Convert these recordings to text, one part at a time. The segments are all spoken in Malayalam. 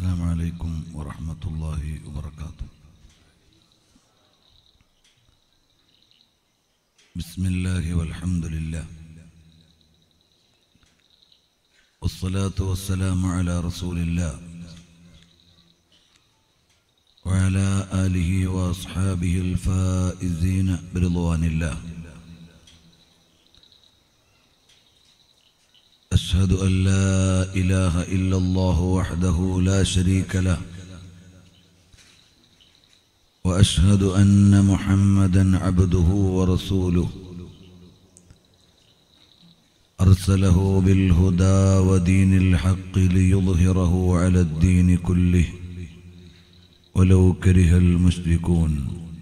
السلام عليكم ورحمة الله وبركاته. بسم الله والحمد لله والصلاة والسلام على رسول الله وعلى آله وأصحابه الفائزين برضوان الله. أشهد أن لا إله إلا الله وحده لا شريك له وأشهد أن محمدا عبده ورسوله أرسله بالهدى ودين الحق ليظهره على الدين كله ولو كره المشركون.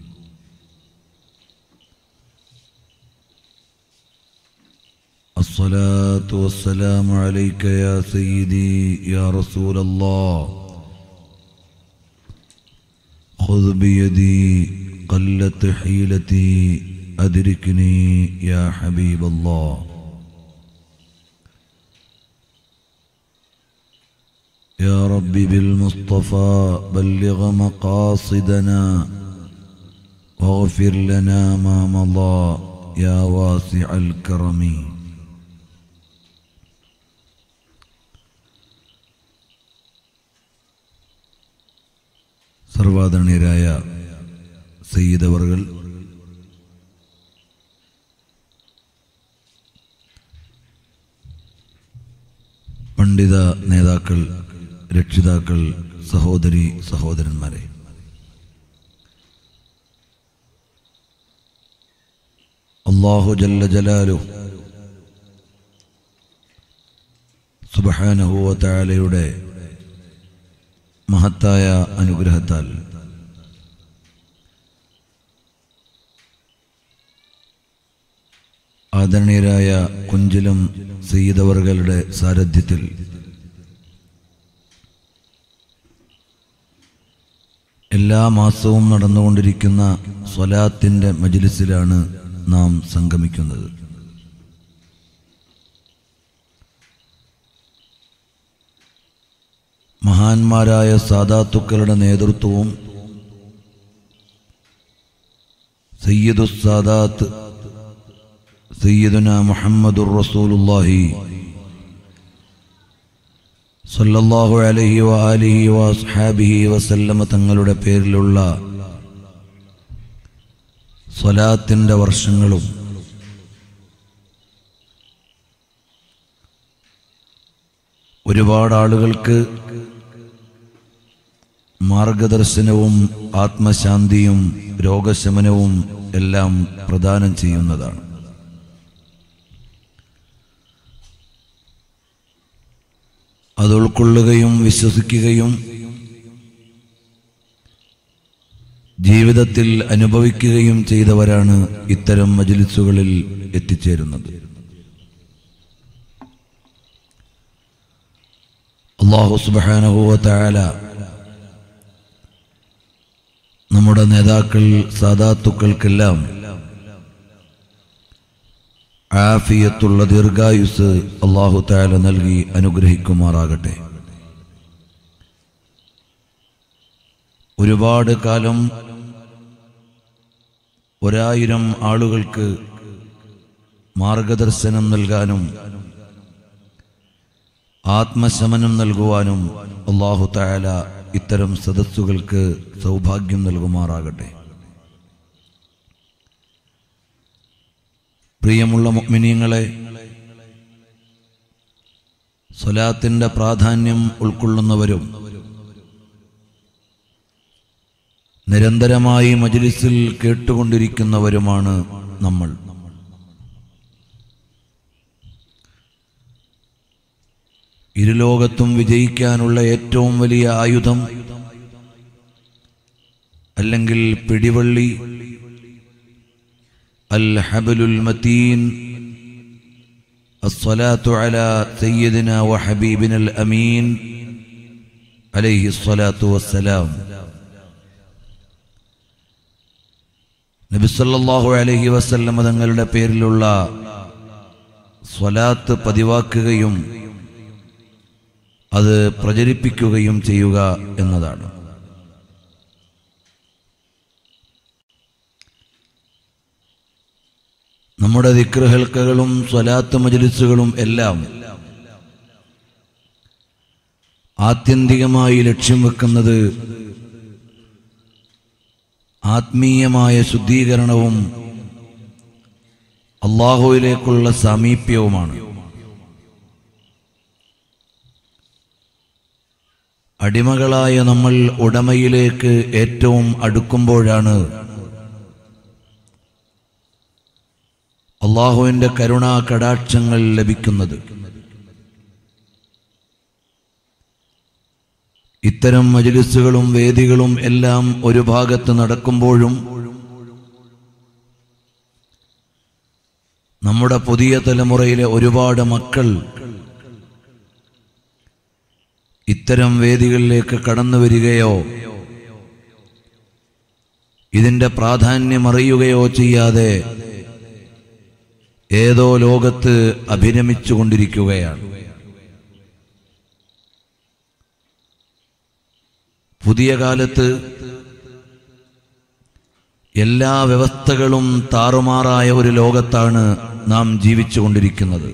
الصلاة والسلام عليك يا سيدي يا رسول الله، خذ بيدي قلت حيلتي أدركني يا حبيب الله. يا رب بالمصطفى بلغ مقاصدنا واغفر لنا ما مضى يا واسع الكرم. സർവാദരണീയരായ സയ്യിദ് അവർകൾ, പണ്ഡിത നേതാക്കൾ, രക്ഷിതാക്കൾ, സഹോദരി സഹോദരന്മാരെ, അല്ലാഹു ജല്ല ജലാലുഹു സുബ്ഹാനഹു വ തആലയുടെ മഹത്തായ അനുഗ്രഹത്താൽ ആദരണീയരായ കുഞ്ചിലം സയ്യിദ് അവർകളുടെ സാരഥ്യത്തിൽ എല്ലാ മാസവും നടന്നുകൊണ്ടിരിക്കുന്ന സ്വലാത്തിന്റെ മജ്ലിസിലാണ് നാം സംഗമിക്കുന്നത്. മഹാന്മാരായ സാദാത്തുക്കളുടെ നേതൃത്വവും സയ്യിദുസ് സാദാത്ത് സയ്യിദുനാ മുഹമ്മദുർ റസൂലുള്ളാഹി സല്ലല്ലാഹു അലൈഹി വആലിഹി വഅസ്ഹാബിഹി വസല്ലമ തങ്ങളുടെ പേരിലുള്ള സ്വലാത്തിന്റെ വർഷങ്ങളും ഒരുപാട് ആളുകൾക്ക് മാർഗദർശനവും ആത്മശാന്തിയും രോഗശമനവും എല്ലാം പ്രദാനം ചെയ്യുന്നതാണ്. അത് ഉൾക്കൊള്ളുകയും വിശ്വസിക്കുകയും ജീവിതത്തിൽ അനുഭവിക്കുകയും ചെയ്തവരാണ് ഇത്തരം മജ്ലിസുകളിൽ എത്തിച്ചേരുന്നത്. അല്ലാഹു സുബ്ഹാനഹു വ തആല നമ്മുടെ നേതാക്കൾ സാദാത്തുക്കൾക്കെല്ലാം ആഫിയത്തുള്ള ദീർഘായുസ് അല്ലാഹു തആല നൽകി അനുഗ്രഹിക്കുമാറാകട്ടെ. ഒരുപാട് കാലം 1000 ആളുകൾക്ക് മാർഗദർശനം നൽകാനും ആത്മശമനം നൽകുവാനും അല്ലാഹു തആല ഇത്തരം സദസ്സുകൾക്ക് സൗഭാഗ്യം നൽകുമാറാകട്ടെ. പ്രിയമുള്ള മുഅ്മിനീങ്ങളെ, സ്വലാത്തിന്റെ പ്രാധാന്യം ഉൾക്കൊള്ളുന്നവരും നിരന്തരമായി മജ്ലിസിൽ കേട്ടുകൊണ്ടിരിക്കുന്നവരുമാണ് നമ്മൾ. ഇരുലോകത്തും വിജയിക്കാനുള്ള ഏറ്റവും വലിയ ആയുധം അല്ലെങ്കിൽ പിടിവള്ളി അൽ ഹബലുൽ മതീൻ അസ്സലാത്തു അലാ സയ്യിദിനാ വ ഹബീബിനൽ അമീൻ അലൈഹി സ്വലാത്തു വസ്സലാം. നബി സല്ലല്ലാഹു അലൈഹി വസല്ലം തങ്ങളുടെ പേരിലുള്ള സ്വലാത്ത് പതിവാക്കുകയും അത് പ്രചരിപ്പിക്കുകയും ചെയ്യുക എന്നതാണ്. നമ്മുടെ ദിക്ർ ഹൽക്കകളും സ്വലാത്ത് മജ്ലിസുകളും എല്ലാം ആത്യന്തികമായി ലക്ഷ്യം വെക്കുന്നത് ആത്മീയമായ ശുദ്ധീകരണവും അല്ലാഹുവിലേക്കുള്ള സാമീപ്യവുമാണ്. അടിമകളായ നമ്മൾ ഉടമയിലേക്ക് ഏറ്റവും അടുക്കുമ്പോഴാണ് അല്ലാഹുവിന്റെ കരുണാ കടാക്ഷങ്ങൾ ലഭിക്കുന്നത്. ഇത്തരം മജ്ലിസുകളും വേദികളും എല്ലാം ഒരു ഭാഗത്ത് നടക്കുമ്പോഴും നമ്മുടെ പുതിയ തലമുറയിലെ ഒരുപാട് മക്കൾ ഇത്തരം വേദികളിലേക്ക് കടന്നു വരികയോ ഇതിന്റെ പ്രാധാന്യം അറിയുകയോ ചെയ്യാതെ ഏതോ ലോകത്ത് അഭിരമിച്ചുകൊണ്ടിരിക്കുകയാണ്. പുതിയ കാലത്ത് എല്ലാ വ്യവസ്ഥകളും താറുമാറായ ഒരു ലോകത്താണ് നാം ജീവിച്ചുകൊണ്ടിരിക്കുന്നത്.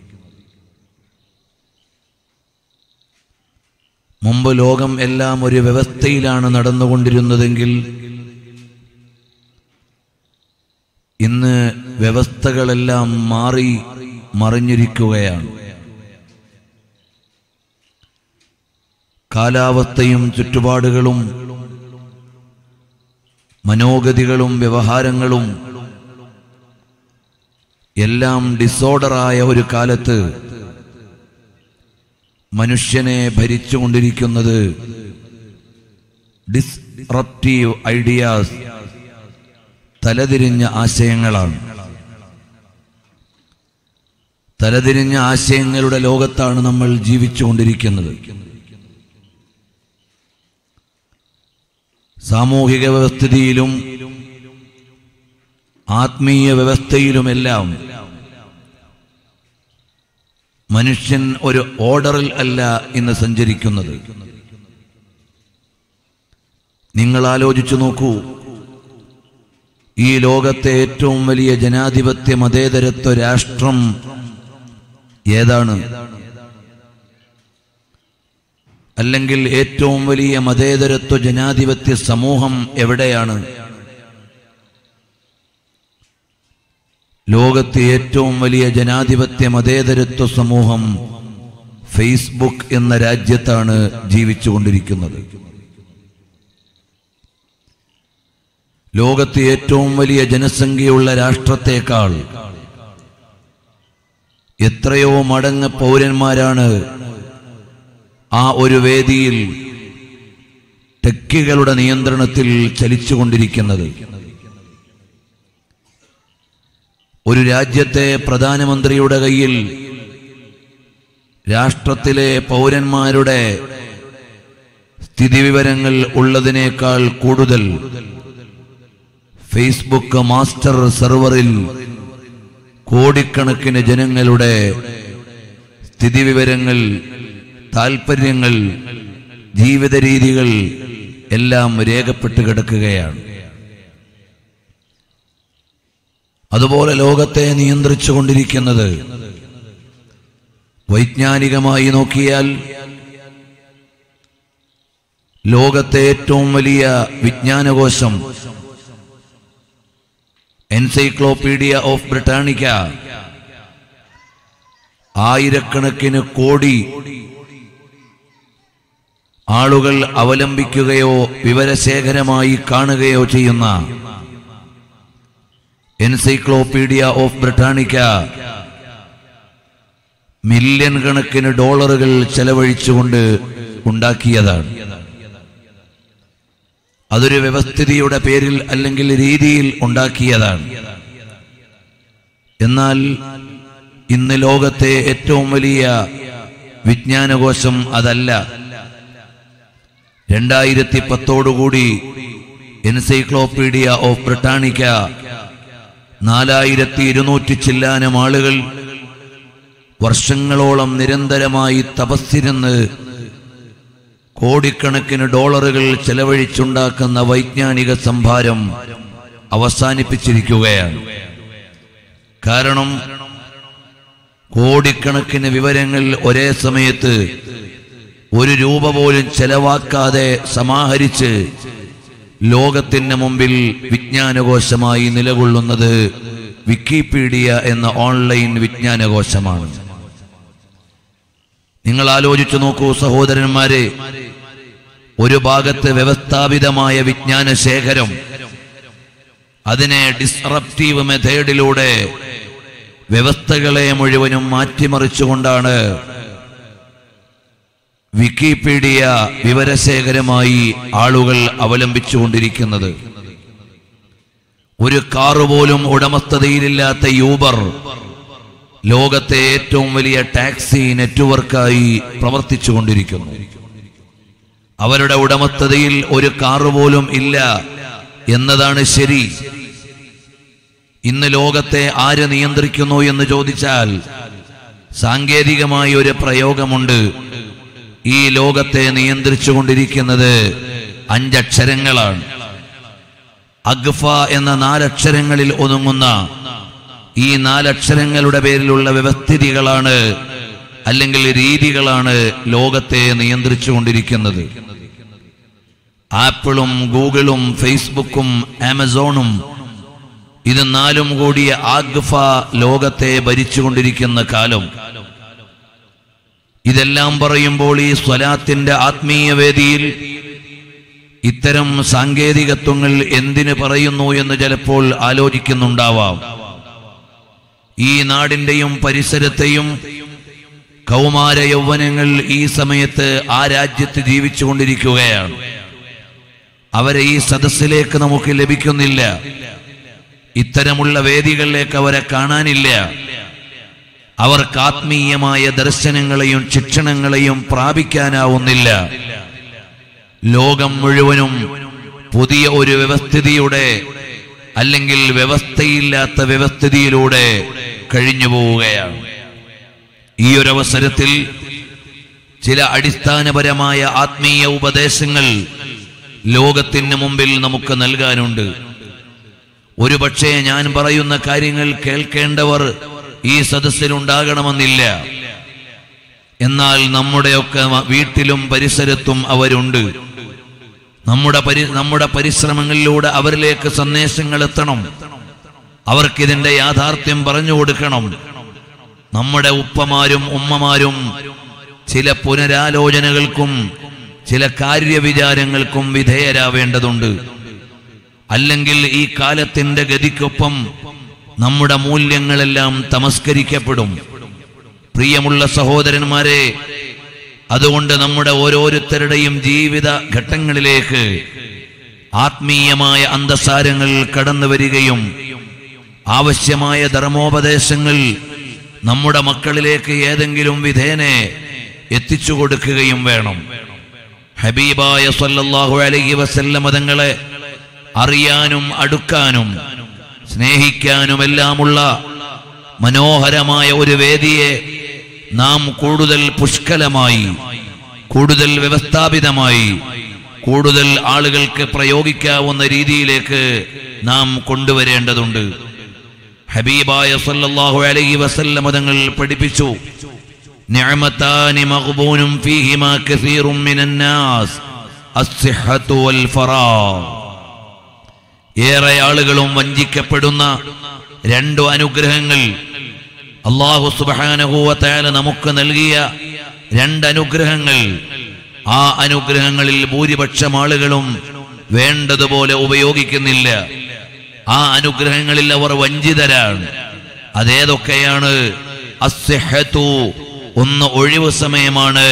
മുമ്പ് ലോകം എല്ലാം ഒരു വ്യവസ്ഥയിലാണ് നടന്നുകൊണ്ടിരുന്നതെങ്കിൽ ഇന്ന് വ്യവസ്ഥകളെല്ലാം മാറി മറിഞ്ഞിരിക്കുകയാണ്. കാലാവസ്ഥയും ചുറ്റുപാടുകളും മനോഗതികളും വ്യവഹാരങ്ങളും എല്ലാം ഡിസോർഡറായ ഒരു കാലത്ത് മനുഷ്യനെ ഭരിച്ചുകൊണ്ടിരിക്കുന്നത് ഡിസ്റപ്റ്റീവ് ഐഡിയാസ്, തലതിരിഞ്ഞ ആശയങ്ങളാണ്. തലതിരിഞ്ഞ ആശയങ്ങളുടെ ലോകത്താണ് നമ്മൾ ജീവിച്ചുകൊണ്ടിരിക്കുന്നത്. സാമൂഹിക വ്യവസ്ഥിതിയിലും ആത്മീയ വ്യവസ്ഥയിലുമെല്ലാം മനുഷ്യൻ ഒരു ഓർഡറിൽ അല്ല ഇന്ന് സഞ്ചരിക്കുന്നത്. നിങ്ങൾ ആലോചിച്ചു നോക്കൂ, ഈ ലോകത്തെ ഏറ്റവും വലിയ ജനാധിപത്യ മതേതരത്വ രാഷ്ട്രം ഏതാണ്? അല്ലെങ്കിൽ ഏറ്റവും വലിയ മതേതരത്വ ജനാധിപത്യ സമൂഹം എവിടെയാണ്? ലോകത്തെ ഏറ്റവും വലിയ ജനാധിപത്യ മതേതരത്വ സമൂഹം ഫേസ്ബുക്ക് എന്ന രാജ്യത്താണ് ജീവിച്ചുകൊണ്ടിരിക്കുന്നത്. ലോകത്തെ ഏറ്റവും വലിയ ജനസംഖ്യയുള്ള രാഷ്ട്രത്തെക്കാൾ എത്രയോ മടങ്ങ് പൗരന്മാരാണ് ആ ഒരു വേദിയിൽ ടെക്കികളുടെ നിയന്ത്രണത്തിൽ ചലിച്ചുകൊണ്ടിരിക്കുന്നത്. ഒരു രാജ്യത്തെ പ്രധാനമന്ത്രിയുടെ കയ്യിൽ രാഷ്ട്രത്തിലെ പൗരന്മാരുടെ സ്ഥിതിവിവരങ്ങൾ ഉള്ളതിനേക്കാൾ കൂടുതൽ ഫേസ്ബുക്ക് മാസ്റ്റർ സെർവറിൽ കോടിക്കണക്കിന് ജനങ്ങളുടെ സ്ഥിതിവിവരങ്ങൾ, താൽപര്യങ്ങൾ, ജീവിത രീതികൾ എല്ലാം രേഖപ്പെട്ട് കിടക്കുകയാണ്. അതുപോലെ ലോകത്തെ നിയന്ത്രിച്ചുകൊണ്ടിരിക്കുന്നത് വൈജ്ഞാനികമായി നോക്കിയാൽ ലോകത്തെ ഏറ്റവും വലിയ വിജ്ഞാനകോശം എൻസൈക്ലോപീഡിയ ഓഫ് ബ്രിട്ടാനിക്ക ആയിരക്കണക്കിന് കോടി ആളുകൾ അവലംബിക്കുകയോ വിവരശേഖരമായി കാണുകയോ ചെയ്യുന്ന എൻസൈക്ലോപീഡിയ ഓഫ് ബ്രിട്ടാനിക്ക മില്യൺ കണക്കിന് ഡോളറുകൾ ചെലവഴിച്ചുകൊണ്ട് ഉണ്ടാക്കിയതാണ്. അതൊരു വ്യവസ്ഥിതിയുടെ പേരിൽ അല്ലെങ്കിൽ രീതിയിൽ ഉണ്ടാക്കിയതാണ്. എന്നാൽ ഇന്ന് ലോകത്തെ ഏറ്റവും വലിയ വിജ്ഞാനകോശം അതല്ല. 2010 എൻസൈക്ലോപീഡിയ ഓഫ് ബ്രിട്ടാനിക്ക 4200 ചില്ലാനം ആളുകൾ വർഷങ്ങളോളം നിരന്തരമായി തപസ്സിരുന്ന് കോടിക്കണക്കിന് ഡോളറുകൾ ചെലവഴിച്ചുണ്ടാക്കുന്ന വൈജ്ഞാനിക സംഭാരം അവസാനിപ്പിച്ചിരിക്കുകയാണ്. കാരണം കോടിക്കണക്കിന് വിവരങ്ങൾ ഒരേ സമയത്ത് ഒരു രൂപ പോലും ചെലവാക്കാതെ സമാഹരിച്ച് ലോകത്തിന് മുമ്പിൽ വിജ്ഞാനകോശമായി നിലകൊള്ളുന്നത് വിക്കിപീഡിയ എന്ന ഓൺലൈൻ വിജ്ഞാനകോശമാണ്. നിങ്ങൾ ആലോചിച്ചു നോക്കൂ സഹോദരന്മാരെ, ഒരു ഭാഗത്ത് വ്യവസ്ഥാപിതമായ വിജ്ഞാന ശേഖരം, അതിനെ ഡിസ്റപ്റ്റീവ് മെത്തേഡിലൂടെ വ്യവസ്ഥകളെ മുഴുവനും മാറ്റിമറിച്ചുകൊണ്ടാണ് വിക്കിപീഡിയ വിവരശേഖരമായി ആളുകൾ അവലംബിച്ചുകൊണ്ടിരിക്കുന്നത്. ഒരു കാറ് പോലും ഉടമസ്ഥതയിലില്ലാത്ത യൂബർ ലോകത്തെ ഏറ്റവും വലിയ ടാക്സി നെറ്റ്വർക്കായി പ്രവർത്തിച്ചുകൊണ്ടിരിക്കുന്നു. അവരുടെ ഉടമസ്ഥതയിൽ ഒരു കാറ് പോലും ഇല്ല എന്നതാണ് ശരി. ഇന്ന് ലോകത്തെ ആര് നിയന്ത്രിക്കുന്നു എന്ന് ചോദിച്ചാൽ സാങ്കേതികമായ ഒരു പ്രയോഗമുണ്ട്. ഈ ലോകത്തെ നിയന്ത്രിച്ചുകൊണ്ടിരിക്കുന്നത് 5 അക്ഷരങ്ങളാണ്. അഗ്ഫ എന്ന 4 അക്ഷരങ്ങളിൽ ഒതുങ്ങുന്ന ഈ 4 അക്ഷരങ്ങളുടെ പേരിലുള്ള വ്യവസ്ഥിതികളാണ്, അല്ലെങ്കിൽ രീതികളാണ് ലോകത്തെ നിയന്ത്രിച്ചുകൊണ്ടിരിക്കുന്നത്. ആപ്പിളും ഗൂഗിളും ഫേസ്ബുക്കും ആമസോണും ഇത് 4 കൂടിയ അഗ്ഫ ലോകത്തെ ഭരിച്ചുകൊണ്ടിരിക്കുന്ന കാലം. ഇതെല്ലാം പറയുമ്പോൾ ഈ സ്വലാത്തിന്റെ ആത്മീയ വേദിയിൽ ഇത്തരം സാങ്കേതികത്വങ്ങൾ എന്തിനു പറയുന്നു എന്ന് ചിലപ്പോൾ ആലോചിക്കുന്നുണ്ടാവാം. ഈ നാടിന്റെയും പരിസരത്തെയും കൗമാര യൗവനങ്ങൾ ഈ സമയത്ത് ആ രാജ്യത്ത് ജീവിച്ചുകൊണ്ടിരിക്കുകയാണ്. അവരെ ഈ സദസ്സിലേക്ക് നമുക്ക് ലഭിക്കുന്നില്ല. ഇത്തരമുള്ള വേദികളിലേക്ക് അവരെ കാണാനില്ല. അവർക്ക് ആത്മീയമായ ദർശനങ്ങളെയും ശിക്ഷണങ്ങളെയും പ്രാപിക്കാനാവുന്നില്ല. ലോകം മുഴുവനും പുതിയ ഒരു വ്യവസ്ഥിതിയുടെ, അല്ലെങ്കിൽ വ്യവസ്ഥയില്ലാത്ത വ്യവസ്ഥിതിയിലൂടെ കഴിഞ്ഞു പോവുകയാണ്. ഈ ഒരു അവസരത്തിൽ ചില അടിസ്ഥാനപരമായ ആത്മീയ ഉപദേശങ്ങൾ ലോകത്തിന് മുമ്പിൽ നമുക്ക് നൽകാനുണ്ട്. ഒരുപക്ഷെ ഞാൻ പറയുന്ന കാര്യങ്ങൾ കേൾക്കേണ്ടവർ ഈ സദസ്സിലുണ്ടാകണമെന്നില്ല. എന്നാൽ നമ്മുടെയൊക്കെ വീട്ടിലും പരിസരത്തും അവരുണ്ട്. നമ്മുടെ പരിശ്രമങ്ങളിലൂടെ അവരിലേക്ക് സന്ദേശങ്ങൾ എത്തണം. അവർക്കിതിന്റെ യാഥാർത്ഥ്യം പറഞ്ഞു കൊടുക്കണം. നമ്മുടെ ഉപ്പമാരും ഉമ്മമാരും ചില പുനരാലോചനകൾക്കും ചില കാര്യവിചാരങ്ങൾക്കും വിധേയരാവേണ്ടതുണ്ട്. അല്ലെങ്കിൽ ഈ കാലത്തിന്റെ ഗതിക്കൊപ്പം നമ്മുടെ മൂല്യങ്ങളെല്ലാം തമസ്കരിക്കപ്പെടും. പ്രിയമുള്ള സഹോദരന്മാരെ, അതുകൊണ്ട് നമ്മുടെ ഓരോരുത്തരുടെയും ജീവിത ഘട്ടങ്ങളിലേക്ക് ആത്മീയമായ അന്തസാരങ്ങൾ കടന്നു വരികയും ആവശ്യമായ ധർമ്മോപദേശങ്ങൾ നമ്മുടെ മക്കളിലേക്ക് ഏതെങ്കിലും വിധേനെ എത്തിച്ചു കൊടുക്കുകയും വേണം. ഹബീബായ സല്ലല്ലാഹു അലൈഹി വസല്ലം തങ്ങളെ അറിയാനും അടുക്കാനും സ്നേഹിക്കാനുമെല്ലാമുള്ള മനോഹരമായ ഒരു വേദിയെ നാം കൂടുതൽ പുഷ്കലമായി, കൂടുതൽ വ്യവസ്ഥാപിതമായി, കൂടുതൽ ആളുകൾക്ക് പ്രയോഗിക്കാവുന്ന രീതിയിലേക്ക് നാം കൊണ്ടുവരേണ്ടതുണ്ട്. ഹബീബായ സല്ലല്ലാഹു അലൈഹി വസല്ലം തങ്ങൾ പഠിപ്പിച്ചു, നിഅമതാനി മഗ്ബൂനും ഫീഹിമാ കസീറും മിനന്നാസ് അസ്സിഹ്ഹതു വൽ ഫറാഗ്. ഏറെ ആളുകളും വഞ്ചിക്കപ്പെടുന്ന 2 അനുഗ്രഹങ്ങൾ, അല്ലാഹു സുബ്ഹാനഹു വ തആല നമുക്ക് നൽകിയ 2 അനുഗ്രഹങ്ങൾ. ആ അനുഗ്രഹങ്ങളിൽ ഭൂരിപക്ഷം ആളുകളും വേണ്ടതുപോലെ ഉപയോഗിക്കുന്നില്ല. ആ അനുഗ്രഹങ്ങളിൽ അവർ വഞ്ചിതരാണ്. അതേതൊക്കെയാണ്? അസ്സിഹ്ഹതു, ഒന്ന് ഒഴിവ് സമയമാണ്.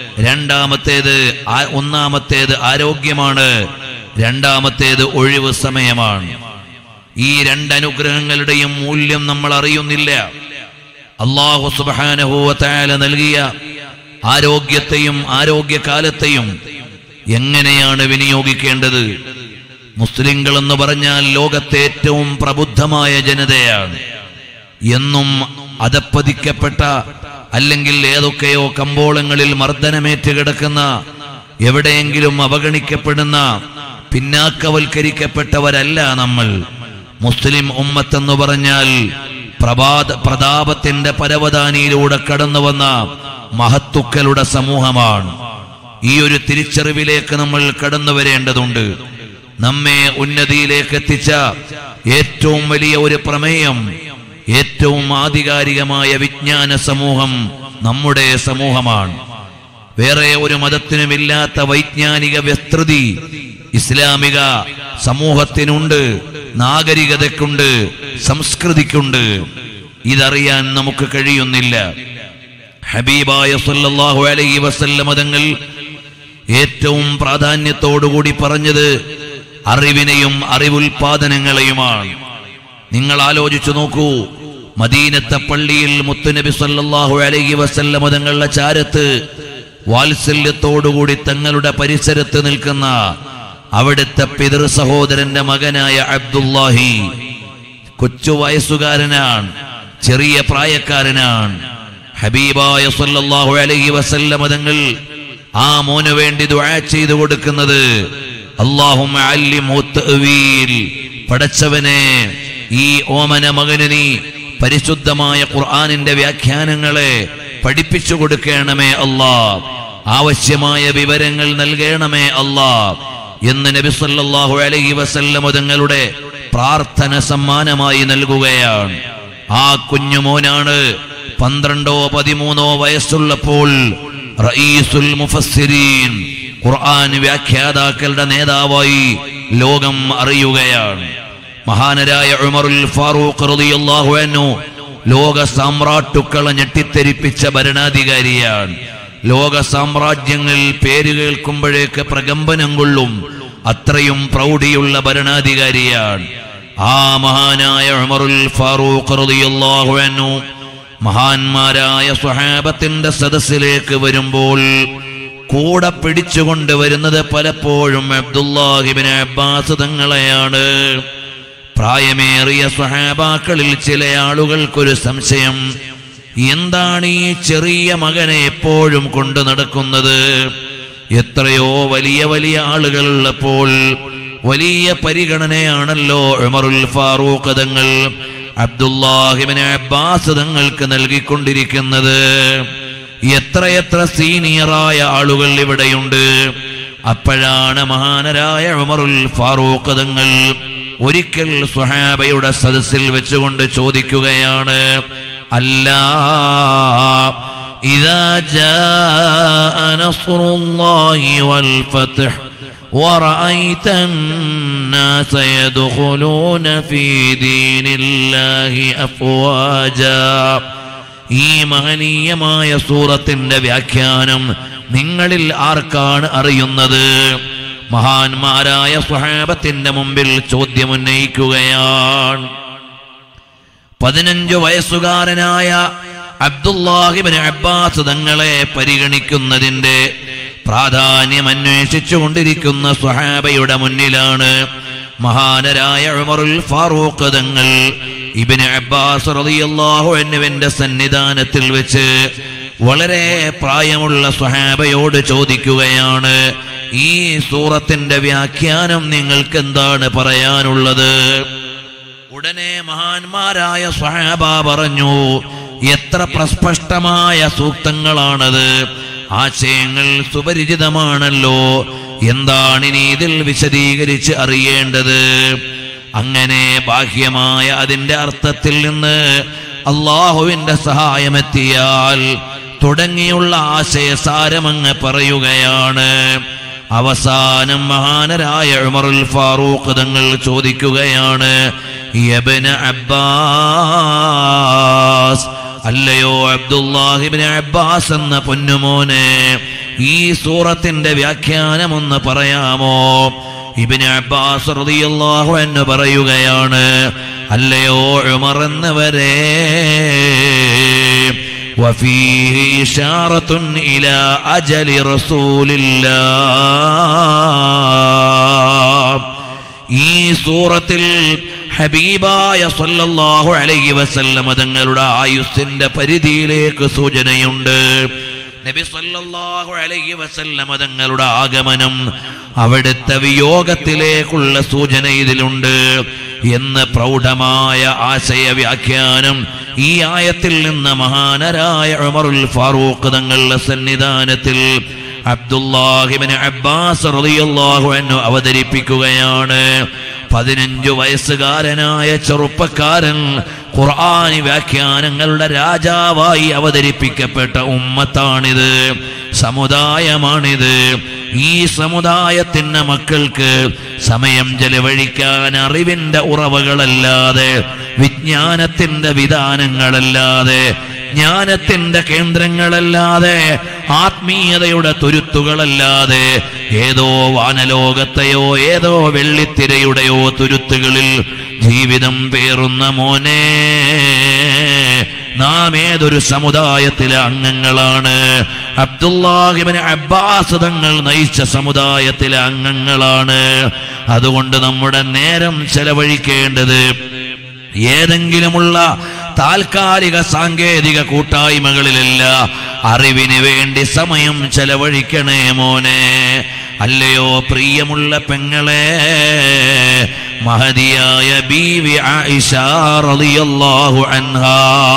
ഒന്നാമത്തേത് ആരോഗ്യമാണ്. രണ്ടാമത്തേത് ഒഴിവ് സമയമാണ്. ഈ 2 അനുഗ്രഹങ്ങളുടെയും മൂല്യം നമ്മൾ അറിയുന്നില്ല. അല്ലാഹു സുബ്ഹാനഹു വ തആല നൽകിയ ആരോഗ്യത്തെയും ആരോഗ്യകാലത്തെയും എങ്ങനെയാണ് വിനിയോഗിക്കേണ്ടത്? മുസ്ലിങ്ങൾ എന്ന് പറഞ്ഞാൽ ലോകത്തെ ഏറ്റവും പ്രബുദ്ധമായ ജനതയാണ്. എന്നും അധപ്പതിക്കപ്പെട്ട, അല്ലെങ്കിൽ ഏതൊക്കെയോ കമ്പോളങ്ങളിൽ മർദ്ദനമേറ്റ് കിടക്കുന്ന എവിടെയെങ്കിലും അവഗണിക്കപ്പെടുന്ന പിന്നാക്കവൽക്കരിക്കപ്പെട്ടവരല്ല നമ്മൾ. മുസ്ലിം ഉമ്മത്തെന്ന് പറഞ്ഞാൽ പ്രതാപത്തിന്റെ പരവതാനിയിലൂടെ കടന്നു വന്ന മഹത്തുക്കളുടെ സമൂഹമാണ്. ഈ ഒരു തിരിച്ചറിവിലേക്ക് നമ്മൾ കടന്നു വരേണ്ടതുണ്ട്. നമ്മെ ഉന്നതിയിലേക്ക് എത്തിച്ച ഏറ്റവും വലിയ ഒരു പ്രമേയം, ഏറ്റവും ആധികാരികമായ വിജ്ഞാന സമൂഹം നമ്മുടെ സമൂഹമാണ്. വേറെ ഒരു മതത്തിനുമില്ലാത്ത വൈജ്ഞാനിക വിസ്തൃതി ഇസ്ലാമിക സമൂഹത്തിനുണ്ട്, നാഗരികതയ്ക്കുണ്ട്, സംസ്കൃതിക്കുണ്ട്. ഇതറിയാൻ നമുക്ക് കഴിയുന്നില്ല. ഹബീബായ സല്ലല്ലാഹു അലൈഹി വസല്ലം തങ്ങൾ ഏറ്റവും പ്രാധാന്യത്തോടുകൂടി പറഞ്ഞത് അറിവിനെയും അറിവുൽപാദനങ്ങളെയുമാണ്. നിങ്ങൾ ആലോചിച്ചു നോക്കൂ, മദീനത്തെ പള്ളിയിൽ മുത്തുനബി സല്ലല്ലാഹു അലൈഹി വസല്ലം തങ്ങളുടെ ചാരത്ത് വാത്സല്യത്തോടുകൂടി തങ്ങളുടെ പരിസരത്ത് നിൽക്കുന്ന അവിടുത്തെ പിതൃ സഹോദരന്റെ മകനായ അബ്ദുല്ലാഹി, കൊച്ചു വയസ്സുകാരനാണ്, ചെറിയ പ്രായക്കാരനാണ്. ഹബീബായ സല്ലല്ലാഹു അലൈഹി വസല്ലം തങ്ങൾ ആ മോന് വേണ്ടി ദുആ ചെയ്തു കൊടുക്കുന്നത് അല്ലാഹുമ്മ അല്ലിംഹു തഅ്വീൽ, പടച്ചവനെ ഈ ഓമന മകന് നീ പരിശുദ്ധമായ ഖുർആനിന്റെ വ്യാഖ്യാനങ്ങളെ പഠിപ്പിച്ചു കൊടുക്കണമേ അല്ലാഹ്, ആവശ്യമായ വിവരങ്ങൾ നൽകണമേ അല്ലാഹ് എന്ന് നബി സല്ലല്ലാഹു അലൈഹി വസല്ലം തങ്ങളുടെ പ്രാർത്ഥന സമ്മാനമായി നൽകുകയാണ്. ആ കുഞ്ഞുമോനാണ് 12-13 വയസ്സുള്ളപ്പോൾ റഈസുൽ മുഫസ്സിരീൻ, ഖുർആൻ വ്യാഖ്യാതാക്കളുടെ നേതാവായി ലോകം അറിയുകയാണ്. മഹാനരായ ഉമറുൽ ഫാറൂഖ് റളിയല്ലാഹു അൻഹു ലോക സാമ്രാട്ടുക്കളെ ഞെട്ടിത്തെരിപ്പിച്ച ഭരണാധികാരിയാണ്. ലോക സാമ്രാജ്യങ്ങൾ പേര് കേൾക്കുമ്പോഴേക്ക് പ്രകമ്പനം കൊള്ളും, അത്രയും പ്രൗഢിയുള്ള ഭരണാധികാരിയാണ്. ആ മഹാനായ ഉമറുൽ ഫാറൂഖ് റളിയല്ലാഹു അൻഹു മഹാന്മാരായ സ്വഹാബത്തിന്റെ സദസ്സിലേക്ക് വരുമ്പോൾ കൂടെ പിടിച്ചുകൊണ്ട് വരുന്നത് പലപ്പോഴും അബ്ദുല്ലാഹി ഇബ്നു അബ്ബാസ് തങ്ങളെയാണ്. പ്രായമേറിയ സ്വഹാബാക്കളിൽ ചില ആളുകൾക്കൊരു സംശയം, എന്താണ് ഈ ചെറിയ മകനെ എപ്പോഴും കൊണ്ടു നടക്കുന്നത്? എത്രയോ വലിയ വലിയ ആളുകളുള്ളപ്പോൾ വലിയ പരിഗണനയാണല്ലോ ഉമറുൽ ഫാറൂഖ് തങ്ങൾ അബ്ദുല്ലാഹി ഇബ്നു അബ്ബാസ് തങ്ങൾക്ക് നൽകിക്കൊണ്ടിരിക്കുന്നത്. എത്രയെത്ര സീനിയറായ ആളുകൾ ഇവിടെയുണ്ട്. അപ്പോഴാണ് മഹാനരായ ഉമറുൽ ഫാറൂഖ് തങ്ങൾ ഒരിക്കൽ സ്വഹാബയുടെ സദസ്സിൽ വെച്ചുകൊണ്ട് ചോദിക്കുകയാണ്, അല്ലാ ഇദാ ജാഅ നസ്റുല്ലാഹി വൽ ഫത്ഹ് ورأيت الناس يدخلون في دين الله أفواجا. ഈ മഹനീയമായ സൂറത്തിന്റെ വ്യാഖ്യാനം നിങ്ങളിൽ ആർക്കാണ് അറിയുന്നത്? മഹാന്മാരായ സ്വഹാബത്തിന്റെ മുമ്പിൽ ചോദ്യമുന്നയിക്കുകയാണ്. 15 വയസ്സുകാരനായ അബ്ദുല്ലാഹി ഇബ്നു അബ്ബാസ് തങ്ങളെ പരിഗണിക്കുന്നതിന്റെ പ്രാധാന്യം അന്വേഷിച്ചുകൊണ്ടിരിക്കുന്ന സ്വഹാബയുടെ മുന്നിലാണ് മഹാനരായ ഉമറുൽ ഫാറൂഖ് തങ്ങൾ ഇബ്നു അബ്ബാസ് റളിയല്ലാഹു അൻഹുവിന്റെ സന്നിധാനത്തിൽ വെച്ച് വളരെ പ്രായമുള്ള സ്വഹാബയോട് ചോദിക്കുകയാണ്, ഈ സൂറത്തിന്റെ വ്യാഖ്യാനം നിങ്ങൾക്ക് എന്താണ് പറയാനുള്ളത്? ഉടനെ മഹാന്മാരായ സ്വഹാബ പറഞ്ഞു, എത്ര പ്രസ്പഷ്ടമായ സൂക്തങ്ങളാണത്, ആശയങ്ങൾ സുപരിചിതമാണല്ലോ, എന്താണിനി ഇതിൽ വിശദീകരിച്ച് അറിയേണ്ടത്? അങ്ങനെ ബാഹ്യമായ അതിന്റെ അർത്ഥത്തിൽ നിന്ന് അള്ളാഹുവിന്റെ സഹായമെത്തിയാൽ തുടങ്ങിയുള്ള ആശയസാരമങ്ങ് പറയുകയാണ്. അവസാനം മഹാനരായ ഉമറുൽ ഫാറൂഖ് തങ്ങൾ ചോദിക്കുകയാണ്, ഇബ്നു അബ്ബാസ്, അല്ലയോ അബ്ദുല്ലാഹി ഇബ്നു അബ്ബാസ് എന്ന പൊന്നുമോനെ, ഈ സൂറത്തിന്റെ വ്യാഖ്യാനം ഒന്ന് പറയാമോ? ഇബ്നു അബ്ബാസ് റളിയല്ലാഹു അൻഹു പറയുകയാണ്, അല്ലയോ ഉമർ എന്നവരെ, വഫീഹി ഇശാറത്തുൻ ഇലാ അജലി റസൂലില്ലാഹ്. ഈ സൂറത്തിൽ ഹബീബായ സല്ലല്ലാഹു അലൈഹി വസല്ലം തങ്ങളുടെ ആയുസ്സിന്റെ പരിധിയിലേക്ക് സൂചനയുണ്ട്. നബി സല്ലല്ലാഹു അലൈഹി വസല്ലം തങ്ങളുടെ ആഗമനം, അവിടുത്തെ വിയോഗത്തിലേക്കുള്ള സൂചന ഇതിലുണ്ട് എന്ന് പ്രൗഢമായ ആശയ വ്യാഖ്യാനം ഈ ആയത്തിൽ നിന്ന് മഹാനരായ ഉമറുൽ ഫാറൂഖ് തങ്ങളുടെ സന്നിധാനത്തിൽ അബ്ദുല്ലാഹി ഇബ്നു അബ്ബാസ് റളിയല്ലാഹു അൻഹു അവതരിപ്പിക്കുകയാണ്. 15 വയസ്സുകാരനായ ചെറുപ്പക്കാരൻ ഖുർആനി വ്യാഖ്യാനങ്ങളുടെ രാജാവായി അവതരിപ്പിക്കപ്പെട്ട ഉമ്മത്താണിത്, സമുദായമാണിത്. ഈ സമുദായത്തിന്റെ മക്കൾക്ക് സമയം ചെലവഴിക്കാൻ അറിവിന്റെ ഉറവകളല്ലാതെ, വിജ്ഞാനത്തിന്റെ വിധാനങ്ങളല്ലാതെ, ജ്ഞാനത്തിന്റെ കേന്ദ്രങ്ങളല്ലാതെ, ആത്മീയതയുടെ തുരുത്തുകളല്ലാതെ, ഏതോ വാനലോകത്തെയോ ഏതോ വെള്ളിത്തിരയുടെയോ തുരുത്തുകളിൽ ജീവിതം പേറുന്ന മോനെ, നാം ഏതൊരു സമുദായത്തിലെ അംഗങ്ങളാണ്? അബ്ദുല്ലാഹി ഇബ്നു അബ്ബാസ് തങ്ങൾ നയിച്ച സമുദായത്തിലെ അംഗങ്ങളാണ്. അതുകൊണ്ട് നമ്മുടെ നേരം ചെലവഴിക്കേണ്ടത് ഏതെങ്കിലുമുള്ള താൽക്കാലിക സാങ്കേതിക കൂട്ടായ്മകളിലല്ല, അറിവിന് വേണ്ടി സമയം ചെലവഴിക്കണേ മോനെ. അല്ലയോ പ്രിയമുള്ള പെങ്ങളെ, മഹദിയായ ബീവി ആയിഷ റളിയല്ലാഹു അൻഹാ,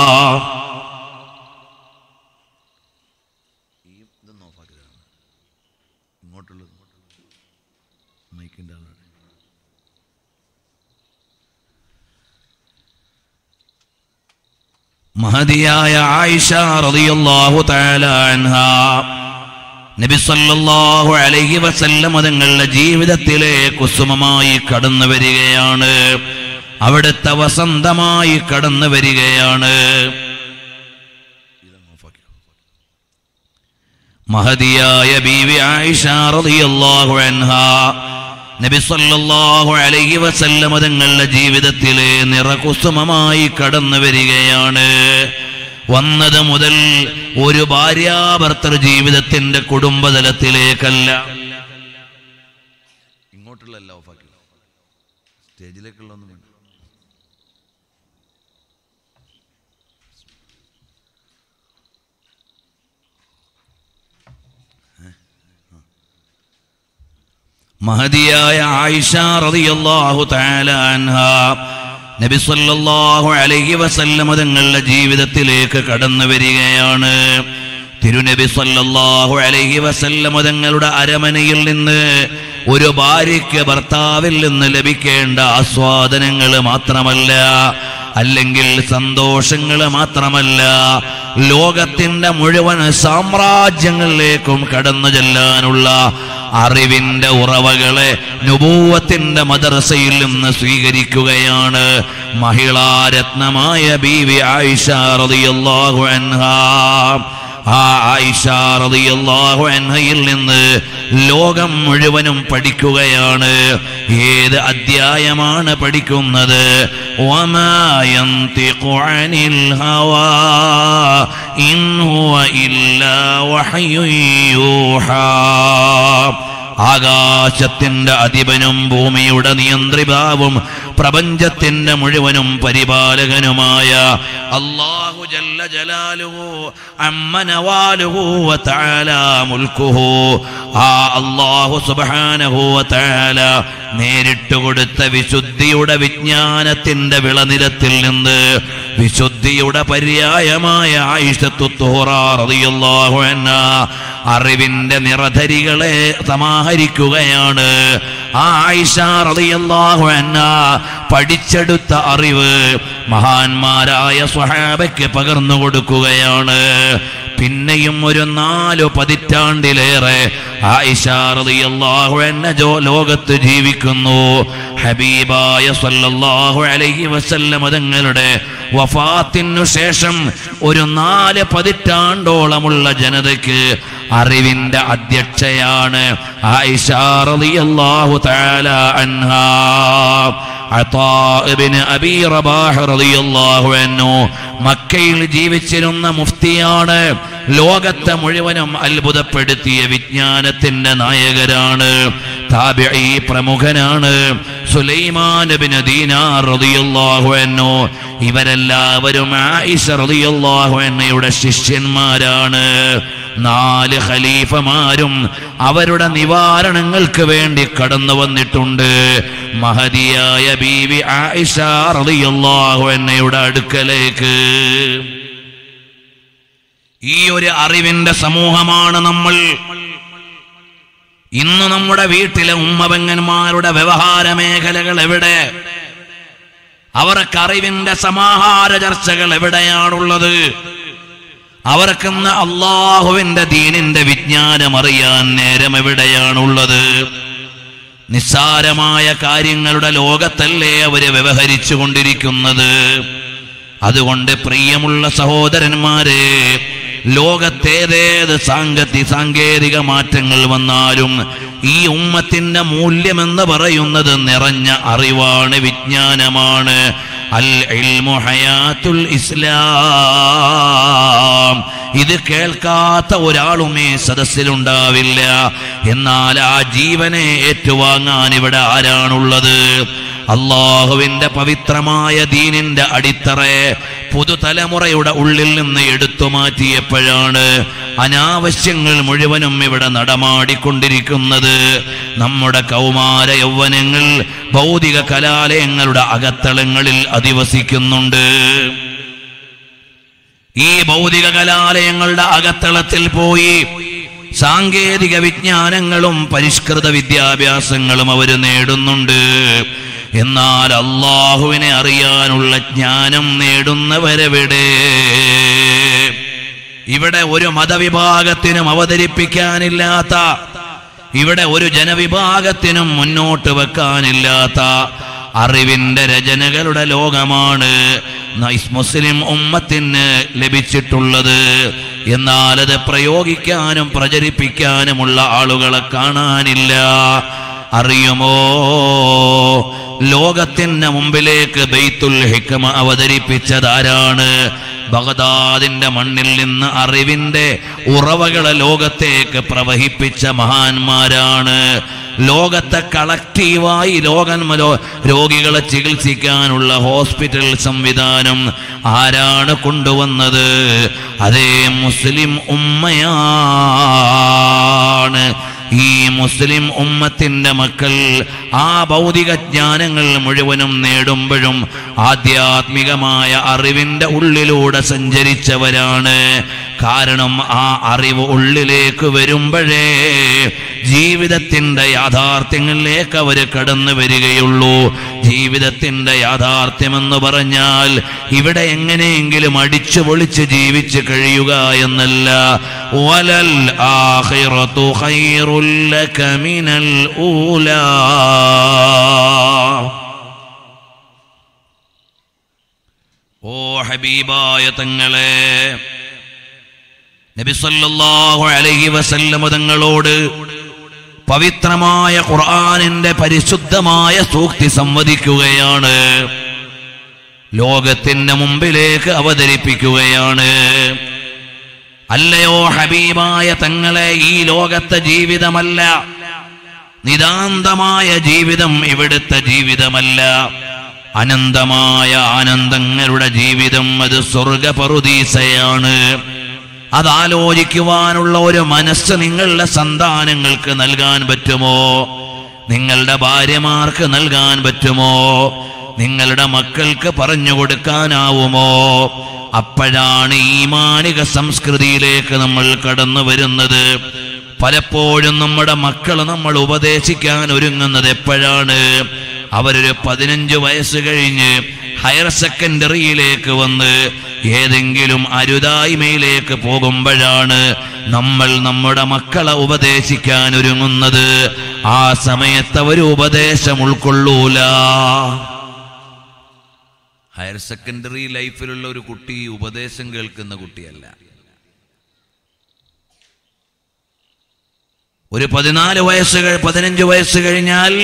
മഹദിയായ ആയിഷ റളിയല്ലാഹു തആല അൻഹാ നബി സല്ലല്ലാഹു അലൈഹി വസല്ലം തങ്ങളുടെ ജീവിതത്തിലെ കുസുമമായി കടന്നു വരികയാണ്, അവിടുത്തെ വസന്തമായി കടന്നു വരികയാണ്. മഹദിയായ ബീവി ആയിഷ റളിയല്ലാഹു അൻഹാ നബി സല്ലല്ലാഹു അലൈഹി വസല്ലം തങ്ങളുടെ ജീവിതത്തിലെ നിറകുസുമമായി കടന്നു വരികയാണ്. വന്നത് മുതൽ ഒരു ഭാര്യാഭർത്തൃ ജീവിതത്തിന്റെ കുടുംബതലത്തിലേക്കല്ല, ഇങ്ങോട്ടുള്ള സ്റ്റേജിലേക്കുള്ളൊന്നും വേണ്ട. മഹദിയായ ആയിഷ റളിയല്ലാഹു തആല അൻഹാ നബി സല്ലല്ലാഹു അലൈഹി വസല്ലം തങ്ങളുടെ ജീവിതത്തിലേക്ക് കടന്നു വരികയാണ്. തിരുനബി സല്ലല്ലാഹു അലൈഹി വസല്ലം തങ്ങളുടെ അരമനയിൽ നിന്ന് ഒരു ഭാര്യയ്ക്ക് ഭർത്താവിൽ നിന്ന് ലഭിക്കേണ്ട ആസ്വാദനങ്ങൾ മാത്രമല്ല, അല്ലെങ്കിൽ സന്തോഷങ്ങൾ മാത്രമല്ല, ലോകത്തിന്റെ മുഴുവൻ സാമ്രാജ്യങ്ങളിലേക്കും കടന്നു ചെല്ലാനുള്ള അറിവിന്റെ ഉറവകളെ നുബൂവത്തിന്റെ മദ്രസയിൽ നിന്ന് സ്വീകരിക്കുകയാണ് മഹിളാരത്നമായ ബീവി ആയിഷ റളിയല്ലാഹു അൻഹാ. ആ ആയിഷ റളിയല്ലാഹു അൻഹയിൽ നിന്ന് ലോകം മുഴുവനും പഠിക്കുകയാണ്. ഏത് അധ്യായമാണ് പഠിക്കുന്നത്? വമാ യന്തിഖു അനിൽ ഹവാ ഇൻ ഹുവ ഇല്ലാ വഹ്യു യൂഹാ. ആകാശത്തിന്റെ അധിപനും ഭൂമിയുടെ നിയന്ത്രിതാവും പ്രപഞ്ചത്തിന്റെ മുഴുവനും പരിപാലകനുമായ അല്ലാഹു ജല്ല ജലാലുഹു അമ്മ നവാലുഹു വ തആല മുൽക്കുഹു, ആ അല്ലാഹു സുബ്ഹാനഹു വ തആല നേരിട്ട് കൊടുത്ത വിശുദ്ധിയുടെ വിജ്ഞാനത്തിന്റെ വിളനിലത്തിൽ നിന്ന് വിശുദ്ധിയുടെ പര്യായമായ ആയിഷത്തു തുഹ്റ റളിയല്ലാഹു അൻഹാ അറിവിന്റെ നിറധരികളെ സമാഹരിക്കുകയാണ്. ആ ആയിഷ റളിയല്ലാഹു അൻഹാ പഠിച്ചെടുത്ത അറിവ് മഹാന്മാരായ സ്വഹാബയ്ക്ക് പകർന്നു കൊടുക്കുകയാണ്. പിന്നെയും ഒരു 4 പതിറ്റാണ്ടിലേറെ ആയിഷ റളിയല്ലാഹു അൻഹ ലോകത്ത് ജീവിക്കുന്നു. ഹബീബായ സല്ലല്ലാഹു അലൈഹി വസല്ലം തങ്ങളുടെ വഫാത്തിനു ശേഷം ഒരു 4 പതിറ്റാണ്ടോളമുള്ള ജനതയ്ക്ക് അറിവിന്റെ അധ്യക്ഷയാണ് ആയിഷ റളിയല്ലാഹു തആല അൻഹാ. അതാ ഇബ്നു അബീ റബാഹ് റളിയല്ലാഹു അൻഹു മക്കയിൽ ജീവിച്ചിരുന്ന മുഫ്തിയാണ്. ലോകത്തെ മുഴുവനും അത്ഭുതപ്പെടുത്തിയ വിജ്ഞാനത്തിന്റെ നായകരാണ്. താബിഈ പ്രമുഖനാണ്. സുലൈമാൻ ഇബ്നു ദീനാർ റളിയല്ലാഹു അൻഹു ഇവരെല്ലാവരും ആയിഷ റളിയല്ലാഹു അൻഹയുടെ ശിഷ്യന്മാരാണ്. 4 ഖലീഫമാരും അവരുടെ നിവാരണങ്ങൾക്ക് വേണ്ടി കടന്നു വന്നിട്ടുണ്ട്. മഹദിയായ ബീവി ആയിഷ റളിയല്ലാഹു അൻഹയുടെ അടുക്കലേക്ക്. ഈ ഒരു അറിവിന്റെ സമൂഹമാണ് നമ്മൾ. ഇന്ന് നമ്മുടെ വീട്ടിലെ ഉമ്മപെങ്ങന്മാരുടെ വ്യവഹാര മേഖലകൾ എവിടെ? അവർക്ക് അറിവിന്റെ സമാഹാര ചർച്ചകൾ എവിടെയാണുള്ളത്? അവർക്കിന്ന് അള്ളാഹുവിന്റെ ദീനിന്റെ വിജ്ഞാനം അറിയാൻ നേരം എവിടെയാണുള്ളത്? നിസ്സാരമായ കാര്യങ്ങളുടെ ലോകത്തല്ലേ അവര് വ്യവഹരിച്ചു കൊണ്ടിരിക്കുന്നത്. അതുകൊണ്ട് പ്രിയമുള്ള സഹോദരന്മാരെ, ലോകത്തേതേത് സാങ്കേതിക മാറ്റങ്ങൾ വന്നാലും ഈ ഉമ്മത്തിന്റെ മൂല്യമെന്ന് പറയുന്നത് നിറഞ്ഞ അറിവാണ്, വിജ്ഞാനമാണ്. അൽ ഇൽമു ഹയാത്തുൽ ഇസ്ലാം. ഇത് കേൾക്കാത്ത ഒരാളും ഈ സദസ്സിലുണ്ടാവില്ല. എന്നാൽ ആ ജീവനെ ഏറ്റുവാങ്ങാൻ ഇവിടെ ആരാണുള്ളത്? അള്ളാഹുവിന്റെ പവിത്രമായ ദീനിന്റെ അടിത്തറ പുതുതലമുറയുടെ ഉള്ളിൽ നിന്ന് എടുത്തു മാറ്റിയപ്പോഴാണ് അനാവശ്യങ്ങൾ മുഴുവനും ഇവിടെ നടമാടിക്കൊണ്ടിരിക്കുന്നത്. നമ്മുടെ കൗമാര യൗവനങ്ങൾ ഭൗതിക കലാലയങ്ങളുടെ അകത്തളങ്ങളിൽ അധിവസിക്കുന്നുണ്ട്. ഈ ഭൗതിക കലാലയങ്ങളുടെ അകത്തളത്തിൽ പോയി സാങ്കേതിക വിജ്ഞാനങ്ങളും പരിഷ്കൃത വിദ്യാഭ്യാസങ്ങളും അവര് നേടുന്നുണ്ട്. എന്നാൽ അള്ളാഹുവിനെ അറിയാനുള്ള ജ്ഞാനം നേടുന്നവരെവിടെ? ഇവിടെ ഒരു മതവിഭാഗത്തിനും അവതരിപ്പിക്കാനില്ലാത്ത, ഇവിടെ ഒരു ജനവിഭാഗത്തിനും മുന്നോട്ട് വെക്കാനില്ലാത്ത അറിവിന്റെ രചനകളുടെ ലോകമാണ് മുസ്ലിം ഉമ്മത്തിന് ലഭിച്ചിട്ടുള്ളത്. എന്നാൽ അത് പ്രയോഗിക്കാനും പ്രചരിപ്പിക്കാനുമുള്ള ആളുകളെ കാണാനില്ല. അറിയുമോ, ലോകത്തിന്റെ മുമ്പിലേക്ക് ബൈത്തുൽ ഹിക്മ അവതരിപ്പിച്ചതാരാണ്? ബഗ്ദാദിന്റെ മണ്ണിൽ നിന്ന് അറിവിന്റെ ഉറവകളെ ലോകത്തേക്ക് പ്രവഹിപ്പിച്ച മഹാന്മാരാണ്. ലോകത്തെ കളക്റ്റീവായി രോഗികളെ ചികിത്സിക്കാനുള്ള ഹോസ്പിറ്റൽ സംവിധാനം ആരാണ് കൊണ്ടുവന്നത്? അതേ മുസ്ലിം ഉമ്മയാണ്. ഈ മുസ്ലിം ഉമ്മത്തിന്റെ മക്കൾ ആ ഭൗതിക ജ്ഞാനങ്ങൾ മുഴുവനും നേടുമ്പോഴും ആധ്യാത്മികമായ അറിവിന്റെ ഉള്ളിലൂടെ സഞ്ചരിച്ചവരാണ്. കാരണം ആ അറിവ് ഉള്ളിലേക്ക് വരുമ്പോഴേ ജീവിതത്തിന്റെ യാഥാർത്ഥ്യങ്ങളിലേക്ക് അവര് കടന്നു വരികയുള്ളൂ. ജീവിതത്തിന്റെ യാഥാർത്ഥ്യമെന്ന് പറഞ്ഞാൽ ഇവിടെ എങ്ങനെയെങ്കിലും അടിച്ചു പൊളിച്ച് ജീവിച്ച് കഴിയുക എന്നല്ല. വലൽ ആഖിറതു ഖൈറുൽ ലക മിനൽ ഊലാ. ഓ ഹബീബായ തങ്ങളെ, നബി സല്ലല്ലാഹു അലൈഹി വസല്ലം തങ്ങളോട് പവിത്രമായ ഖുർആനിന്റെ പരിശുദ്ധമായ സൂക്തി സംവദിക്കുകയാണ്, ലോകത്തിന്റെ മുമ്പിലേക്ക് അവതരിപ്പിക്കുകയാണ്. അല്ലയോ ഹബീബായ തങ്ങളെ, ഈ ലോകത്തെ ജീവിതമല്ല, നിതാന്തമായ ജീവിതം ഇവിടുത്തെ ജീവിതമല്ല. അനന്തമായ ആനന്ദങ്ങളുടെ ജീവിതം അത് സ്വർഗപറുദീസയാണ്. അതാലോചിക്കുവാനുള്ള ഒരു മനസ്സ് നിങ്ങളുടെ സന്താനങ്ങൾക്ക് നൽകാൻ പറ്റുമോ? നിങ്ങളുടെ ഭാര്യമാർക്ക് നൽകാൻ പറ്റുമോ? നിങ്ങളുടെ മക്കൾക്ക് പറഞ്ഞു കൊടുക്കാനാവുമോ? അപ്പോഴാണ് ഈമാനിക സംസ്കൃതിയിലേക്ക് നമ്മൾ കടന്നു വരുന്നത്. പലപ്പോഴും നമ്മുടെ മക്കളെ നമ്മൾ ഉപദേശിക്കാൻ ഒരുങ്ങുന്നത് എപ്പോഴാണ്? അവരൊരു 15 വയസ്സ് കഴിഞ്ഞ് ഹയർ സെക്കൻഡറിയിലേക്ക് വന്ന് ഏതെങ്കിലും അരുതായ്മയിലേക്ക് പോകുമ്പോഴാണ് നമ്മൾ നമ്മുടെ മക്കളെ ഉപദേശിക്കാൻ ഒരുങ്ങുന്നത്. ആ സമയത്ത് അവർ ഉപദേശം ഉൾക്കൊള്ളൂല. ഹയർ സെക്കൻഡറി ലൈഫിലുള്ള ഒരു കുട്ടി ഉപദേശം കേൾക്കുന്ന കുട്ടിയല്ല. ഒരു 15 വയസ്സ് കഴിഞ്ഞാൽ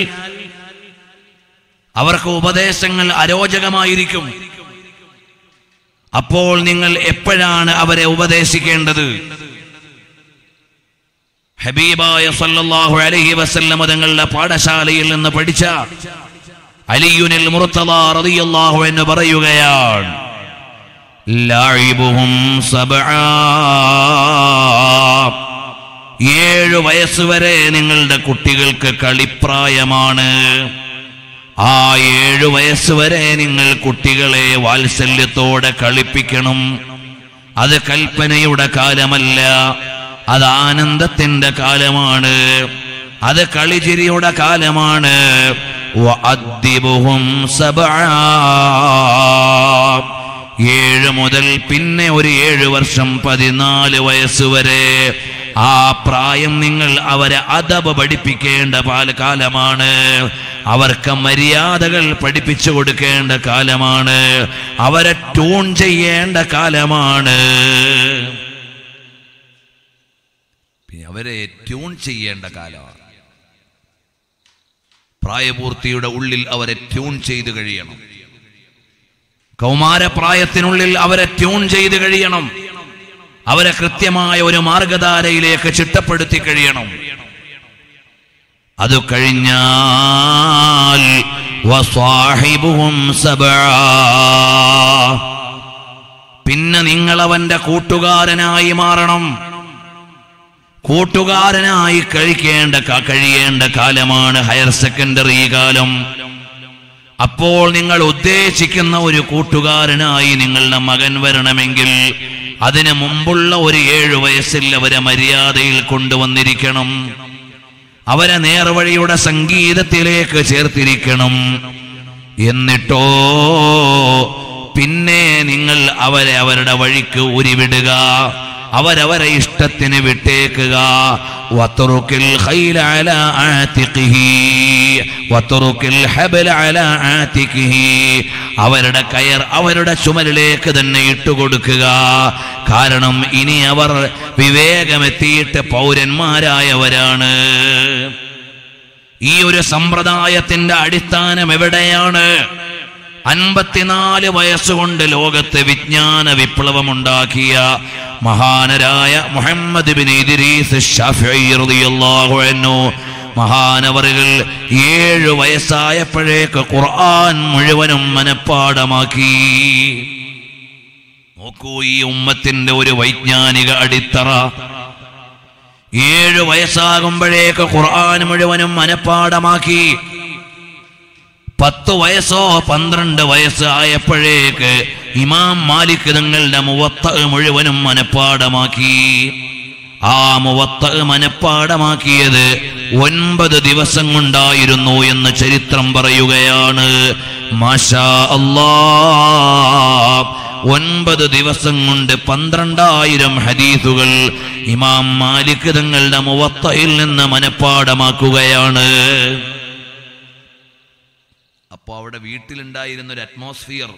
അവർക്ക് ഉപദേശങ്ങൾ അരോചകമായിരിക്കും. അപ്പോൾ നിങ്ങൾ എപ്പോഴാണ് അവരെ ഉപദേശിക്കേണ്ടത്? ഹബീബായ സല്ലല്ലാഹു അലൈഹി വസല്ലം തങ്ങളുടെ പാഠശാലയിൽ നിന്ന് പഠിച്ച അലിയുൽ മുർത്തദ റളിയല്ലാഹു അൻഹു പറയുകയാണ്, ലഅിബുഹും 7 വയസ്സുവരെ നിങ്ങളുടെ കുട്ടികൾക്ക് കളിപ്രായമാണ്. ആ 7 വയസ്സുവരെ നിങ്ങൾ കുട്ടികളെ വാത്സല്യത്തോടെ കളിപ്പിക്കണം. അത് കൽപ്പനയുടെ കാലമല്ല, അത് ആനന്ദത്തിന്റെ കാലമാണ്, അത് കളിചിരിയുടെ കാലമാണ്. വഅദ്ദിബുഹും 7 മുതൽ പിന്നെ ഒരു 7 വർഷം 14 വയസ്സുവരെ ആ പ്രായം നിങ്ങൾ അവരെ അദബ് പഠിപ്പിക്കേണ്ട കാലമാണ്. അവർക്ക് മര്യാദകൾ പഠിപ്പിച്ചു കൊടുക്കേണ്ട കാലമാണ്. അവരെ ട്യൂൺ ചെയ്യേണ്ട കാലമാണ്. അവരെ ട്യൂൺ ചെയ്യേണ്ട കാലമാണ്. പ്രായപൂർത്തിയുടെ ഉള്ളിൽ അവരെ ട്യൂൺ ചെയ്ത് കഴിയണം. കൗമാരപ്രായത്തിനുള്ളിൽ അവരെ ട്യൂൺ ചെയ്ത് കഴിയണം. അവരെ കൃത്യമായ ഒരു മാർഗധാരയിലേക്ക് ചിട്ടപ്പെടുത്തി കഴിയണം. അത് കഴിഞ്ഞാൽ വസ്വാഹിബുഹും 7, പിന്നെ നിങ്ങൾ അവന്റെ കൂട്ടുകാരനായി മാറണം. കൂട്ടുകാരനായി കഴിയേണ്ട കാലമാണ് ഹയർ സെക്കൻഡറി കാലം. അപ്പോൾ നിങ്ങൾ ഉദ്ദേശിക്കുന്ന ഒരു കൂട്ടുകാരനായി നിങ്ങളുടെ മകൻ വരണമെങ്കിൽ അതിനു മുമ്പുള്ള ഒരു 7 വയസ്സിൽ അവരെ മര്യാദയിൽ കൊണ്ടുവന്നിരിക്കണം. അവരെ നേർവഴിയുടെ സംഗീതത്തിലേക്ക് ചേർത്തിരിക്കണം. എന്നിട്ടോ പിന്നെ നിങ്ങൾ അവരെ അവരുടെ വഴിക്ക് ഉരിവിടുക, അവരവരെ ഇഷ്ടത്തിന് വിട്ടേക്കുക. വത്റുക്കിൽ ഖൈല അലാ ആതിഖിഹി വത്റുക്കിൽ ഹബ്ല അലാ ആതിഖിഹി, അവരുടെ കയർ അവരുടെ ചുമലിലേക്ക് തന്നെ ഇട്ടുകൊടുക്കുക. കാരണം ഇനി അവർ വിവേകമെത്തിയിട്ട് പൗരന്മാരായവരാണ്. ഈ ഒരു സമ്പ്രദായത്തിന്റെ അടിസ്ഥാനം എവിടെയാണ്? 54 വയസ്സുകൊണ്ട് ലോകത്ത് വിജ്ഞാന വിപ്ലവമുണ്ടാക്കിയ മഹാനരായ മുഹമ്മദ് ബിൻ ഇദ്രീസ് ശാഫിഈ റളിയല്ലാഹു അൻഹു മഹാനവറുകൾ 7 വയസ്സായപ്പോഴേക്ക് ഖുർആൻ മുഴുവനും മനഃപ്പാഠമാക്കി. നോക്കൂ, ഈ ഉമ്മത്തിന്റെ ഒരു വൈജ്ഞാനിക അടിത്തറ. 7 വയസ്സാകുമ്പോഴേക്ക് ഖുർആൻ മുഴുവനും മനഃപ്പാഠമാക്കി. 10 വയസ്സോ 12 വയസ്സ് ആയപ്പോഴേക്ക് ഇമാം മാലിക് തങ്ങളുടെ മുവത്ത മുഴുവനും മനഃപ്പാഠമാക്കി. ആ മുവത്ത മനഃപ്പാഠമാക്കിയത് 9 ദിവസം കൊണ്ടായിരുന്നു എന്ന് ചരിത്രം പറയുകയാണ്. മാഷാ അല്ലാഹ്, 9 ദിവസം കൊണ്ട് 12,000 ഹദീസുകൾ ഇമാം മാലിക് തങ്ങളുടെ മുവത്തയിൽ നിന്ന് മനഃപ്പാഠമാക്കുകയാണ്. അപ്പൊ അവിടെ വീട്ടിലുണ്ടായിരുന്ന ഒരു അറ്റ്മോസ്ഫിയർ,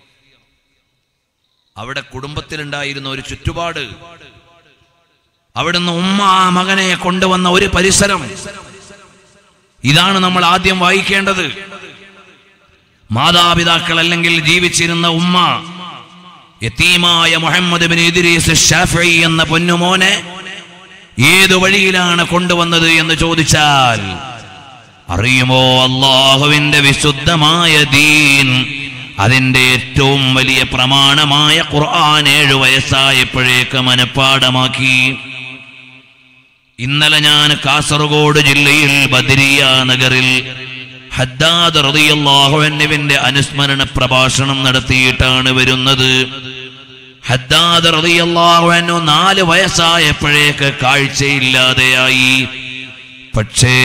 അവിടെ കുടുംബത്തിലുണ്ടായിരുന്ന ഒരു ചുറ്റുപാട്, അവിടുന്ന് ഉമ്മ ആ മകനെ കൊണ്ടുവന്ന ഒരു പരിസരം, ഇതാണ് നമ്മൾ ആദ്യം വായിക്കേണ്ടത്. മാതാപിതാക്കൾ അല്ലെങ്കിൽ ജീവിച്ചിരുന്ന ഉമ്മ യതീമായ മുഹമ്മദ് ബിൻ ഇദ്രീസ് ശാഫിഈ എന്ന പൊന്നുമോനെ ഏതു വഴിയിലാണ് കൊണ്ടുവന്നത് എന്ന് ചോദിച്ചാൽ അറിയുമോ? അല്ലാഹുവിന്റെ വിശുദ്ധമായ ദീൻ, അതിന്റെ ഏറ്റവും വലിയ പ്രമാണമായ ഖുർആൻ 7 വയസ്സായപ്പോഴേക്ക് മനഃപ്പാഠമാക്കി. ഇന്നലെ ഞാൻ കാസർഗോഡ് ജില്ലയിൽ ബദരിയ നഗറിൽ ഹദ്ദാദ് റളിയല്ലാഹു അൻഹുവിന്റെ അനുസ്മരണ പ്രഭാഷണം നടത്തിയിട്ടാണ് വരുന്നത്. ഹദ്ദാദ് റളിയല്ലാഹു അൻഹു 4 വയസ്സായപ്പോഴേക്ക് കാഴ്ചയില്ലാതെയായി. പക്ഷേ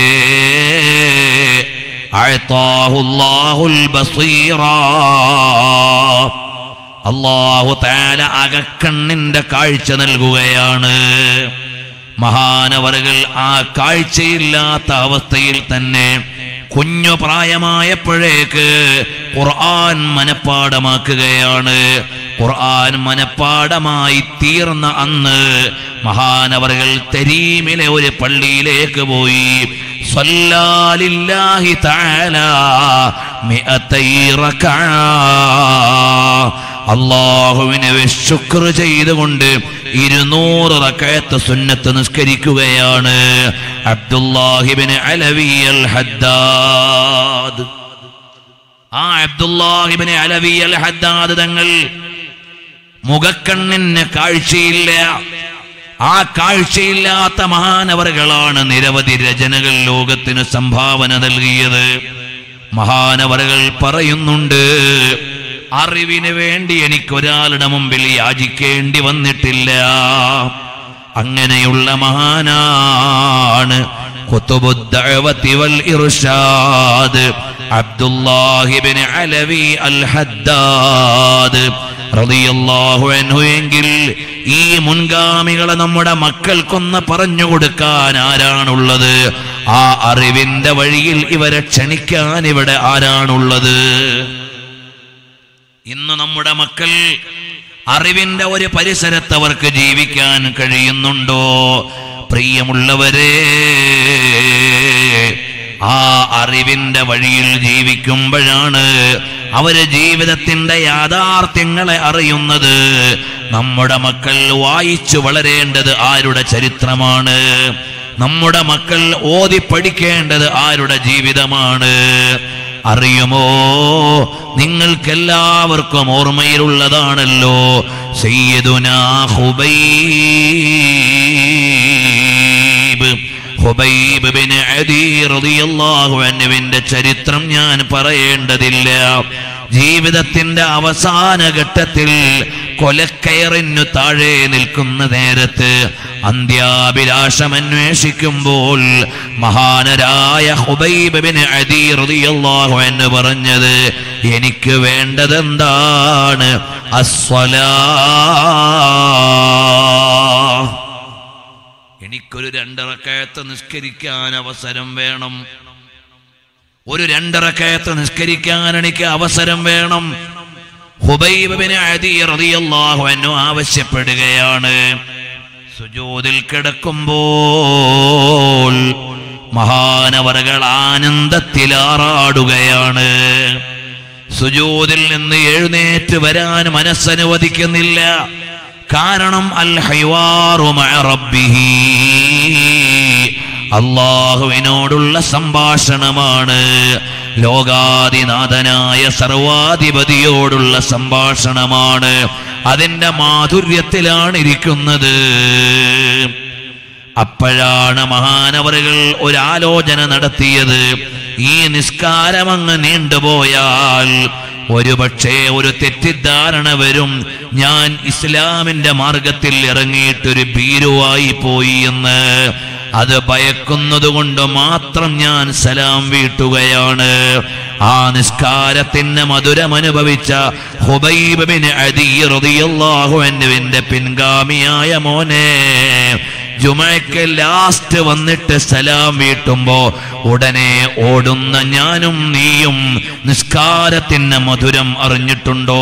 അഅതാഹുല്ലാഹുൽ ബസീറ, അല്ലാഹു തആല അകക്കണ്ണിന്റെ കാഴ്ച നൽകുകയാണ്. മഹാനവറുകൾ ആ കാഴ്ചയില്ലാത്ത അവസ്ഥയിൽ തന്നെ കുഞ്ഞു പ്രായമായപ്പോഴേക്ക് ഖുർആൻ മനഃപ്പാഠമാക്കുകയാണ്. ഖുർആൻ മനഃപ്പാഠമായി തീർന്ന അന്ന് മഹാനവറുകൾ തരീമിലെ ഒരു പള്ളിയിലേക്ക് പോയി. സ്വല്ലല്ലാഹി തആല 100 റക്അ, അല്ലാഹുവിനെ ശുക്ർ ചെയ്തുകൊണ്ട് 200 റക്അത്ത് സുന്നത്ത് നിസ്കരിക്കുകയാണ്. അബ്ദുല്ലാഹി ഇബ്നു അലവി അൽ ഹദ്ദാദ്, ആ അബ്ദുല്ലാഹി ഇബ്നു അലവി അൽ ഹദ്ദാദ് തങ്ങൾ മുഖക്കണ്ണിന് കാഴ്ചയില്ല. ആ കാഴ്ചയില്ലാത്ത മഹാനവറുകളാണ് നിരവധി രചനകൾ ലോകത്തിന് സംഭാവന നൽകിയത്. മഹാനവറുകൾ പറയുന്നുണ്ട്, അറിവിന് വേണ്ടി എനിക്കൊരാളുടെ മുമ്പിൽ യാചിക്കേണ്ടി വന്നിട്ടില്ല. അങ്ങനെയുള്ള മഹാനാണ് ഖുതുബുദ്ദഅവതി വൽ ഇർഷാദ് അബ്ദുല്ലാഹി ഇബ്നു അലവി അൽ ഹദ്ദാദ് റളിയല്ലാഹു അൻഹു. എങ്കിൽ ഈ മുൻഗാമികളെ നമ്മുടെ മക്കൾക്കൊന്ന് പറഞ്ഞു കൊടുക്കാൻ ആരാണുള്ളത്? ആ അറിവിന്റെ വഴിയിൽ ഇവരെ ക്ഷണിക്കാൻ ഇവിടെ ആരാണുള്ളത്? ഇന്ന് നമ്മുടെ മക്കൾ അറിവിന്റെ ഒരു പരിസരത്ത് അവർക്ക് ജീവിക്കാൻ കഴിയുന്നുണ്ടോ? പ്രിയമുള്ളവരെ, ആ അറിവിന്റെ വഴിയിൽ ജീവിക്കുമ്പോഴാണ് അവര് ജീവിതത്തിന്റെ യാഥാർത്ഥ്യങ്ങളെ അറിയുന്നത്. നമ്മുടെ മക്കൾ വായിച്ചു വളരേണ്ടത് ആരുടെ ചരിത്രമാണ്? നമ്മുടെ മക്കൾ ഓതി പഠിക്കേണ്ടത് ആരുടെ ജീവിതമാണ്? അറിയുമോ? നിങ്ങൾക്കെല്ലാവർക്കും ഓർമ്മയിലുള്ളതാണല്ലോ സയ്യിദുനാ ഖുബൈബ് ബിൻ അദി റളിയല്ലാഹു അൻഹുവിന്റെ ചരിത്രം ഞാൻ പറയേണ്ടതില്ല. ജീവിതത്തിന്റെ അവസാന ഘട്ടത്തിൽ കൊലക്കയറിനു താഴെ നിൽക്കുന്ന നേരത്ത് അന്ത്യാഭിലാഷം അന്വേഷിക്കുമ്പോൾ മഹാനരായ ഖുബൈബ് ബിൻ അദി റളിയല്ലാഹു അൻഹു പറഞ്ഞത്, എനിക്ക് വേണ്ടതെന്താണ്? അസ്സലാഹ്. എനിക്കൊരു 2 റക്അത്ത് നിസ്കരിക്കാൻ അവസരം വേണം. ഒരു 2 റക്അത്ത് നിസ്കരിക്കാൻ എനിക്ക് അവസരം വേണം. ഖുബൈബ് ബിൻ അദി റളിയല്ലാഹു അൻഹു ആവശ്യപ്പെടുകയാണ്. സുജൂദിൽ കിടക്കുമ്പോൾ മഹാനവറുകൾ ആനന്ദത്തിൽ ആറാടുകയാണ്. സുജൂദിൽ നിന്ന് എഴുന്നേറ്റ് വരാൻ മനസ്സനുവദിക്കുന്നില്ല. കാരണം അൽ ഹൈവാറു മഅ റബ്ബിഹി, അല്ലാഹുവിനോടുള്ള സംഭാഷണമാണ്. ലോകാധിനാഥനായ സർവാധിപതിയോടുള്ള സംഭാഷണമാണ്. അതിന്റെ മാധുര്യത്തിലാണ് ഇരിക്കുന്നത്. അപ്പോഴാണ് മഹാനവറുകൾ ഒരാലോചന നടത്തിയത്. ഈ നിസ്കാരം അങ്ങ് നീണ്ടുപോയാൽ ഒരുപക്ഷേ ഒരു തെറ്റിദ്ധാരണ വരും, ഞാൻ ഇസ്ലാമിന്റെ മാർഗത്തിൽ ഇറങ്ങിയിട്ടൊരു ഭീരുവായി പോയി എന്ന്. അത് ഭയക്കുന്നത് കൊണ്ട് മാത്രം ഞാൻ സലാം വീട്ടുകയാണ്. ആ നിസ്കാരത്തിന് മധുരമനുഭവിച്ച ഖുബൈബ് ബിൻ അദി റളിയല്ലാഹു അൻഹുവിന്റെ പിൻഗാമിയായ മോനെ, ജുമഅക്ക് ലാസ്റ്റ് വന്നിട്ട് സലാം വീട്ടുമ്പോ ഉടനെ ഓടുന്ന ഞാനും നീയും നിസ്കാരത്തിന്റെ മധുരം അറിഞ്ഞിട്ടുണ്ടോ?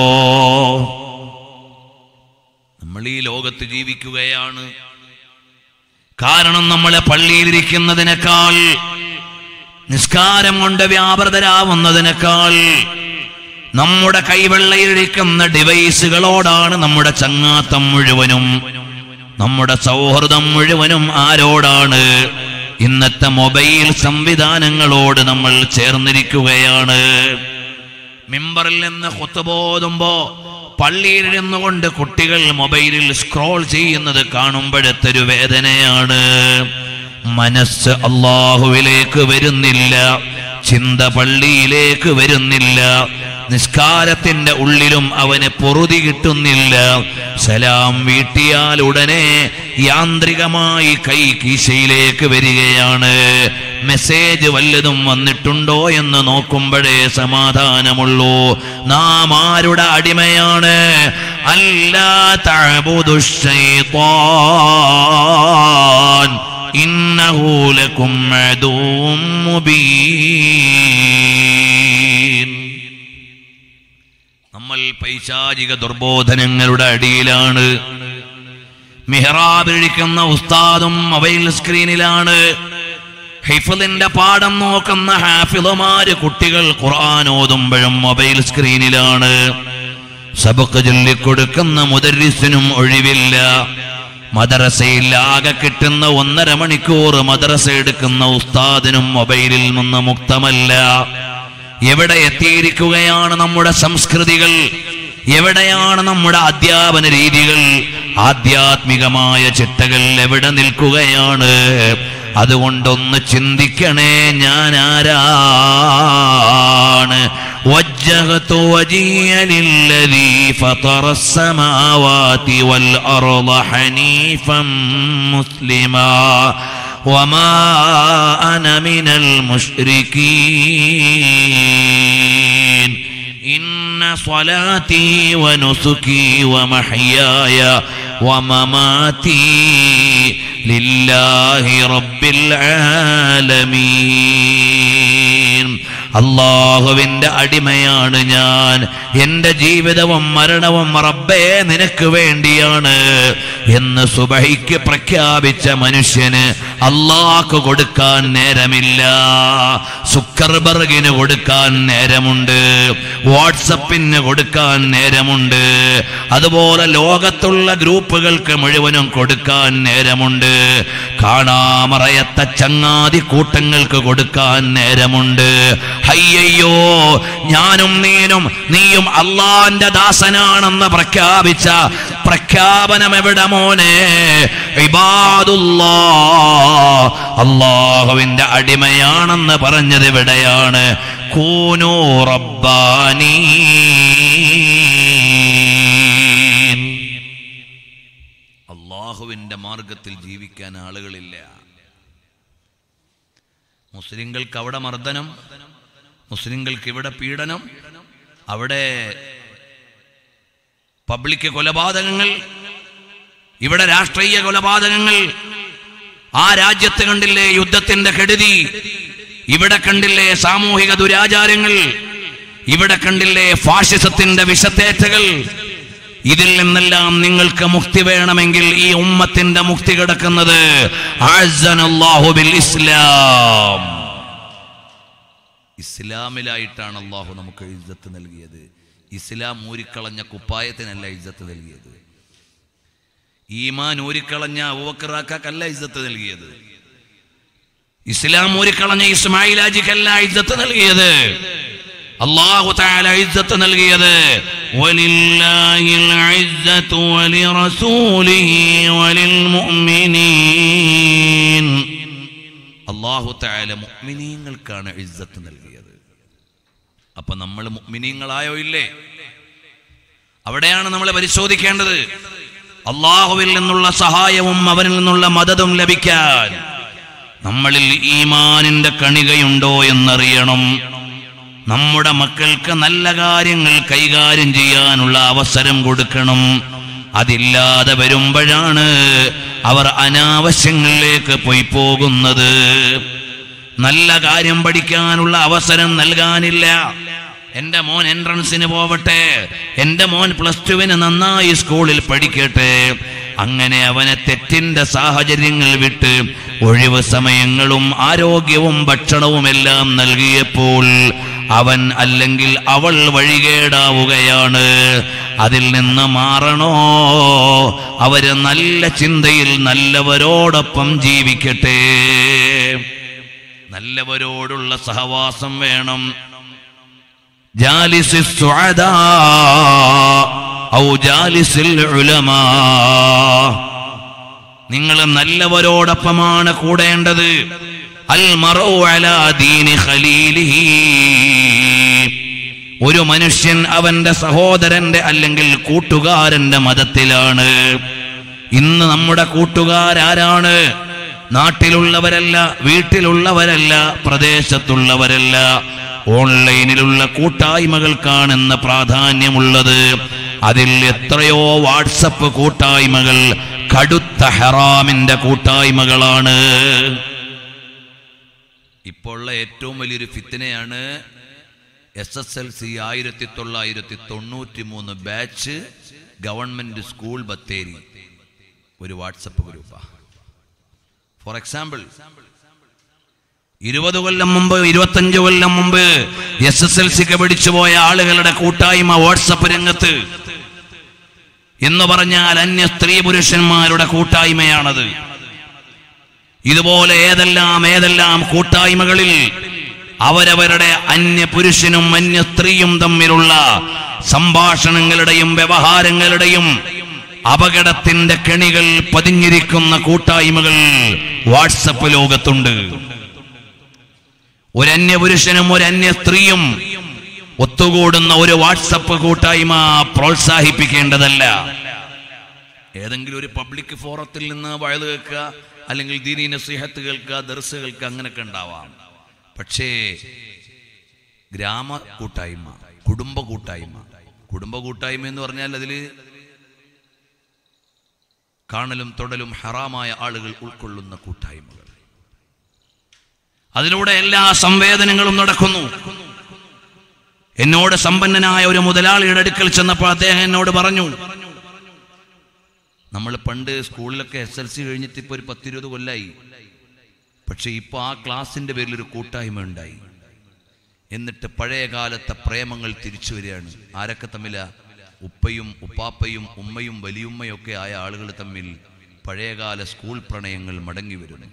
നമ്മൾ ഈ ലോകത്ത് ജീവിക്കുകയാണ്. കാരണം നമ്മളെ പള്ളിയിലിരിക്കുന്നതിനേക്കാൾ, നിസ്കാരം കൊണ്ട് വ്യാപൃതരാവുന്നതിനേക്കാൾ നമ്മുടെ കൈവെള്ളയിലിരിക്കുന്ന ഡിവൈസുകളോടാണ് നമ്മുടെ ചങ്ങാത്തം മുഴുവനും, നമ്മുടെ സൗഹൃദം മുഴുവനും ആരോടാണ്? ഇന്നത്തെ മൊബൈൽ സംവിധാനങ്ങളോട് നമ്മൾ ചേർന്നിരിക്കുകയാണ്. മിമ്പറിൽ നിന്ന് ഖുത്ബ ഓതുമ്പോ പള്ളിയിൽ നിന്നുകൊണ്ട് കുട്ടികൾ മൊബൈലിൽ സ്ക്രോൾ ചെയ്യുന്നത് കാണുമ്പോഴത്തൊരു വേദനയാണ്. മനസ്സ് അല്ലാഹുവിലേക്ക് വരുന്നില്ല, ചിന്ത പള്ളിയിലേക്ക് വരുന്നില്ല. നിസ്കാരത്തിന്റെ ഉള്ളിലും അവന് പൊറുതി കിട്ടുന്നില്ല. സലാം വീട്ടിയാൽ ഉടനെ യാന്ത്രികമായി കൈ കീശയിലേക്ക് വരികയാണ്. മെസ്സേജ് വല്ലതും വന്നിട്ടുണ്ടോ എന്ന് നോക്കുമ്പോഴേ സമാധാനമുള്ളൂ. നാം ആരുടെ അടിമയാണ്? അല്ലാ തഅബുദു ശൈത്വാൻ ഇന്നഹു ലകും അദുവ്വും മുബീൻ. നമ്മൾ പൈശാചിക ദുർബോധനങ്ങളുടെ അടിയിലാണ്. മിഹ്റാബിലിരിക്കുന്ന ഉസ്താദും മൊബൈൽ സ്ക്രീനിലാണ്. ഹിഫ്ളിന്റെ പാഠം നോക്കുന്ന ഹാഫിളുമാര് കുട്ടികൾ ഖുർആൻ ഓതുമ്പോഴും മൊബൈൽ സ്ക്രീനിലാണ്. സബക്ക് ചൊല്ലിക്കൊടുക്കുന്ന മുദർരിസിനും ഒഴിവില്ല. മദ്രസയിൽ ആകെ കിട്ടുന്ന 1.5 മണിക്കൂർ മദ്രസ എടുക്കുന്ന ഉസ്താദിനും മൊബൈലിൽ നിന്ന് മുക്തമല്ല. എവിടെ എത്തിയിരിക്കുകയാണ് നമ്മുടെ സംസ്കൃതികൾ? എവിടെയാണ് നമ്മുടെ അധ്യാപന രീതികൾ, ആധ്യാത്മികമായ ചിട്ടകൾ എവിടെ നിൽക്കുകയാണ്? അതുകൊണ്ടൊന്ന് ചിന്തിക്കണേ, ഞാൻ ആരാണ്? വജ്ജഹതു വജിയ ലില്ലദീ ഫതറസ് സമാവാതി വൽ അർള ഹനീഫൻ മുസ്ലിമാ വമാ അന മിനൽ മുശ്രികീൻ ഇന്ന സ്വലാത്തി വനുസുകി വമഹ്യായ വമമാതി ലില്ലാഹി റബ്ബിൽ ആലമീൻ. അല്ലാഹുവിന്റെ അടിമയാണ് ഞാൻ, എന്റെ ജീവിതവും മരണവും റബ്ബേ നിനക്ക് വേണ്ടിയാണ് എന്ന് സുബഹിക്ക് പ്രഖ്യാപിച്ച മനുഷ്യന് അല്ലാഹ്ക്ക് കൊടുക്കാൻ നേരമില്ല. സുക്കർബർഗിന് കൊടുക്കാൻ നേരമുണ്ട്, വാട്സപ്പിന് കൊടുക്കാൻ നേരമുണ്ട്, അതുപോലെ ലോകത്തുള്ള ഗ്രൂപ്പുകൾക്ക് മുഴുവനും കൊടുക്കാൻ നേരമുണ്ട്, കാണാമറയത്ത ചങ്ങാതി കൂട്ടങ്ങൾക്ക് കൊടുക്കാൻ നേരമുണ്ട്. അയ്യോ, ഞാനും നീയും അള്ളാന്റെ ദാസനാണെന്ന് പ്രഖ്യാപിച്ച പ്രഖ്യാപനം എവിടെ മോനെ? ഇബാദുല്ലാഹ്, അല്ലാഹുവിന്റെ അടിമയാണെന്ന് പറഞ്ഞത് എവിടെയാണ്? കൂനൂ റബ്ബാനീൻ. അല്ലാഹുവിന്റെ മാർഗത്തിൽ ജീവിക്കാൻ ആളുകളില്ല. മുസ്ലിങ്ങൾക്ക് അവിടെ മർദ്ദനം, മുസ്ലിങ്ങൾക്ക് ഇവിടെ പീഡനം, അവിടെ പബ്ലിക് കൊലപാതകങ്ങൾ, ഇവിടെ രാഷ്ട്രീയ കൊലപാതകങ്ങൾ. ആ രാജ്യത്ത് കണ്ടില്ലേ യുദ്ധത്തിന്റെ കെടുതി, ഇവിടെ കണ്ടില്ലേ സാമൂഹിക ദുരാചാരങ്ങൾ, ഇവിടെ കണ്ടില്ലേ ഫാഷിസത്തിന്റെ വിഷത്തേറ്റകൾ. ഇതിൽ നിന്നെല്ലാം നിങ്ങൾക്ക് മുക്തി വേണമെങ്കിൽ ഈ ഉമ്മത്തിന്റെ മുക്തി കിടക്കുന്നത് അഅ്സനല്ലാഹു ബിൽ ഇസ്ലാം, ഇസ്ലാമിലായിട്ടാണ് അല്ലാഹു നമുക്ക് ഇസ്സത്ത് നൽകിയത്. ഇസ്ലാം ഊരിക്കളഞ്ഞ കുപ്പായത്തിനല്ല ഇസ്സത്ത് നൽകിയത്. ഈമാൻ ഊരിക്കളഞ്ഞ അബൂബക്കർക്കല്ല ഇസ്സത്ത് നൽകിയത്. ഇസ്ലാം ഊരിക്കളഞ്ഞ ഇസ്മായിൽ ഹാജിക്കല്ല ഇസ്സത്ത് നൽകിയത്. അല്ലാഹു തആല ഇസ്സത്ത് നൽകിയത് വലില്ലാഹിൽ ഇസ്സത്തു വലിറസൂലിഹി വലിൽ മുഅ്മിനീൻ. അല്ലാഹു തആല മുഅ്മിനീങ്ങൾക്കാണ് ഇസ്സത്ത് നൽകിയത്. അപ്പൊ നമ്മൾ മുഅ്മിനീങ്ങളായോ ഇല്ലേ? അവിടെയാണ് നമ്മൾ പരിശോധിക്കേണ്ടത്. അല്ലാഹുവിൽ നിന്നുള്ള സഹായവും അവനിൽ നിന്നുള്ള മദതും ലഭിക്കാൻ നമ്മളിൽ ഈമാനിന്റെ കണികയുണ്ടോ എന്നറിയണം. നമ്മുടെ മക്കൾക്ക് നല്ല കാര്യങ്ങൾ കൈകാര്യം ചെയ്യാനുള്ള അവസരം കൊടുക്കണം. അതില്ലാതെ വരുമ്പോഴാണ് അവർ അനാവശ്യങ്ങളിലേക്ക് പോയി പോകുന്നത്. നല്ല കാര്യം പഠിക്കാനുള്ള അവസരം നൽകാനില്ല. എന്റെ മോൻ എൻട്രൻസിന് പോവട്ടെ, എന്റെ മോൻ +2 നന്നായി സ്കൂളിൽ പഠിക്കട്ടെ, അങ്ങനെ അവനെ തെറ്റിന്റെ സാഹചര്യങ്ങൾ വിട്ട് ഒഴിവ് സമയങ്ങളും ആരോഗ്യവും ഭക്ഷണവും എല്ലാം നൽകിയപ്പോൾ അവൻ അല്ലെങ്കിൽ അവൾ വഴികേടാവുകയാണ്. അതിൽ നിന്ന് മാറണോ? അവര് നല്ല ചിന്തയിൽ നല്ലവരോടൊപ്പം ജീവിക്കട്ടെ. നല്ലവരോടുള്ള സഹവാസം വേണം. ജാലിസിസ് സുഅദാ ഔ ജാലിസിൽ ഉലമാ. നിങ്ങൾ നല്ലവരോടൊപ്പമാണ് കൂടേണ്ടത്. അൽ മർഉ അലാ ദീനി ഖലീലിഹി. ഒരു മനുഷ്യൻ അവന്റെ സഹോദരന്റെ അല്ലെങ്കിൽ കൂട്ടുകാരന്റെ മതത്തിലാണ്. ഇന്ന് നമ്മുടെ കൂട്ടുകാരാരാണ്? നാട്ടിലുള്ളവരല്ല, വീട്ടിലുള്ളവരല്ല, പ്രദേശത്തുള്ളവരല്ല. ഓൺലൈനിലുള്ള കൂട്ടായ്മകൾക്കാണെന്ന് പ്രാധാന്യമുള്ളത്. അതിൽ എത്രയോ വാട്സപ്പ് കൂട്ടായ്മകൾ കടുത്ത ഹറാമിന്റെ കൂട്ടായ്മകളാണ്. ഇപ്പോൾ ഏറ്റവും വലിയൊരു ഫിത്നയാണ് SSLC 1993 batch government school Bathery ഒരു വാട്സപ്പ് ഗ്രൂപ്പാ. ഫോർ എക്സാമ്പിൾ 20 കൊല്ലം മുമ്പ് 25 കൊല്ലം മുമ്പ് SSLCക്ക് പഠിച്ചുപോയ ആളുകളുടെ കൂട്ടായ്മ വാട്സപ്പ് രംഗത്ത് എന്ന് പറഞ്ഞാൽ അന്യ സ്ത്രീ പുരുഷന്മാരുടെ കൂട്ടായ്മയാണത്. ഇതുപോലെ ഏതെല്ലാം കൂട്ടായ്മകളിൽ അവരവരുടെ അന്യപുരുഷനും അന്യ സ്ത്രീയും തമ്മിലുള്ള സംഭാഷണങ്ങളുടെയും വ്യവഹാരങ്ങളുടെയും അപകടത്തിന്റെ കെണികൾ പതിഞ്ഞിരിക്കുന്ന കൂട്ടായ്മകൾ വാട്സപ്പ് ലോകത്തുണ്ട്. ഒരു അന്യപുരുഷനും ഒരു അന്യ സ്ത്രീയും ഒത്തുകൂടുന്ന ഒരു വാട്സപ്പ് കൂട്ടായ്മ പ്രോത്സാഹിപ്പിക്കേണ്ടതല്ല. ഏതെങ്കിലും ഒരു പബ്ലിക് ഫോറത്തിൽ നിന്ന് വയല് കേൾക്കുക, അല്ലെങ്കിൽ ദീനി നസീഹത്ത് കേൾക്കുക, ദർസ് കേൾക്കുക, അങ്ങനെയൊക്കെ ഉണ്ടാവാം. പക്ഷേ ഗ്രാമ കൂട്ടായ്മ, കുടുംബ കൂട്ടായ്മ എന്ന് പറഞ്ഞാൽ അതിൽ കാണലും തൊടലും ഹറാമായ ആളുകൾ ഉൾക്കൊള്ളുന്ന കൂട്ടായ്മകൾ. അതിലൂടെ എല്ലാ സംവേദനങ്ങളും നടക്കുന്നു. എന്നോട് സമ്പന്നനായ ഒരു മുതലാളിയുടെ അടുക്കൽ ചെന്നപ്പോൾ അദ്ദേഹം എന്നോട് പറഞ്ഞു, നമ്മൾ പണ്ട് സ്കൂളിലൊക്കെ SLC കഴിഞ്ഞിട്ട് ഇപ്പോൾ ഒരു 10-20 കൊല്ലായി, പക്ഷെ ഇപ്പോൾ ആ ക്ലാസിന്റെ പേരിൽ ഒരു കൂട്ടായ്മ ഉണ്ടായി. എന്നിട്ട് പഴയ കാലത്തെ പ്രേമങ്ങൾ തിരിച്ചു വരികയാണ്. ആരൊക്കെ തമ്മില? ഉപ്പയും ഉപ്പാപ്പയും ഉമ്മയും വലിയുമ്മയും ഒക്കെ ആയ ആളുകൾ തമ്മിൽ പഴയകാല സ്കൂൾ പ്രണയങ്ങൾ മടങ്ങി വരുന്നു.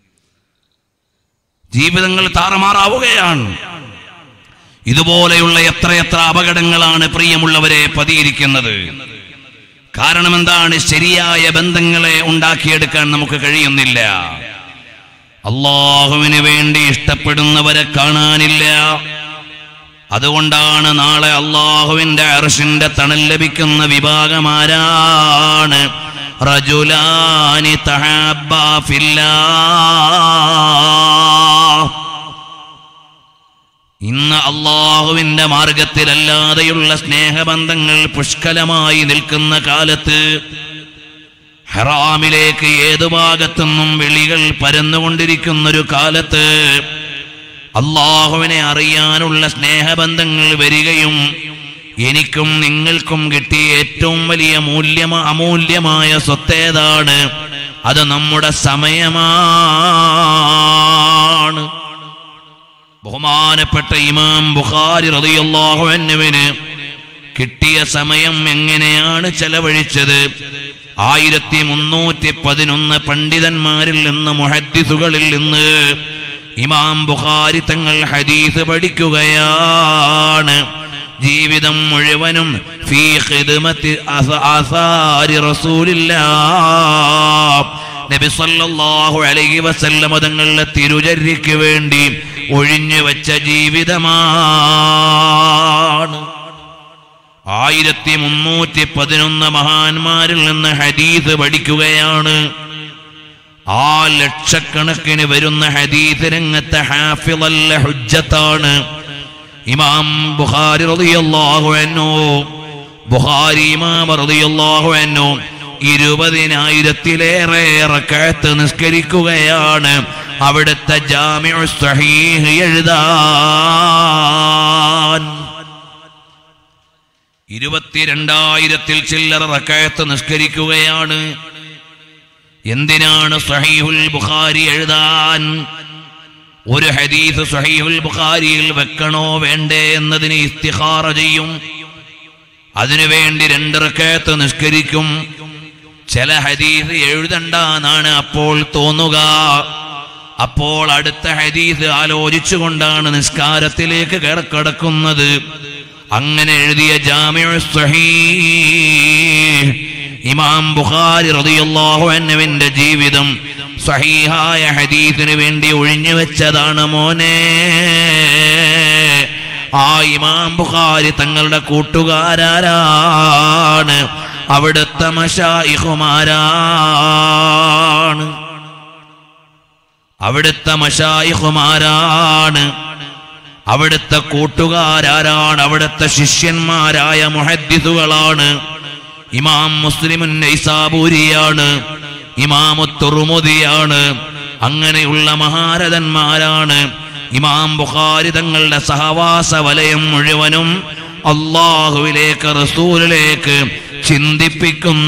ജീവിതങ്ങൾ താറുമാറാവുകയാണ്. ഇതുപോലെയുള്ള എത്രയെത്ര അപകടങ്ങളാണ് പ്രിയമുള്ളവരെ പതിയിരിക്കുന്നത്. കാരണം എന്താണ്? ശരിയായ ബന്ധങ്ങളെ ഉണ്ടാക്കിയെടുക്കാൻ നമുക്ക് കഴിയുന്നില്ല. അല്ലാഹുവിന് വേണ്ടി ഇഷ്ടപ്പെടുന്നവരെ കാണാനില്ല. അതുകൊണ്ടാണ് നാളെ അല്ലാഹുവിന്റെ അർശിന്റെ തണൽ ലഭിക്കുന്ന വിഭാഗമാരാണ്? റജുലാനി തഹബ്ബാ ഫില്ലാഹ്. ഇന്ന് അല്ലാഹുവിന്റെ മാർഗത്തിലല്ലാതെയുള്ള സ്നേഹബന്ധങ്ങൾ പുഷ്കലമായി നിൽക്കുന്ന കാലത്ത്, ഹറാമിലേക്ക് ഏതു ഭാഗത്തുനിന്നും വിളികൾ പരന്നുകൊണ്ടിരിക്കുന്നൊരു കാലത്ത്, അല്ലാഹുവിനെ അറിയാനുള്ള സ്നേഹബന്ധങ്ങൾ വരികയും എനിക്കും നിങ്ങൾക്കും കിട്ടിയ ഏറ്റവും വലിയ അമൂല്യമായ സ്വത്തേതാണ്? അത് നമ്മുടെ സമയമാണ്. ബഹുമാനപ്പെട്ട ഇമാം ബുഖാരി റളിയല്ലാഹു അൻഹുവിന് കിട്ടിയ സമയം എങ്ങനെയാണ് ചെലവഴിച്ചത്? 1311 പണ്ഡിതന്മാരിൽ നിന്ന്, മുഹദ്ദിസുകളിൽ നിന്ന് ഇമാം ബുഖാരി തങ്ങൾ ഹദീസ് പഠിക്കുകയാണ്. ജീവിതം മുഴുവനും ഫീ ഖിദ്മത്തി ആസാരി റസൂലില്ലാഹ്, നബി സല്ലല്ലാഹു അലൈഹി വസല്ലം തങ്ങളുടെ തിരുചര്യയ്ക്ക് വേണ്ടി ഒഴിഞ്ഞു വെച്ച ജീവിതമാണ്. 1311 മഹാന്മാരിൽ നിന്ന് ഹദീസ് പഠിക്കുകയാണ്. ആ ലക്ഷക്കണക്കിന് വരുന്ന ഹദീസ് രംഗത്തെ ഹാഫിളൽ ഹുജ്ജത്താണ് ഇമാം ബുഖാരി റളിയല്ലാഹു അൻഹു. ബുഖാരി ഇമാം റളിയല്ലാഹു അൻഹു 20,000-ലേറെ റക്അത്ത് നിസ്കരിക്കുകയാണ് അവിടുത്തെ ജാമിഉ സ്വഹീഹ് എഴുതാൻ. 22,000-ൽ ചില്ലറ റക്അത്ത് നിസ്കരിക്കുകയാണ്. എന്തിനാണ് സ്വഹീഹുൽ ബുഖാരി എഴുതാൻ? ഒരു ഹദീസ് സ്വഹീഹുൽ ബുഖാരിയിൽ വെക്കണോ വേണ്ടേ എന്നതിന് ഇസ്തിഖാറ ചെയ്യും. അതിനുവേണ്ടി 2 റക്അത്ത് നിസ്കരിക്കും. ചില ഹദീസ് എഴുതണ്ടെന്നാണ് അപ്പോൾ തോന്നുക. അപ്പോൾ അടുത്ത ഹദീസ് ആലോചിച്ചുകൊണ്ടാണ് നിസ്കാരത്തിലേക്ക് കടക്കുന്നത്. അങ്ങനെ എഴുതിയ ജാമിഉ സ്വഹീഹ് ഇമാം ബുഖാരി റളിയല്ലാഹു അൻഹുവിന്റെ ജീവിതം സ്വഹീഹായ ഹദീസിന് വേണ്ടി ഒഴിഞ്ഞു വെച്ചതാണ് മോനെ. ആ ഇമാം ബുഖാരി തങ്ങളുടെ കൂട്ടുകാരാണ്? അവിടുത്തെ മശായിഖുമാരാണ്. അവിടുത്തെ കൂട്ടുകാരാണ്? അവിടുത്തെ ശിഷ്യന്മാരായ മുഹദ്ദിസുകളാണ്. ഇമാം മുസ്ലിമുൻ നൈസാബൂരിയാണ്, ഇമാം തുർമുദിയാണ്. അങ്ങനെയുള്ള മഹാരഥന്മാരാണ്. ഇമാം ബുഖാരി തങ്ങളുടെ സഹവാസ വലയം മുഴുവനും അല്ലാഹുവിലേക്ക്, റസൂലിലേക്ക് ചിന്തിപ്പിക്കുന്ന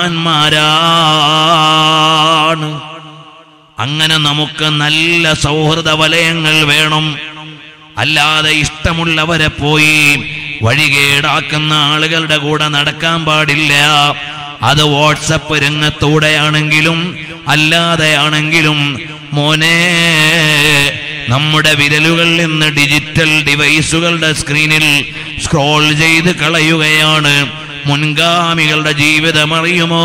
മഹാന്മാരാണ്. അങ്ങനെ നമുക്ക് നല്ല സൗഹൃദ വലയങ്ങൾ വേണം. അല്ലാതെ ഇഷ്ടമുള്ളവരെ പോയി വഴികേടാക്കുന്ന ആളുകളുടെ കൂടെ നടക്കാൻ പാടില്ല. അത് വാട്സപ്പ് രംഗത്തൂടെയാണെങ്കിലും അല്ലാതെയാണെങ്കിലും മോനെ, നമ്മുടെ വിരലുകളിൽ നിന്ന് ഡിജിറ്റൽ ഡിവൈസുകളുടെ സ്ക്രീനിൽ സ്ക്രോൾ ചെയ്ത് കളയുകയാണ്. മുൻഗാമികളുടെ ജീവിതം അറിയുമോ?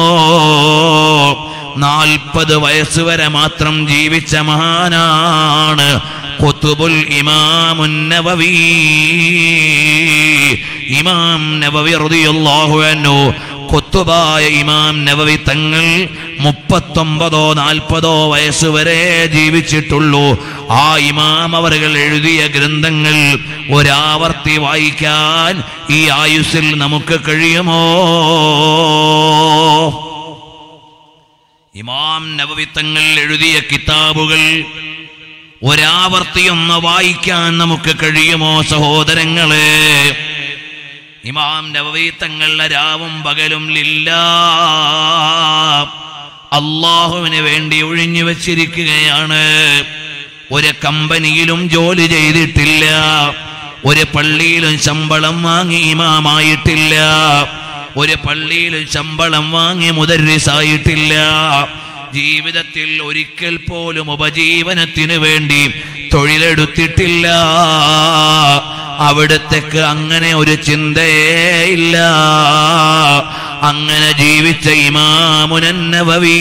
40 വയസ്സുവരെ മാത്രം ജീവിച്ച മഹാനാണ് ഖുതുബുൽ ഇമാമുൻ നവവി. ഇമാം നവവി റളിയല്ലാഹു അൻഹു, ഖുതുബായ ഇമാം നവവി തങ്ങൾ 39-40 വയസ്സുവരെ ജീവിച്ചിട്ടുള്ളൂ. ആ ഇമാം അവர்கள் എഴുതിയ ഗ്രന്ഥങ്ങൾ ഒരാവർത്തി വായിക്കാൻ ഈ ആയുസ്സിൽ നമുക്ക് കഴിയുമോ? ഇമാം നവവി തങ്ങൾ എഴുതിയ കിതാബുകൾ ഒരാവർത്തിയൊന്ന് വായിക്കാൻ നമുക്ക് കഴിയുമോ സഹോദരങ്ങളെ? ഇമാം നവവി തങ്ങളുടെ രാവും പകലും ലില്ലാഹ്, അല്ലാഹുവിന് വേണ്ടി ഒഴിഞ്ഞു വച്ചിരിക്കുകയാണ്. ഒരു കമ്പനിയിലും ജോലി ചെയ്തിട്ടില്ല, ഒരു പള്ളിയിലും ശമ്പളം വാങ്ങി ഇമാമായിട്ടില്ല, ഒരു പള്ളിയിലും ശമ്പളം വാങ്ങി മുദർരിസായിട്ടില്ല. ജീവിതത്തിൽ ഒരിക്കൽ പോലും ഉപജീവനത്തിന് വേണ്ടി തൊഴിലെടുത്തിട്ടില്ല. അവിടത്തേക്ക് അങ്ങനെ ഒരു ചിന്തയേ ഇല്ല. അങ്ങനെ ജീവിച്ച ഇമാമുൻ നവവി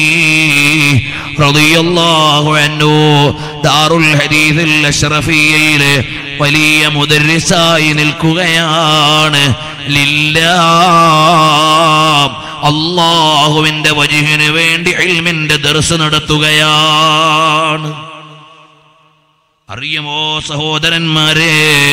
റളിയല്ലാഹു അൻഹു ദാറുൽ ഹദീസിൽ അഷ്റഫിയയിലെ വലിയ മുദർരിസായി നിൽക്കുകയാണ്. ലില്ലാഹ്, അല്ലാഹുവിന്റെ വജ്ഹിന് വേണ്ടി ഇൽമിന്റെ ദർസ് നടത്തുകയാണ്. അറിയുമോ സഹോദരന്മാരെ,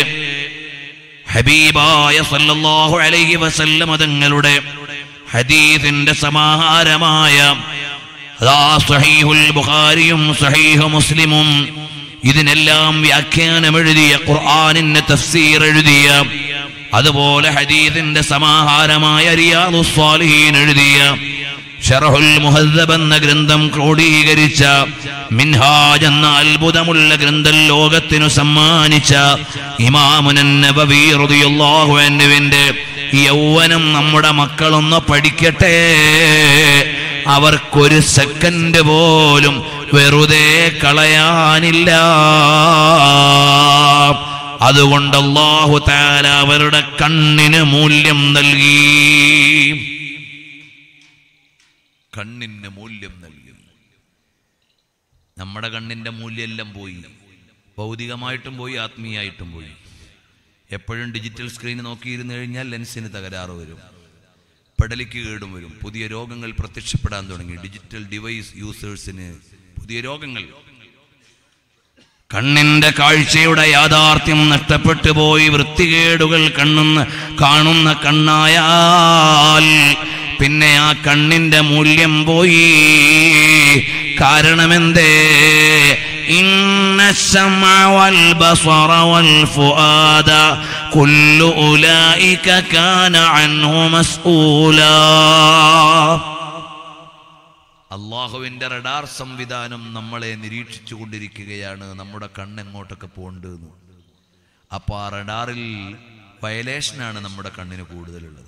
ഹബീബായ സല്ലല്ലാഹു അലൈഹി വസല്ലം തങ്ങളുടെ ഹദീസിന്റെ സമാഹാരമായ സഹീഹുൽ ബുഖാരിയും സഹീഹ് മുസ്ലിമും, ഇതിനെല്ലാം വ്യാഖ്യാനം എഴുതിയ, ഖുർആനിന്റെ തഫ്സീർ എഴുതിയ, അതുപോലെ ഹദീസിന്റെ സമാഹാരമായ റിയാദുസ് സ്വാലിഹീൻ എഴുതിയ, ശറഹുൽ മുഹദ്ദബ് എന്ന ഗ്രന്ഥം ക്രോഡീകരിച്ച, മിൻഹാജ് എന്ന അത്ഭുതമുള്ള ഗ്രന്ഥം ലോകത്തിനു സമ്മാനിച്ച ഇമാമുൻ നവവി റളിയല്ലാഹു അൻഹുവിന്റെ യൗവനം നമ്മുടെ മക്കളൊന്ന് പഠിക്കട്ടെ. അവർക്കൊരു സെക്കൻഡ് പോലും വെറുതെ കളയാനില്ല. അതുകൊണ്ട് അല്ലാഹു തആല അവരുടെ കണ്ണിന് മൂല്യം നൽകി. കണ്ണിന് മൂല്യം നൽകി. നമ്മുടെ കണ്ണിന്റെ മൂല്യമെല്ലാം പോയി, ഭൗതികമായിട്ടും പോയി, ആത്മീയമായിട്ടും പോയി. എപ്പോഴും ഡിജിറ്റൽ സ്ക്രീൻ നോക്കിയിരുന്നു കഴിഞ്ഞാൽ ലെൻസിന് തകരാറ് വരും, പെടലിക്ക് കേടും വരും, പുതിയ രോഗങ്ങൾ പ്രത്യക്ഷപ്പെടാൻ തുടങ്ങി. ഡിജിറ്റൽ ഡിവൈസ് യൂസേഴ്സിന് പുതിയ രോഗങ്ങൾ. കണ്ണിന്റെ കാഴ്ചയുടെ യാഥാർത്ഥ്യം നഷ്ടപ്പെട്ടു പോയി. വൃത്തികേടുകൾ കാണുന്ന കണ്ണായാൽ പിന്നെ ആ കണ്ണിന്റെ മൂല്യം പോയി. കാരണമെന്തേ? ഇന്ന സമഅ വൽ ബസറ വൽ ഫുആദ കുല്ലു ഉലൈക കാന അൻഹു മസ്ഊലാ. അല്ലാഹുവിന്റെ റഡാർ സംവിധാനം നമ്മളെ നിരീക്ഷിച്ചു കൊണ്ടിരിക്കുകയാണ്, നമ്മുടെ കണ്ണെങ്ങോട്ടൊക്കെ പോകേണ്ടതെന്ന്. അപ്പൊ ആ റഡാറിൽ വയലേഷനാണ് നമ്മുടെ കണ്ണിന് കൂടുതലുള്ളത്.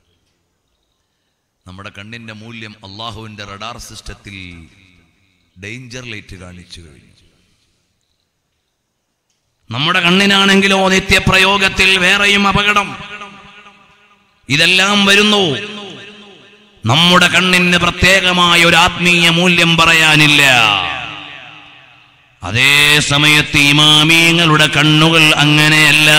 നമ്മുടെ കണ്ണിന്റെ മൂല്യം അല്ലാഹുവിന്റെ റഡാർ സിസ്റ്റത്തിൽ ഡേഞ്ചർ ലൈറ്റ് കാണിച്ചു കഴിഞ്ഞു. നമ്മുടെ കണ്ണിനാണെങ്കിലോ നിത്യപ്രയോഗത്തിൽ വേറെയും അപകടം. ഇതെല്ലാം വരുന്നു. നമ്മുടെ കണ്ണിന് പ്രത്യേകമായ ഒരു ആത്മീയ മൂല്യം പറയാനില്ല. അതേ സമയത്ത് ഇമാമിയങ്ങളുടെ കണ്ണുകൾ അങ്ങനെയല്ല.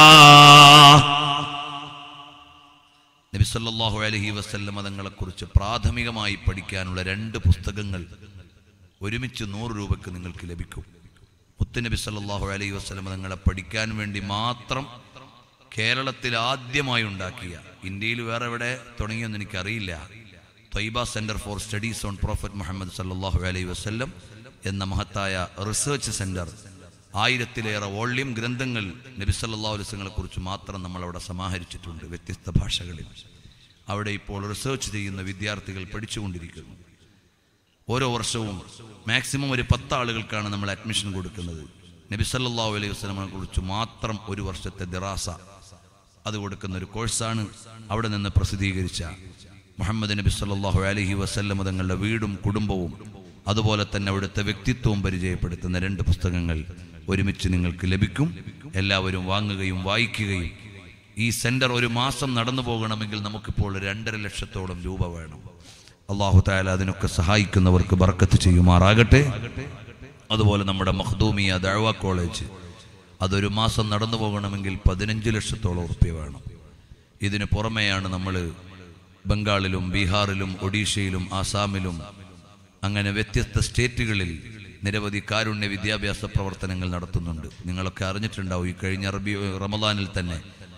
നബി സല്ലല്ലാഹു അലൈഹി വസല്ലം തങ്ങളെ കുറിച്ച് പ്രാഥമികമായി പഠിക്കാനുള്ള 2 പുസ്തകങ്ങൾ ഒരുമിച്ച് 100 രൂപയ്ക്ക് നിങ്ങൾക്ക് ലഭിക്കും. മുത്തുനബി സല്ലല്ലാഹു അലൈഹി വസല്ലം തങ്ങളെ പഠിക്കാൻ വേണ്ടി മാത്രം കേരളത്തിൽ ആദ്യമായി ഉണ്ടാക്കിയ, ഇന്ത്യയിൽ വേറെ എവിടെ തുടങ്ങിയെന്ന് എനിക്കറിയില്ല, ത്വയ്ബ centre for studies on prophet മുഹമ്മദ് സല്ലല്ലാഹു അലൈഹി വസല്ലം എന്ന മഹത്തായ റിസർച്ച് സെന്റർ 1000-ലേറെ വോള്യം ഗ്രന്ഥങ്ങൾ നബി സല്ലല്ലാഹു അലൈഹി വസല്ലമയെ കുറിച്ച് മാത്രം നമ്മളവിടെ സമാഹരിച്ചിട്ടുണ്ട്, വ്യത്യസ്ത ഭാഷകളിൽ. അവിടെ ഇപ്പോൾ റിസർച്ച് ചെയ്യുന്ന വിദ്യാർത്ഥികൾ പഠിച്ചുകൊണ്ടിരിക്കുന്നു. ഓരോ വർഷവും മാക്സിമം ഒരു 10 ആളുകൾക്കാണ് നമ്മൾ അഡ്മിഷൻ കൊടുക്കുന്നത്. നബി സല്ലല്ലാഹു അലൈഹി വസല്ലമയെ കുറിച്ച് മാത്രം 1 വർഷത്തെ ദിറാസ അത് കൊടുക്കുന്ന ഒരു കോഴ്സാണ്. അവിടെ നിന്ന് പ്രസിദ്ധീകരിച്ച മുഹമ്മദ് നബി സല്ലല്ലാഹു അലൈഹി വസല്ലം തങ്ങളുടെ വീടും കുടുംബവും അതുപോലെ തന്നെ അവിടുത്തെ വ്യക്തിത്വവും പരിചയപ്പെടുത്തുന്ന 2 പുസ്തകങ്ങൾ ഒരുമിച്ച് നിങ്ങൾക്ക് ലഭിക്കും. എല്ലാവരും വാങ്ങുകയും വായിക്കുകയും. ഈ സെന്റർ ഒരു മാസം നടന്നു പോകണമെങ്കിൽ നമുക്കിപ്പോൾ 2.5 ലക്ഷത്തോളം രൂപ വേണം. അല്ലാഹു തആല അതിനൊക്കെ സഹായിക്കുന്നവർക്ക് ബർക്കത്ത് ചെയ്യുമാറാകട്ടെ. അതുപോലെ നമ്മുടെ മഖ്ദൂമിയ ദഅവ കോളേജ് അതൊരു മാസം നടന്നു പോകണമെങ്കിൽ 15 ലക്ഷത്തോളം റുപ്യ വേണം. ഇതിന് പുറമെയാണ് നമ്മൾ ബംഗാളിലും ബീഹാറിലും ഒഡീഷയിലും ആസാമിലും അങ്ങനെ വ്യത്യസ്ത സ്റ്റേറ്റുകളിൽ നിരവധി കാരുണ്യ വിദ്യാഭ്യാസ പ്രവർത്തനങ്ങൾ നടത്തുന്നുണ്ട്. നിങ്ങളൊക്കെ അറിഞ്ഞിട്ടുണ്ടാവും, ഈ കഴിഞ്ഞ റമദാനിൽ തന്നെ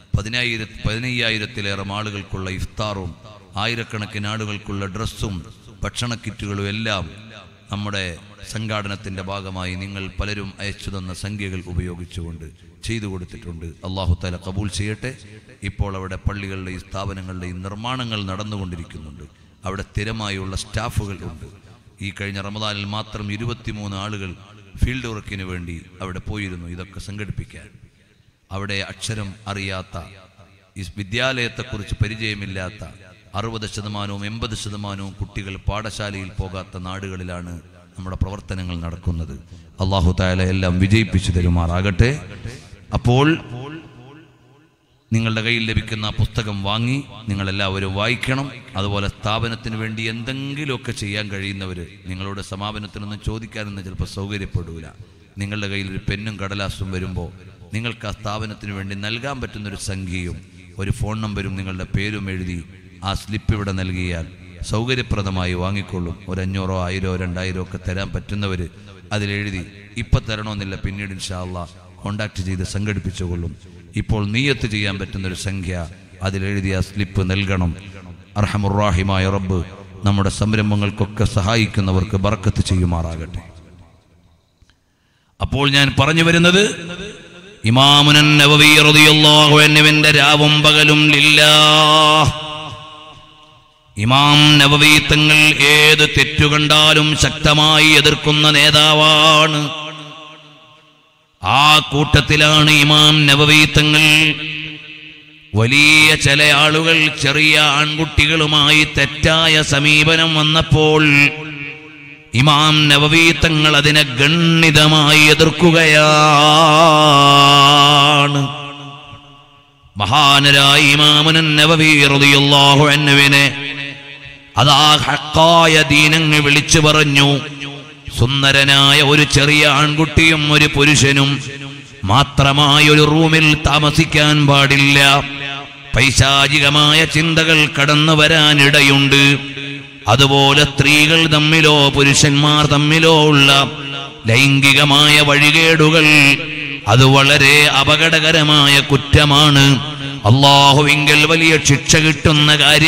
15,000-ലേറെ ആളുകൾക്കുള്ള ഇഫ്താറും 1000-കണക്കിന് ആളുകൾക്കുള്ള ഡ്രസ്സും ഭക്ഷണ കിറ്റുകളും എല്ലാം നമ്മുടെ സംഘാടനത്തിൻ്റെ ഭാഗമായി നിങ്ങൾ പലരും അയച്ചു തന്ന സംഖ്യകൾ ഉപയോഗിച്ചുകൊണ്ട് ചെയ്തു കൊടുത്തിട്ടുണ്ട്. അല്ലാഹു തആല കബൂൽ ചെയ്യട്ടെ. ഇപ്പോൾ അവിടെ പള്ളികളുടെയും സ്ഥാപനങ്ങളുടെയും നിർമ്മാണങ്ങൾ നടന്നുകൊണ്ടിരിക്കുന്നുണ്ട്. അവിടെ സ്ഥിരമായുള്ള സ്റ്റാഫുകൾ ഉണ്ട്. ഈ കഴിഞ്ഞ റമദാനിൽ മാത്രം 23 ആളുകൾ ഫീൽഡ് വർക്കിന് വേണ്ടി അവിടെ പോയിരുന്നു ഇതൊക്കെ സംഘടിപ്പിക്കാൻ. അവിടെ അക്ഷരം അറിയാത്ത, ഈ വിദ്യാലയത്തെക്കുറിച്ച് പരിചയമില്ലാത്ത 60%, 80% കുട്ടികൾ പാഠശാലയിൽ പോകാത്ത നാടുകളിലാണ് നമ്മുടെ പ്രവർത്തനങ്ങൾ നടക്കുന്നത്. അല്ലാഹു തആല എല്ലാം വിജയിപ്പിച്ചു തരുമാറാകട്ടെ. അപ്പോൾ നിങ്ങളുടെ കയ്യിൽ ലഭിക്കുന്ന പുസ്തകം വാങ്ങി നിങ്ങളെല്ലാവരും വായിക്കണം. അതുപോലെ സ്ഥാപനത്തിന് വേണ്ടി എന്തെങ്കിലുമൊക്കെ ചെയ്യാൻ കഴിയുന്നവർ, നിങ്ങളോട് സമാപനത്തിനൊന്നും ചോദിക്കാനൊന്നും ചിലപ്പോൾ സൗകര്യപ്പെടൂല. നിങ്ങളുടെ കയ്യിൽ ഒരു പെന്നും കടലാസും വരുമ്പോൾ നിങ്ങൾക്ക് ആ സ്ഥാപനത്തിന് വേണ്ടി നൽകാൻ പറ്റുന്നൊരു സംഖ്യയും ഒരു ഫോൺ നമ്പരും നിങ്ങളുടെ പേരും എഴുതി ആ സ്ലിപ്പ് ഇവിടെ നൽകിയാൽ സൗകര്യപ്രദമായി വാങ്ങിക്കൊള്ളും. 500, 1000, 2000 ഒക്കെ തരാൻ പറ്റുന്നവർ അതിലെഴുതി ഇപ്പം തരണമെന്നില്ല, പിന്നീട് ഇൻഷാ അല്ലാഹ് കോണ്ടാക്ട് ചെയ്ത് സംഘടിപ്പിച്ചുകൊള്ളും. ഇപ്പോൾ നിയ്യത്ത് ചെയ്യാൻ പറ്റുന്നൊരു സംഖ്യ അതിലെഴുതിയ സ്ലിപ്പ് നൽകണം. അർഹമുർ-റഹീമായ റബ്ബ് നമ്മുടെ സംരംഭങ്ങൾക്കൊക്കെ സഹായിക്കുന്നവർക്ക് ബർക്കത്ത് ചെയ്യുമാറാകട്ടെ. അപ്പോൾ ഞാൻ പറഞ്ഞു വരുന്നത്, ഇമാമുൻ നവവി റളിയല്ലാഹു അൻഹുവിന്റെ രാവും പകലും ലില്ലാഹ്. ഇമാം നവവി തങ്ങൾ ഏത് തെറ്റു കണ്ടാലും ശക്തമായി എതിർക്കുന്ന നേതാവാണ്. ആ കൂട്ടത്തിലാണ് ഇമാം നവവി തങ്ങൾ. വലിയ ചില ആളുകൾ ചെറിയ ആൺകുട്ടികളുമായി തെറ്റായ സമീപനം വന്നപ്പോൾ ഇമാം നവവി തങ്ങൾ അതിനെ ഗണ്ണിതമായി എതിർക്കുകയാണ്. മഹാനരായ ഇമാമുൻ നവവി റളിയല്ലാഹു അൻഹുവിനെ അതാ ഹഖായ ദീനങ്ങ് വിളിച്ചു പറഞ്ഞു. സുന്ദരനായ ഒരു ചെറിയ ആൺകുട്ടിയും ഒരു പുരുഷനും മാത്രമായ ഒരു റൂമിൽ താമസിക്കാൻ പാടില്ല. പൈശാചികമായ ചിന്തകൾ കടന്നു വരാനിടയുണ്ട്. അതുപോലെ സ്ത്രീകൾ തമ്മിലോ പുരുഷന്മാർ തമ്മിലോ ഉള്ള ലൈംഗികമായ വഴികേടുകൾ അത് വളരെ അപകടകരമായ കുറ്റമാണ്. അല്ലാഹുവിങ്കൽ വലിയ ശിക്ഷ കിട്ടുന്ന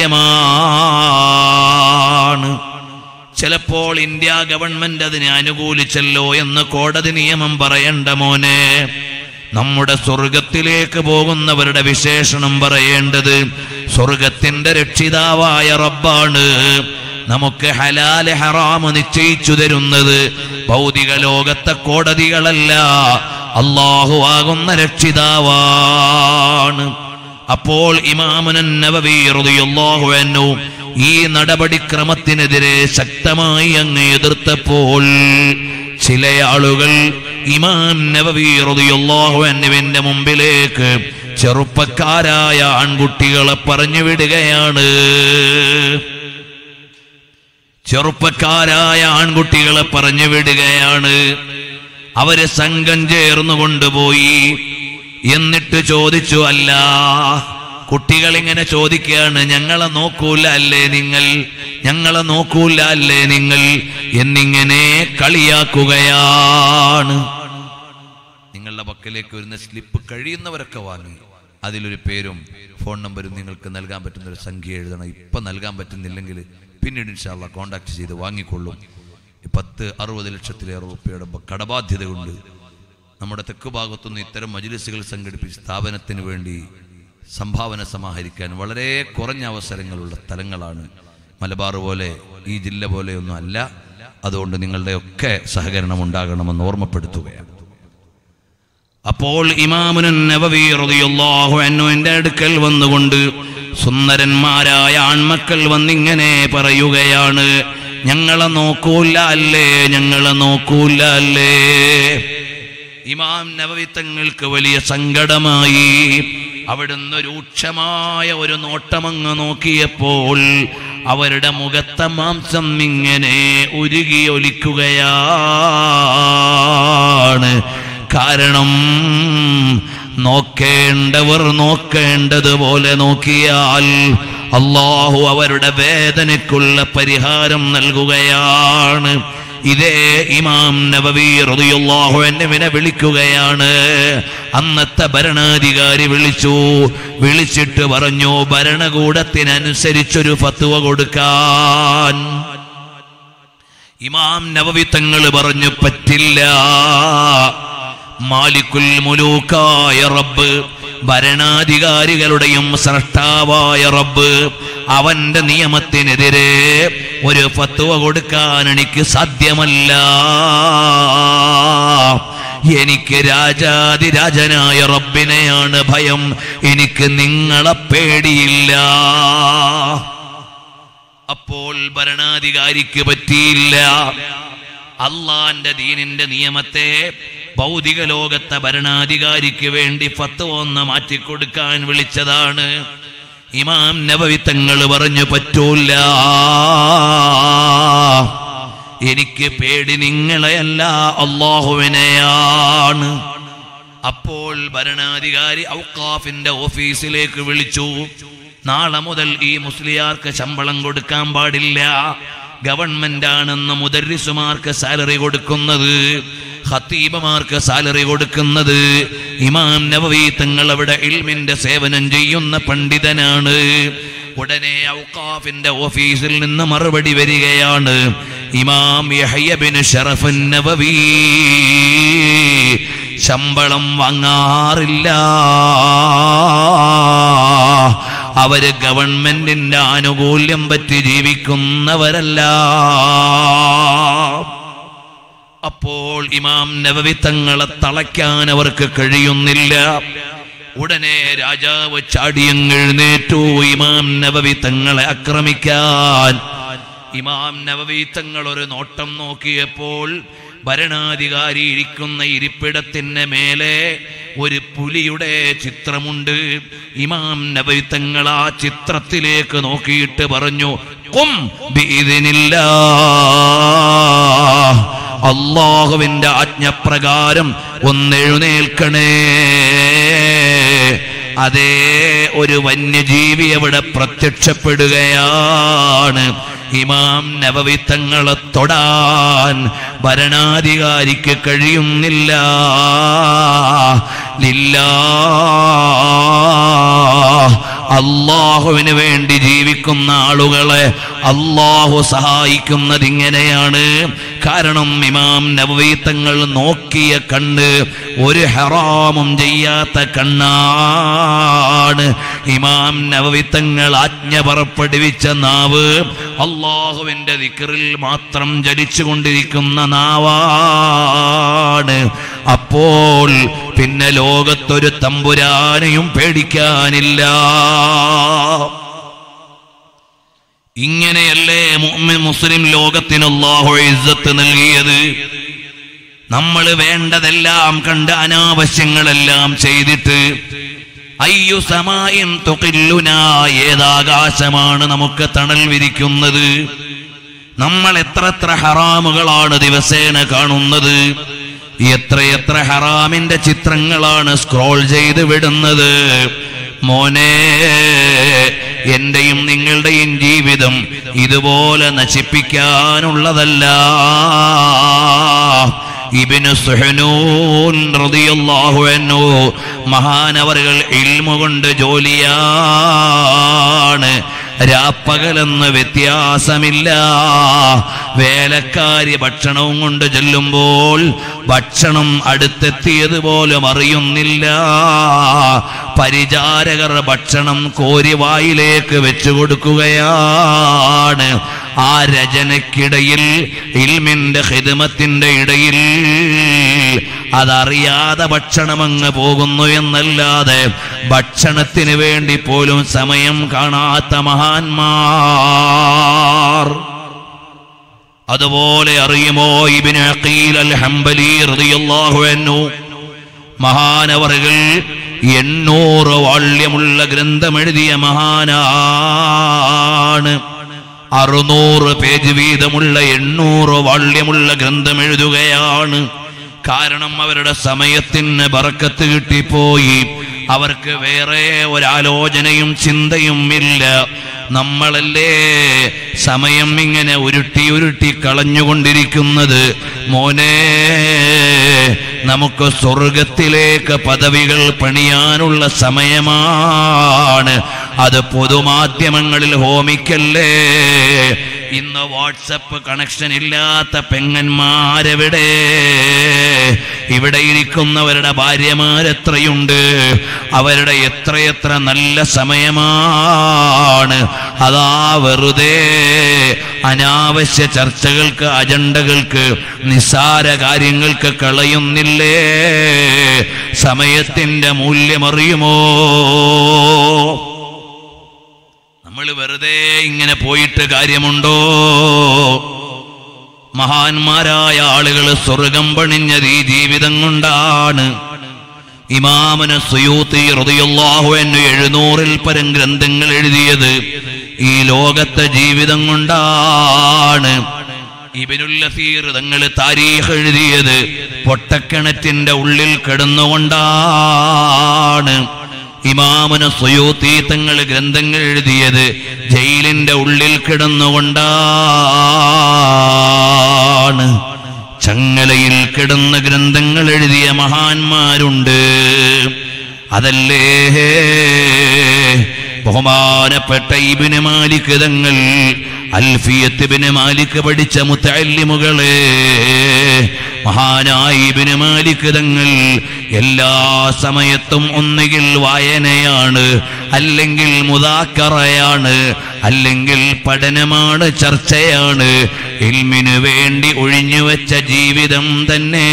കാര്യമാണ്. ചിലപ്പോൾ ഇന്ത്യ ഗവൺമെന്റ് അതിനെ അനുകൂലിച്ചല്ലോ എന്ന് കോടതി നിയമം പറയണ്ട മോനെ. നമ്മുടെ സ്വർഗത്തിലേക്ക് പോകുന്നവരുടെ വിശേഷണം പറയേണ്ടത് സ്വർഗത്തിന്റെ രക്ഷിതാവായ റബ്ബാണ്. നമുക്ക് ഹലാല് ഹറാമ് നിശ്ചയിച്ചു തരുന്നത് ഭൗതിക ലോകത്തെ കോടതികളല്ല, അല്ലാഹു ആകുന്ന രക്ഷിതാവാണ്. അപ്പോൾ ഇമാമുൻ നവവി റളിയല്ലാഹു അൻഹു ഈ നടപടിക്രമത്തിനെതിരെ ശക്തമായി അങ്ങ് എതിർത്തപ്പോൾ ചില ആളുകൾ ഇമാം നവവി റളിയല്ലാഹു അൻഹുവിന്റെ മുമ്പിലേക്ക് ചെറുപ്പക്കാരായ ആൺകുട്ടികളെ പറഞ്ഞു വിടുകയാണ്. ചെറുപ്പക്കാരായ ആൺകുട്ടികളെ പറഞ്ഞു വിടുകയാണ്. അവര് സംഘം ചേർന്നു കൊണ്ടുപോയി. എന്നിട്ട് ചോദിച്ചു, അല്ല, കുട്ടികൾ ഇങ്ങനെ ചോദിക്കുകയാണ്, ഞങ്ങളെ നോക്കൂല അല്ലേ നിങ്ങൾ, ഞങ്ങളെ നോക്കൂല അല്ലേ നിങ്ങൾ എന്നിങ്ങനെ കളിയാക്കുകയാണ്. നിങ്ങളുടെ പക്കലേക്ക് വരുന്ന സ്ലിപ്പ് കഴിയുന്നവരൊക്കെ വാങ്ങി അതിലൊരു പേരും ഫോൺ നമ്പരും നിങ്ങൾക്ക് നൽകാൻ പറ്റുന്ന ഒരു സംഖ്യ എഴുതണം. ഇപ്പം നൽകാൻ പറ്റുന്നില്ലെങ്കിൽ പിന്നീട് ഇൻഷാ അല്ലാഹ് കോണ്ടാക്ട് ചെയ്ത് വാങ്ങിക്കൊള്ളും. 10-60 ലക്ഷത്തിലേറെ റുപ്യയുടെ കടബാധ്യതയുണ്ട്. നമ്മുടെ തെക്ക് ഭാഗത്തുനിന്ന് ഇത്തരം മജ്ലിസുകൾ സംഘടിപ്പിച്ച് സ്ഥാപനത്തിന് വേണ്ടി സംഭാവന സമാഹരിക്കാൻ വളരെ കുറഞ്ഞ അവസരങ്ങളുള്ള സ്ഥലങ്ങളാണ്. മലബാർ പോലെ ഈ ജില്ല പോലെയൊന്നും അല്ല. അതുകൊണ്ട് നിങ്ങളുടെയൊക്കെ സഹകരണം ഉണ്ടാകണമെന്ന് ഓർമ്മപ്പെടുത്തുകയാണ്. അപ്പോൾ ഇമാമുൻ നവവി റളിയല്ലാഹു അൻഹുവിന്റെ അടുക്കൽ വന്നുകൊണ്ട് സുന്ദരന്മാരായ ആൺമക്കൾ വന്നിങ്ങനെ പറയുകയാണ്, ഞങ്ങളെ നോക്കൂല അല്ലേ, ഞങ്ങളെ നോക്കൂല അല്ലേ. ഇമാം നവവി തങ്ങൾക്ക് വലിയ സങ്കടമായി. അവിടുന്ന് രൂക്ഷമായ ഒരു നോട്ടമങ്ങ് നോക്കിയപ്പോൾ അവരുടെ മുഖത്തെ മാംസം ഇങ്ങനെ ഉരുകിയൊലിക്കുകയാണ്. കാരണം നോക്കേണ്ടവർ നോക്കേണ്ടതുപോലെ നോക്കിയാൽ അല്ലാഹു അവരുടെ വേദനയ്ക്കുള്ള പരിഹാരം നൽകുകയാണ്. ഇതേ ഇമാം നവവി റളിയല്ലാഹു അൻഹുവിനെ വിളിക്കുകയാണ്. അന്നത്തെ ഭരണാധികാരി വിളിച്ചിട്ട് പറഞ്ഞു, ഭരണകൂടത്തിനനുസരിച്ചൊരു ഫത്വ കൊടുക്കാൻ. ഇമാം നവവി തങ്ങൾ പറഞ്ഞു, പറ്റില്ല. മാലിക്കുൽ മുലൂക്കായ റബ്ബ്, ഭരണാധികാരികളുടെയും സ്രഷ്ടാവായ റബ്ബ്, അവന്റെ നിയമത്തിനെതിരെ ഒരു ഫത്വ കൊടുക്കാൻ എനിക്ക് സാധ്യമല്ല. എനിക്ക് രാജാതിരാജനായ റബ്ബിനെയാണ് ഭയം, എനിക്ക് നിങ്ങളെ പേടിയില്ല. അപ്പോൾ ഭരണാധികാരിക്ക് പറ്റിയില്ല. അള്ളാന്റെ ദീനിന്റെ നിയമത്തെ ഭൗതിക ലോകത്തെ ഭരണാധികാരിക്ക് വേണ്ടി ഫത്വ ഒന്ന് മാറ്റിക്കൊടുക്കാൻ വിളിച്ചതാണ്. ഇമാം നവവി തങ്ങൾ പറഞ്ഞു, പറ്റൂല, എനിക്ക് പേടി നിങ്ങളെയല്ല അല്ലാഹുവിനെയാണ്. അപ്പോൾ ഭരണാധികാരി ഔഖാഫിന്റെ ഓഫീസിലേക്ക് വിളിച്ചു. നാളെ മുതൽ ഈ മുസ്ലിയാർക്ക് ശമ്പളം കൊടുക്കാൻ പാടില്ല. ഗവൺമെന്റ് ആണെന്ന് മുദർരിസുമാർക്ക് സാലറി കൊടുക്കുന്നത്, ഖതീബമാർക്ക് സാലറി കൊടുക്കുന്നത്. ഇമാം നവവി തങ്ങൾ അവിടെ ഇൽമിന്റെ സേവനം ചെയ്യുന്ന പണ്ഡിതനാണ്. ഉടനെ ഔഖാഫിന്റെ ഓഫീസിൽ നിന്ന് മറുപടി വരികയാണ്, ഇമാം യഹ്യ ബിൻ ശറഫ് നവവി ശമ്പളം വാങ്ങാറില്ല. അവര് ഗവൺമെന്റിന്റെ ആനുകൂല്യം പറ്റി ജീവിക്കുന്നവരല്ല. അപ്പോൾ ഇമാം നവവി തങ്ങളെ തളയ്ക്കാൻ അവർക്ക് കഴിയുന്നില്ല. ഉടനെ രാജാവ് ചാടിയെഴുന്നേറ്റു ഇമാം നവവി തങ്ങളെ ആക്രമിക്കാൻ. ഇമാം നവവി തങ്ങൾ ഒരു നോട്ടം നോക്കിയപ്പോൾ ഭരണാധികാരി ഇരിക്കുന്ന ഇരിപ്പിടത്തിന് മേലെ ഒരു പുലിയുടെ ചിത്രമുണ്ട്. ഇമാം നവവി തങ്ങൾ ആ ചിത്രത്തിലേക്ക് നോക്കിയിട്ട് പറഞ്ഞു, ഖും ബിഇദ്നില്ലാഹ്, അല്ലാഹുവിന്റെ ആജ്ഞപ്രകാരം ഒന്നെഴുന്നേൽക്കണേ. അതേ, ഒരു വന്യജീവി അവിടെ പ്രത്യക്ഷപ്പെടുകയാണ്. ഇമാം നവവി തങ്ങളെ തൊടാൻ ഭരണാധികാരിക്ക് കഴിയുന്നില്ല. ലില്ലാഹ്, അല്ലാഹുവിന് വേണ്ടി ജീവിക്കുന്ന ആളുകളെ അല്ലാഹു സഹായിക്കുന്നത് ഇങ്ങനെയാണ്. കാരണം ഇമാം നവവി തങ്ങൾ നോക്കിയ കണ്ണ് ഒരു ഹറാമും ചെയ്യാത്ത കണ്ണാണ്. ഇമാം നവവി തങ്ങൾ ആജ്ഞ പുറപ്പെടുവിച്ച നാവ് അല്ലാഹുവിന്റെ ദിക്റിൽ മാത്രം ജലിച്ചുകൊണ്ടിരിക്കുന്ന നാവാണ്. അപ്പോൾ പിന്നെ ലോകത്തൊരു തമ്പുരാനെയും പേടിക്കാനില്ല. ഇങ്ങനെയല്ലേ മുഅ്മിൻ മുസ്ലിം ലോകത്തിന് അല്ലാഹു ഇസ്സത്ത് നൽകിയത്. നമ്മൾ വേണ്ടതെല്ലാം കണ്ട് അനാവശ്യങ്ങളെല്ലാം ചെയ്തിട്ട് അയ്യു സമാഇൻ തുഖില്ലുനാ, ഏതാകാശമാണ് നമുക്ക് തണൽ വിരിക്കുന്നത്. നമ്മൾ എത്ര ഹറാമുകളാണ് ദിവസേന കാണുന്നത്. എത്രയെത്ര ഹറാമിന്റെ ചിത്രങ്ങളാണ് സ്ക്രോൾ ചെയ്ത് വിടുന്നത്. മോനെ, എന്റെയും നിങ്ങളുടെയും ജീവിതം ഇതുപോലെ നശിപ്പിക്കാനുള്ളതല്ല. ഇബ്നു സുഹ്നൂൻ റളിയല്ലാഹു അൻഹു മഹാനവറുകൾ ഇൽമു കൊണ്ട് ജോലിയാണ്. രാപ്പകലെന്ന് വ്യത്യാസമില്ല. വേലക്കാരി ഭക്ഷണവും കൊണ്ട് ചെല്ലുമ്പോൾ ഭക്ഷണം അടുത്തെത്തിയതുപോലും അറിയുന്നില്ല. പരിചാരകർ ഭക്ഷണം കോരി വായിലേക്ക് വെച്ചു കൊടുക്കുകയാണ്. ആ രചനയ്ക്കിടയിൽ, ഇൽമിന്റെ ഖിദ്മത്തിന്റെ ഇടയിൽ അതറിയാതെ ഭക്ഷണമങ്ങ് പോകുന്നു എന്നല്ലാതെ ഭക്ഷണത്തിന് വേണ്ടി പോലും സമയം കാണാത്ത മഹാന്മാർ. അതുപോലെ അറിയുമോ ഇബ്നു അഖീൽ അൽ ഹംബലി റളിയല്ലാഹു അൻഹു മഹാനവറുകൾ 800 വാള്യമുള്ള ഗ്രന്ഥം എഴുതിയ മഹാനാണ്. 600 പേജ് വീതമുള്ള 800 വാള്യമുള്ള ഗ്രന്ഥം എഴുതുകയാണ്. കാരണം അവരുടെ സമയത്തിന് ബറക്കത്ത് കിട്ടിപ്പോയി. അവർക്ക് വേറെ ഒരാലോചനയും ചിന്തയും ഇല്ല. നമ്മളല്ലേ സമയം ഇങ്ങനെ ഉരുട്ടി കളഞ്ഞുകൊണ്ടിരിക്കുന്നത്. മോനെ, നമുക്ക് സ്വർഗത്തിലേക്ക് പദവികൾ പണിയാനുള്ള സമയമാണ്. അത് പൊതുമാധ്യമങ്ങളിൽ ഹോമിക്കല്ലേ. ഇന്ന് വാട്സപ്പ് കണക്ഷൻ ഇല്ലാത്ത പെങ്ങന്മാരെവിടെ? ഇവിടെ ഇരിക്കുന്നവരുടെ ഭാര്യമാരെത്രയുണ്ട്? അവരുടെ എത്രയെത്ര നല്ല സമയമാണ്. അതാ വെറുതെ അനാവശ്യ ചർച്ചകൾക്ക്, അജണ്ടകൾക്ക്, നിസ്സാര കാര്യങ്ങൾക്ക് കളയുന്നില്ലേ? സമയത്തിന്റെ മൂല്യമറിയുമോ? നമ്മൾ വെറുതെ ഇങ്ങനെ പോയിട്ട് കാര്യമുണ്ടോ? മഹാന്മാരായ ആളുകൾ സ്വർഗം പണിഞ്ഞത് ഈ ജീവിതം കൊണ്ടാണ്. ഇമാമുന സുയൂത്തി റളിയല്ലാഹു അൻഹു 700-ൽ പരം ഗ്രന്ഥങ്ങൾ എഴുതിയത് ഈ ലോകത്തെ ജീവിതം കൊണ്ടാണ്. ഇബ്നുൽ അസീർ തങ്ങൾ താരീഖ് എഴുതിയത് പൊട്ടക്കിണറ്റിന്റെ ഉള്ളിൽ കിടന്നുകൊണ്ടാണ്. ഇമാമുന സുയൂത്തി തങ്ങൾ ഗ്രന്ഥങ്ങൾ എഴുതിയത് ജയിലിന്റെ ഉള്ളിൽ കിടന്നുകൊണ്ടാണ്. ചങ്ങലയിൽ കിടന്ന ഗ്രന്ഥങ്ങൾ എഴുതിയ മഹാന്മാരുണ്ട്. അതല്ലേ ബഹുമാനപ്പെട്ട ഇബ്നു മാലിക് തങ്ങൾ, അൽഫിയത്ത് ഇബ്നു മാലിക് പഠിച്ച മുതഅല്ലിമുകളെ, മഹാനായ ഇബ്നു മാലിക് തങ്ങൾ എല്ലാ സമയത്തും ഒന്നുകിൽ വായനയാണ്, അല്ലെങ്കിൽ മുദാക്കറയാണ്, അല്ലെങ്കിൽ പഠനമാണ്, ചർച്ചയാണ്. ഇൽമിനു വേണ്ടി ഒഴിഞ്ഞുവെച്ച ജീവിതം തന്നെ.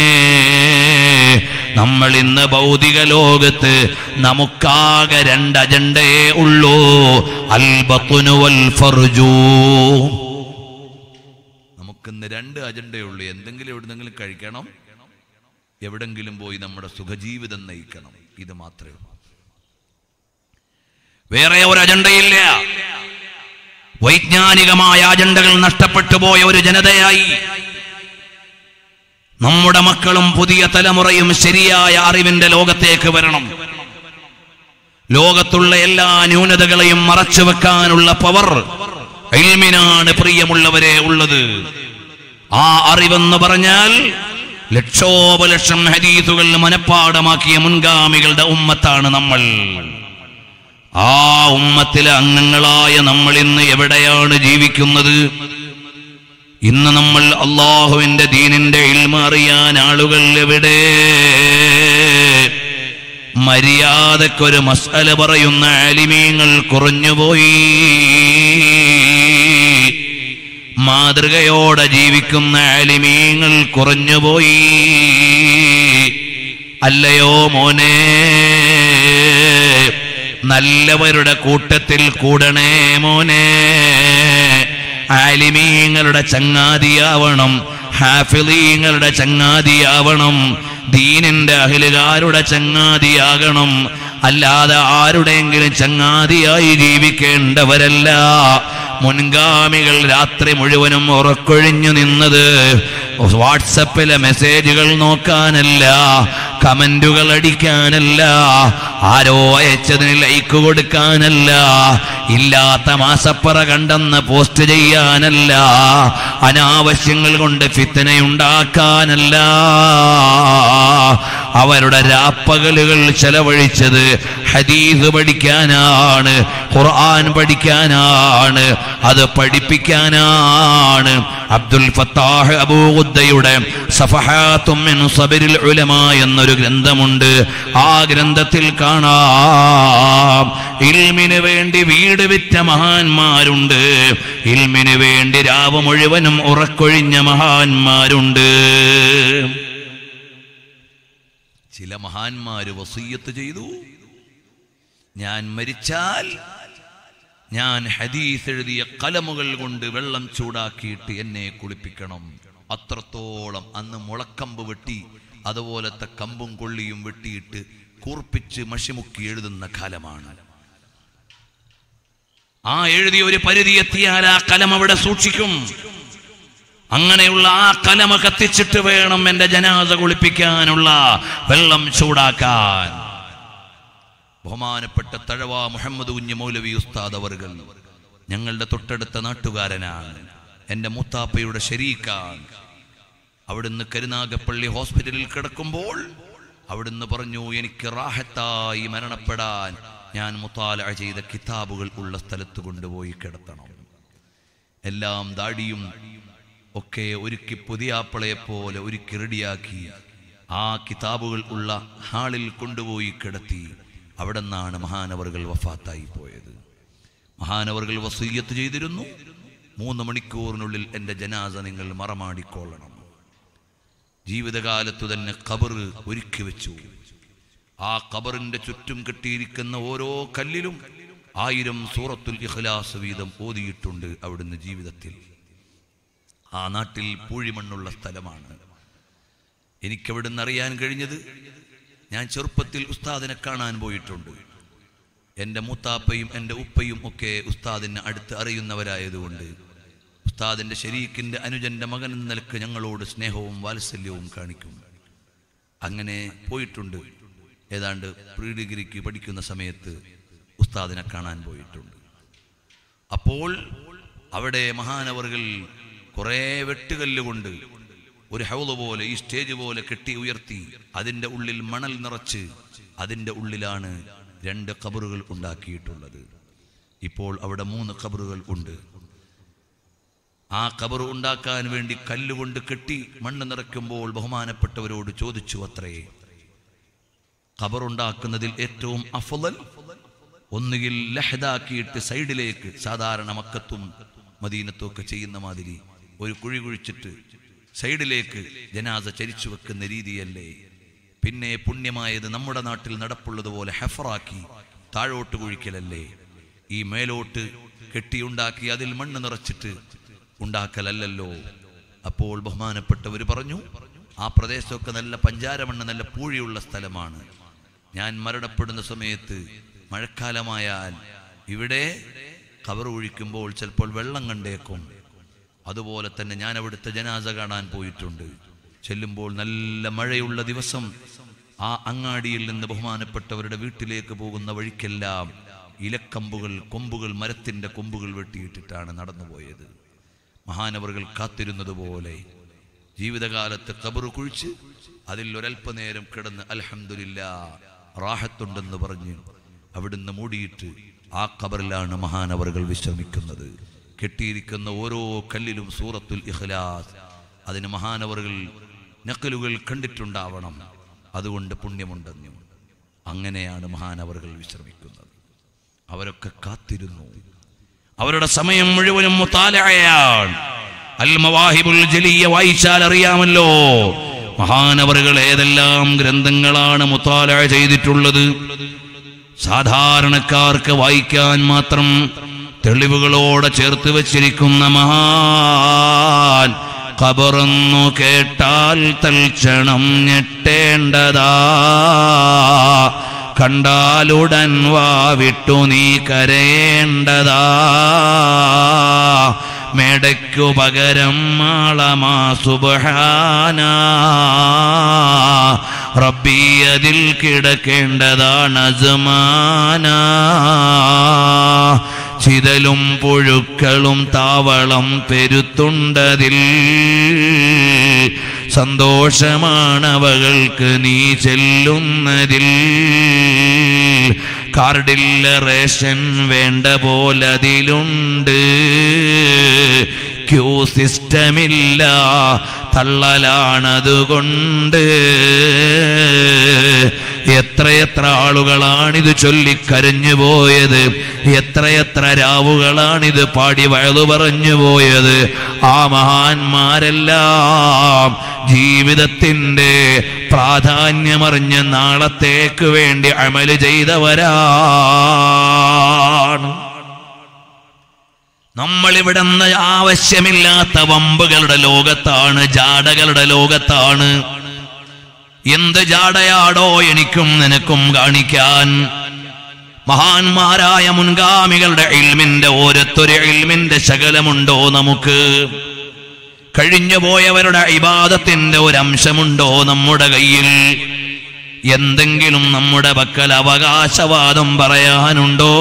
നമ്മൾ ഇന്ന് ഭൗതിക ലോകത്ത് നമുക്കാകെ 2 അജണ്ടയേ ഉള്ളൂ, അൽ ബത്നു വൽ ഫർജു. നമുക്കിന്ന് 2 അജണ്ടയേ ഉള്ളൂ. എന്തെങ്കിലും എവിടെന്നെങ്കിലും കഴിക്കണം, എവിടെങ്കിലും പോയി നമ്മുടെ സുഖജീവിതം നയിക്കണം. ഇത് മാത്രമേ ഉള്ളൂ. വേറെ ഒരു അജണ്ടയില്ല. വൈജ്ഞാനികമായ അജണ്ടകൾ നഷ്ടപ്പെട്ടു പോയ ഒരു ജനതയായി നമ്മുടെ മക്കളും പുതിയ തലമുറയും ശരിയായ അറിവിന്റെ ലോകത്തേക്ക് വരണം. ലോകത്തുള്ള എല്ലാ ന്യൂനതകളെയും മറച്ചു വെക്കാനുള്ള പവർ ഇൽമിനാണ് പ്രിയമുള്ളവരെ ഉള്ളത്. ആ അറിവെന്ന് പറഞ്ഞാൽ ലക്ഷോപലക്ഷം ഹദീസുകൾ മനഃപ്പാഠമാക്കിയ മുൻഗാമികളുടെ ഉമ്മത്താണ് നമ്മൾ. ആ ഉമ്മത്തിലെ അംഗങ്ങളായ നമ്മൾ ഇന്ന് എവിടെയാണ് ജീവിക്കുന്നത്? ഇന്ന് നമ്മൾ അള്ളാഹുവിന്റെ ദീനിന്റെ ഇൽമ അറിയാൻ ആളുകൾ എവിടെ? മര്യാദക്കൊരു മസ്അല പറയുന്ന ആലിമീങ്ങൾ കുറഞ്ഞുപോയി. മാതൃകയോടെ ജീവിക്കുന്ന ആലിമീങ്ങൾ കുറഞ്ഞുപോയി. അല്ലയോ മോനെ, നല്ലവരുടെ കൂട്ടത്തിൽ കൂടണേ മോനെ. ആലിമീങ്ങളുടെ ചങ്ങാതിയാവണം, ഹാഫിളീങ്ങളുടെ ചങ്ങാതിയാവണം, ദീനിന്റെ അഹ്ലുകാരുടെ ചങ്ങാതിയാകണം. അല്ലാതെ ആരുടെയെങ്കിലും ചങ്ങാതിയായി ജീവിക്കേണ്ടവരല്ല. മുൻഗാമികൾ രാത്രി മുഴുവനും ഉറക്കൊഴിഞ്ഞു നിന്നത് വാട്സപ്പിലെ മെസ്സേജുകൾ നോക്കാനല്ല, കമന്റുകൾ അടിക്കാനല്ല, ആരോ അയച്ചതിന് ലൈക്ക് കൊടുക്കാനല്ല, ഇല്ലാത്ത മാസപ്പറ കണ്ടെന്ന് പോസ്റ്റ് ചെയ്യാനല്ല, അനാവശ്യങ്ങൾ കൊണ്ട് ഫിത്നയുണ്ടാക്കാനല്ല. അവരുടെ രാപ്പകലുകൾ ചെലവഴിച്ചത് ഹദീസ് പഠിക്കാനാണ്, ഖുർആൻ പഠിക്കാനാണ്, അത് പഠിപ്പിക്കാനാണ്. അബ്ദുൽ ഫത്താഹ് അബൂ ഖുദ്ദയുടെ സഫഹാത്തും മിൻ സബരിൽ ഉലമാ എന്നൊരു ഗ്രന്ഥമുണ്ട്. ആ ഗ്രന്ഥത്തിൽ കാണാം ഇൽമിന് വേണ്ടി വീട് വിറ്റ മഹാന്മാരുണ്ട്, ഇൽമിന് വേണ്ടി രാവ് മുഴുവനും ഉറക്കൊഴിഞ്ഞ മഹാന്മാരുണ്ട്. ചില മഹാന്മാര് വസിയ്യത്ത് ചെയ്തു, ഞാൻ മരിച്ചാൽ ഞാൻ ഹദീസ് എഴുതിയ കലമുകൾ കൊണ്ട് വെള്ളം ചൂടാക്കിയിട്ട് എന്നെ കുളിപ്പിക്കണം. അത്രത്തോളം അന്ന് മുളക്കമ്പ് വെട്ടി അതുപോലത്തെ കമ്പും കൊള്ളിയും വെട്ടിയിട്ട് കൂർപ്പിച്ച് മഷിമുക്കി എഴുതുന്ന കാലമാണ്. ആ എഴുതിയ ഒരു പരിധി എത്തിയാൽ ആ കലം അവിടെ സൂക്ഷിക്കും. അങ്ങനെയുള്ള ആ കലമ കത്തിച്ചിട്ട് വേണം എന്റെ ജനാസ കുളിപ്പിക്കാനുള്ള വെള്ളം ചൂടാക്കാൻ. ബഹുമാനപ്പെട്ട തഴവ മുഹമ്മദ് കുഞ്ഞ് മൗലവി ഉസ്താദ് അവർകൾ ഞങ്ങളുടെ തൊട്ടടുത്ത നാട്ടുകാരനാണ്, എൻ്റെ മുത്താപ്പയുടെ ശരീക്കാണ്. അവിടുന്ന് കരുനാഗപ്പള്ളി ഹോസ്പിറ്റലിൽ കിടക്കുമ്പോൾ അവിടുന്ന് പറഞ്ഞു, എനിക്ക് റാഹത്തായി മരണപ്പെടാൻ ഞാൻ മുത്താല ചെയ്ത കിതാബുകൾ ഉള്ള സ്ഥലത്ത് കൊണ്ടുപോയി കിടത്തണം. എല്ലാം ദാടിയും ഒക്കെ ഒരുക്കി പുതിയാപ്പളയെ പോലെ ഒരുക്കി റെഡിയാക്കി ആ കിതാബുകൾ ഉള്ള ഹാളിൽ കൊണ്ടുപോയി കിടത്തി. അവിടെ നിന്നാണ് മഹാനവറുകൾ വഫാത്തായി പോയത്. മഹാനവറുകൾ വസിയ്യത്ത് ചെയ്തിരുന്നു, 3 മണിക്കൂറിനുള്ളിൽ എൻ്റെ ജനാസ നിങ്ങൾ മറമാടിക്കൊള്ളണം. ജീവിതകാലത്തു തന്നെ ഖബർ ഒരുക്കി വെച്ചു. ആ ഖബറിന്റെ ചുറ്റും കെട്ടിയിരിക്കുന്ന ഓരോ കല്ലിലും 1000 സൂറത്തുൽ ഇഖ്ലാസ് വീതം ഓതിയിട്ടുണ്ട് അവിടുന്ന് ജീവിതത്തിൽ. ആ നാട്ടിൽ പൂഴിമണ്ണുള്ള സ്ഥലമാണ്. എനിക്കവിടുന്ന് അറിയാൻ കഴിഞ്ഞത്, ഞാൻ ചെറുപ്പത്തിൽ ഉസ്താദിനെ കാണാൻ പോയിട്ടുണ്ട്. എൻ്റെ മൂത്താപ്പയും എൻ്റെ ഉപ്പയും ഒക്കെ ഉസ്താദിനെ അടുത്ത് അറിയുന്നവരായതുകൊണ്ട് ഉസ്താദിൻ്റെ ശരീക്കിൻ്റെ അനുജൻ്റെ മകൻ എന്ന നിലക്ക് ഞങ്ങളോട് സ്നേഹവും വാത്സല്യവും കാണിക്കും. അങ്ങനെ പോയിട്ടുണ്ട്. ഏതാണ്ട് പ്രീ ഡിഗ്രിക്ക് പഠിക്കുന്ന സമയത്ത് ഉസ്താദിനെ കാണാൻ പോയിട്ടുണ്ട്. അപ്പോൾ അവിടെ മഹാനവറുകൾ കുറേ വെട്ടുകല്ലുകൊണ്ട് ഒരു ഹൗള് പോലെ ഈ സ്റ്റേജ് പോലെ കെട്ടി ഉയർത്തി അതിൻ്റെ ഉള്ളിൽ മണൽ നിറച്ച് അതിൻ്റെ ഉള്ളിലാണ് 2 ഖബറുകൾ ഉണ്ടാക്കിയിട്ടുള്ളത്. ഇപ്പോൾ അവിടെ 3 ഖബറുകൾ ഉണ്ട്. ആ ഖബർ ഉണ്ടാക്കാൻ വേണ്ടി കല്ലുകൊണ്ട് കെട്ടി മണ്ണ് നിറയ്ക്കുമ്പോൾ ബഹുമാനപ്പെട്ടവരോട് ചോദിച്ചു അത്രേ, ഖബർ ഉണ്ടാക്കുന്നതിൽ ഏറ്റവും അഫ്ളൽ ഒന്നുകിൽ ലഹദാക്കിയിട്ട് സൈഡിലേക്ക്, സാധാരണ മക്കത്തും മദീനത്തും ഒക്കെ ചെയ്യുന്ന മാതിരി ഒരു കുഴി കുഴിച്ചിട്ട് സൈഡിലേക്ക് ജനാസ ചരിച്ചു വെക്കുന്ന രീതിയല്ലേ? പിന്നെ പുണ്യമായത് നമ്മുടെ നാട്ടിൽ നടപ്പുള്ളതുപോലെ ഹെഫറാക്കി താഴോട്ട് കുഴിക്കലല്ലേ? ഈ മേലോട്ട് കെട്ടിയുണ്ടാക്കി അതിൽ മണ്ണ് നിറച്ചിട്ട് ഉണ്ടാക്കലല്ലോ. അപ്പോൾ ബഹുമാനപ്പെട്ടവർ പറഞ്ഞു, ആ പ്രദേശമൊക്കെ നല്ല പഞ്ചാരമണ്ണ്, നല്ല പൂഴിയുള്ള സ്ഥലമാണ്. ഞാൻ മരണപ്പെടുന്ന സമയത്ത് മഴക്കാലമായാൽ ഇവിടെ ഖബർ ഒഴിക്കുമ്പോൾ ചിലപ്പോൾ വെള്ളം കണ്ടേക്കും. അതുപോലെ തന്നെ ഞാൻ അവിടുത്തെ ജനാസ കാണാൻ പോയിട്ടുണ്ട്. ചെല്ലുമ്പോൾ നല്ല മഴയുള്ള ദിവസം ആ അങ്ങാടിയിൽ നിന്ന് ബഹുമാനപ്പെട്ടവരുടെ വീട്ടിലേക്ക് പോകുന്ന വഴിക്കെല്ലാം ഇലക്കമ്പുകൾ, കൊമ്പുകൾ, മരത്തിൻ്റെ കൊമ്പുകൾ വെട്ടിയിട്ടിട്ടാണ് നടന്നുപോയത്. മഹാനവറുകൾ കാത്തിരുന്നത് പോലെ ജീവിതകാലത്ത് ഖബർ കുഴിച്ച് അതിൽ ഒരൽപ്പനേരം കിടന്ന് അൽഹംദുലില്ലാഹ് റാഹത്തുണ്ടെന്ന് പറഞ്ഞ് അവിടുന്ന് മൂടിയിട്ട് ആ ഖബറിലാണ് മഹാനവറുകൾ വിശ്രമിക്കുന്നത്. കെട്ടിയിരിക്കുന്ന ഓരോ കല്ലിലും സൂറത്തുൽ ഇഖ്ലാസ്. അതിന് മഹാനവറുകൾ നഖലുകൾ കണ്ടിട്ടുണ്ടാവണം, അതുകൊണ്ട് പുണ്യമുണ്ടെന്നും. അങ്ങനെയാണ് മഹാനവറുകൾ വിശ്രമിക്കുന്നത്. അവരൊക്കെ കാത്തിരുന്നു. അവരുടെ സമയം മുഴുവനും മുതാലഅയാണ്. അൽ മവാഹിബുൽ ജലിയ വായിച്ചാൽ അറിയാമല്ലോ മഹാനവറുകൾ ഏതെല്ലാം ഗ്രന്ഥങ്ങളാണ് മുതാലഅ ചെയ്തിട്ടുള്ളത്. സാധാരണക്കാർക്ക് വായിക്കാൻ മാത്രം തെളിവുകളോടെ ചേർത്ത് വച്ചിരിക്കുന്ന മഹാൻ. ഖബറെന്നു കേട്ടാൽ തൽക്ഷണം ഞെട്ടേണ്ടതാ, കണ്ടാലുടൻ വാവിട്ടു നീ കരയേണ്ടതാ. മേടയ്ക്കു പകരം മാളമാ സുബ്ഹാനാ, റബ്ബി അതിൽ കിടക്കേണ്ടതാണ് അസ്മാനാ. ചിതലും പുഴുക്കളും താവളം പെരുത്തുണ്ടതിൽ, സന്തോഷമാണവകൾക്ക് നീ ചെല്ലുന്നതിൽ. കാർഡില്ല റേഷൻ വേണ്ട പോലതിലുണ്ട്, ക്യൂ സിസ്റ്റമില്ല തള്ളലാണതുകൊണ്ട്. എത്രയെത്ര ആളുകളാണിത് ചൊല്ലിക്കരഞ്ഞു പോയത്, എത്രയെത്ര രാവുകളാണിത് പാടി വയലു പറഞ്ഞു പോയത്. ആ മഹാന്മാരെല്ലാം ജീവിതത്തിന്റെ പ്രാധാന്യമറിഞ്ഞ് നാളത്തേക്ക് വേണ്ടി അമല് ചെയ്തവരാണ്. നമ്മളിവിടെ ആവശ്യമില്ലാത്ത വമ്പുകളുടെ ലോകത്താണ്, ജാടകളുടെ ലോകത്താണ്. എന്ത് ജാടയാടോ എനിക്കും നിനക്കും കാണിക്കാൻ? മഹാന്മാരായ മുൻഗാമികളുടെ ഇൽമിന്റെ ഓരോരുത്തരു ഇൽമിന്റെ ശകലമുണ്ടോ നമുക്ക്? കഴിഞ്ഞുപോയവരുടെ ഇബാദത്തിന്റെ ഒരംശമുണ്ടോ നമ്മുടെ കയ്യിൽ? എന്തെങ്കിലും നമ്മുടെ പക്കൽ അവകാശവാദം പറയാനുണ്ടോ?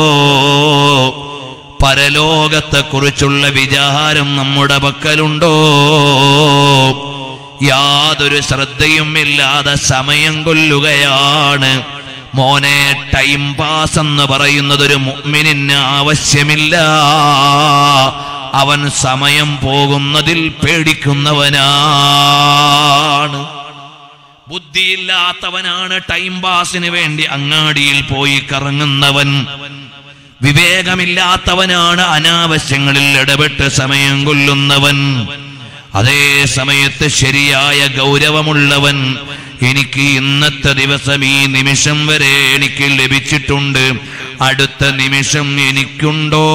പരലോകത്തെ കുറിച്ചുള്ള വിചാരം നമ്മുടെ പക്കലുണ്ടോ? യാതൊരു ശ്രദ്ധയും ഇല്ലാതെ സമയം കൊല്ലുകയാണ്. മോനെ, ടൈം പാസ് എന്ന് പറയുന്നത് ഒരു മുഅ്മിനിന് ആവശ്യമില്ല. അവൻ സമയം പോകുന്നതിൽ പേടിക്കുന്നവനാണ്. ബുദ്ധിയില്ലാത്തവനാണ് ടൈം പാസിന് വേണ്ടി അങ്ങാടിയിൽ പോയി കറങ്ങുന്നവൻ. വിവേകമില്ലാത്തവനാണ് അനാവശ്യങ്ങളിൽ ഇടപെട്ട് സമയം കൊല്ലുന്നവൻ. അതേ സമയത്ത് ശരിയായ ഗൗരവമുള്ളവൻ, എനിക്ക് ഇന്നത്തെ ദിവസം ഈ നിമിഷം വരെ എനിക്ക് ലഭിച്ചിട്ടുണ്ട്, അടുത്ത നിമിഷം എനിക്കുണ്ടോ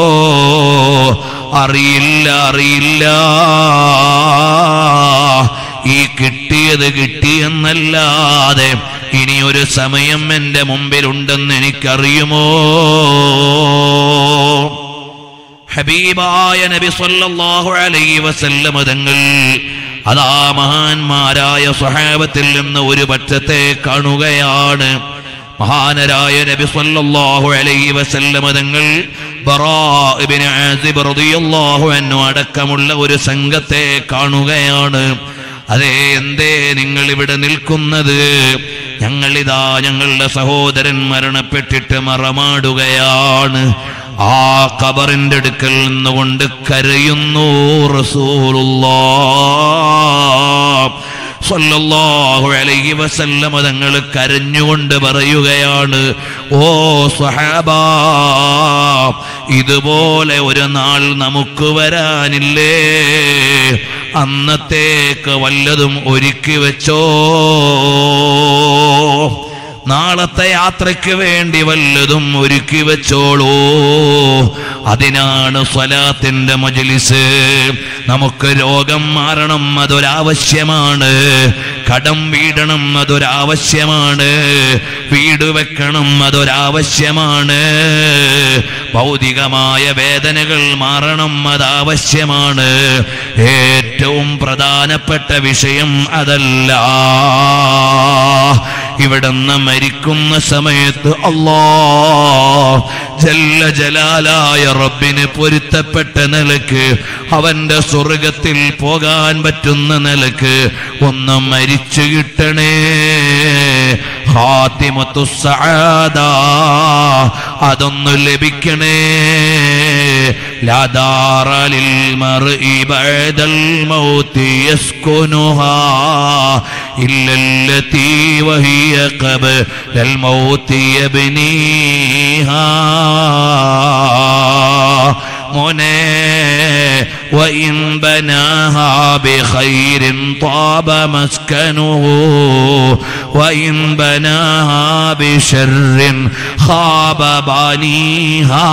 അറിയില്ല. ഈ കിട്ടിയത് കിട്ടിയെന്നല്ലാതെ ഇനി ഒരു സമയം എന്റെ മുമ്പിലുണ്ടെന്ന് എനിക്കറിയുമോ? ഹബീബായ നബി സല്ലല്ലാഹു അലൈഹി വസല്ലം തങ്ങൾ അതാ മഹാന്മാരായ സ്വഹാബത്തിൽ നിന്ന് ഒരു പക്ഷത്തെ കാണുകയാണ്. മഹാനരായ നബി സല്ലല്ലാഹു അലൈഹി വസല്ലം തങ്ങൾ ബറാ ഇബ്നു ആസിബ് റളിയല്ലാഹു അൻഹു അടക്കമുള്ള ഒരു സംഘത്തെ കാണുകയാണ്. അതേ, എന്തേ നിങ്ങൾ ഇവിടെ നിൽക്കുന്നത്? ഞങ്ങളിതാ ഞങ്ങളുടെ സഹോദരൻ മരണപ്പെട്ടിട്ട് മറമാടുകയാണ്. ആ ഖബറിന്റെ അടുക്കൽ നിന്നുകൊണ്ട് കരയുന്നു റസൂലുള്ളാഹ് സ്വല്ലല്ലാഹു അലൈഹി വസല്ലം തങ്ങൾ കരഞ്ഞുകൊണ്ട് പറയുകയാണ്, ഓ സ്വഹാബാ, ഇതുപോലെ ഒരു നാൾ നമുക്ക് വരാനില്ലേ? അന്നത്തേക്ക് വല്ലതും ഒരുക്കി വെച്ചോ? നാളത്തെ യാത്രയ്ക്ക് വേണ്ടി വല്ലതും ഒരുക്കി വെച്ചോളൂ. അതിനാണ് സ്വലാത്തിന്റെ മജ്ലിസ്. നമുക്ക് രോഗം മാറണം, അതൊരാവശ്യമാണ്. കടം വീടണം, അതൊരാവശ്യമാണ്. വീട് വെക്കണം, അതൊരാവശ്യമാണ്. ഭൗതികമായ വേദനകൾ മാറണം, അതാവശ്യമാണ്. ഏറ്റവും പ്രധാനപ്പെട്ട വിഷയം അതല്ല. ഇവിടുന്ന് മരിക്കുന്ന സമയത്ത് അല്ലാഹ് ജല്ല ജലാലായ റബ്ബിന് പൊരുത്തപ്പെട്ട നിലക്ക്, അവന്റെ സ്വർഗത്തിൽ പോകാൻ പറ്റുന്ന നിലക്ക് ഒന്ന് മരിച്ചു കിട്ടണേ. ഖാതിമത്തു സആദ, അതൊന്ന് ലഭിക്കണേ. ലാ ദാറ ലിൽ മർഇ ബഅദൽ മൗതി യസ്കുനുഹാ ഇല്ലല്ലതി വഹിയ ഖബ്ലൽ മൗതി യബ്നീഹാ. മോനെ, وإن بناها بخير طاب مسكنه وإن بناها بشر خاب بانيها.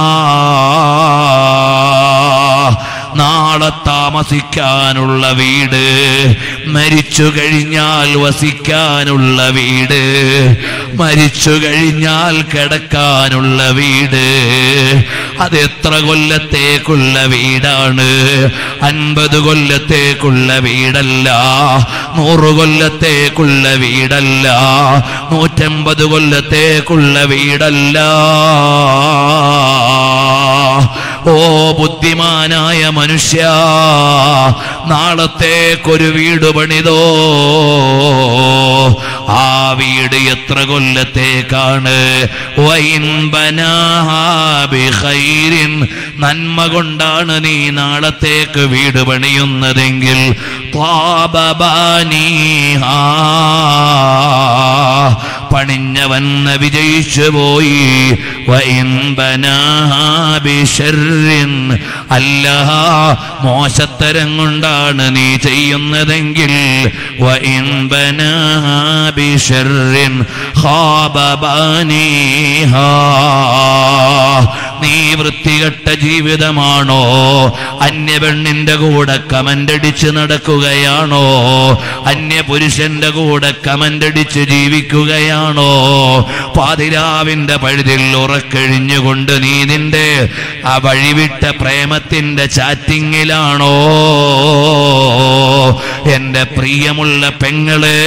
നാളെ താമസിക്കാനുള്ള വീട്, മരിച്ചു കഴിഞ്ഞാൽ വസിക്കാനുള്ള വീട്, മരിച്ചു കഴിഞ്ഞാൽ കിടക്കാനുള്ള വീട്, അതെത്ര കൊല്ലത്തേക്കുള്ള വീടാണ്? 50 കൊല്ലത്തേക്കുള്ള വീടല്ല, 100 കൊല്ലത്തേക്കുള്ള വീടല്ല, 150 കൊല്ലത്തേക്കുള്ള വീടല്ല. ഓ ബുദ്ധിമാനായ മനുഷ്യ, നാളത്തേക്കൊരു വീട് പണിതോ. ആ വീട് എത്ര കൊല്ലത്തേക്കാണ്? വഇൻ ബനാഹാ ബിഖൈരിൻ, നന്മ കൊണ്ടാണ് നീ നാളത്തേക്ക് വീട് പണിയുന്നതെങ്കിൽ ത്വാബ ബാനീഹാ, പണിഞ്ഞവൻ വിജയിച്ചു പോയി. വഇൻ ബനാഹാ ബിശർരിൻ, അല്ല മോശത്തരം കൊണ്ടാണ് നീ ചെയ്യുന്നതെങ്കിൽ വഇൻ ബനാഹാ ബിശർരിൻ ഖാബ ബാനീഹാ, നീ വൃത്തികെട്ട ജീവിതമാണോ? അന്യപെണ്ണിന്റെ കൂടെ കമന്റടിച്ച് നടക്കുകയാണോ? അന്യപുരുഷന്റെ കൂടെ കമന്റടിച്ച് ജീവിക്കുകയാണോ? പാതിരാവിന്റെ പഴുതിൽ ഉറക്കഴിഞ്ഞുകൊണ്ട് നീ നിന്റെ ആ വഴിവിട്ട പ്രേമത്തിന്റെ ചാറ്റിങ്ങിലാണോ? എന്റെ പ്രിയമുള്ള പെങ്ങളെ,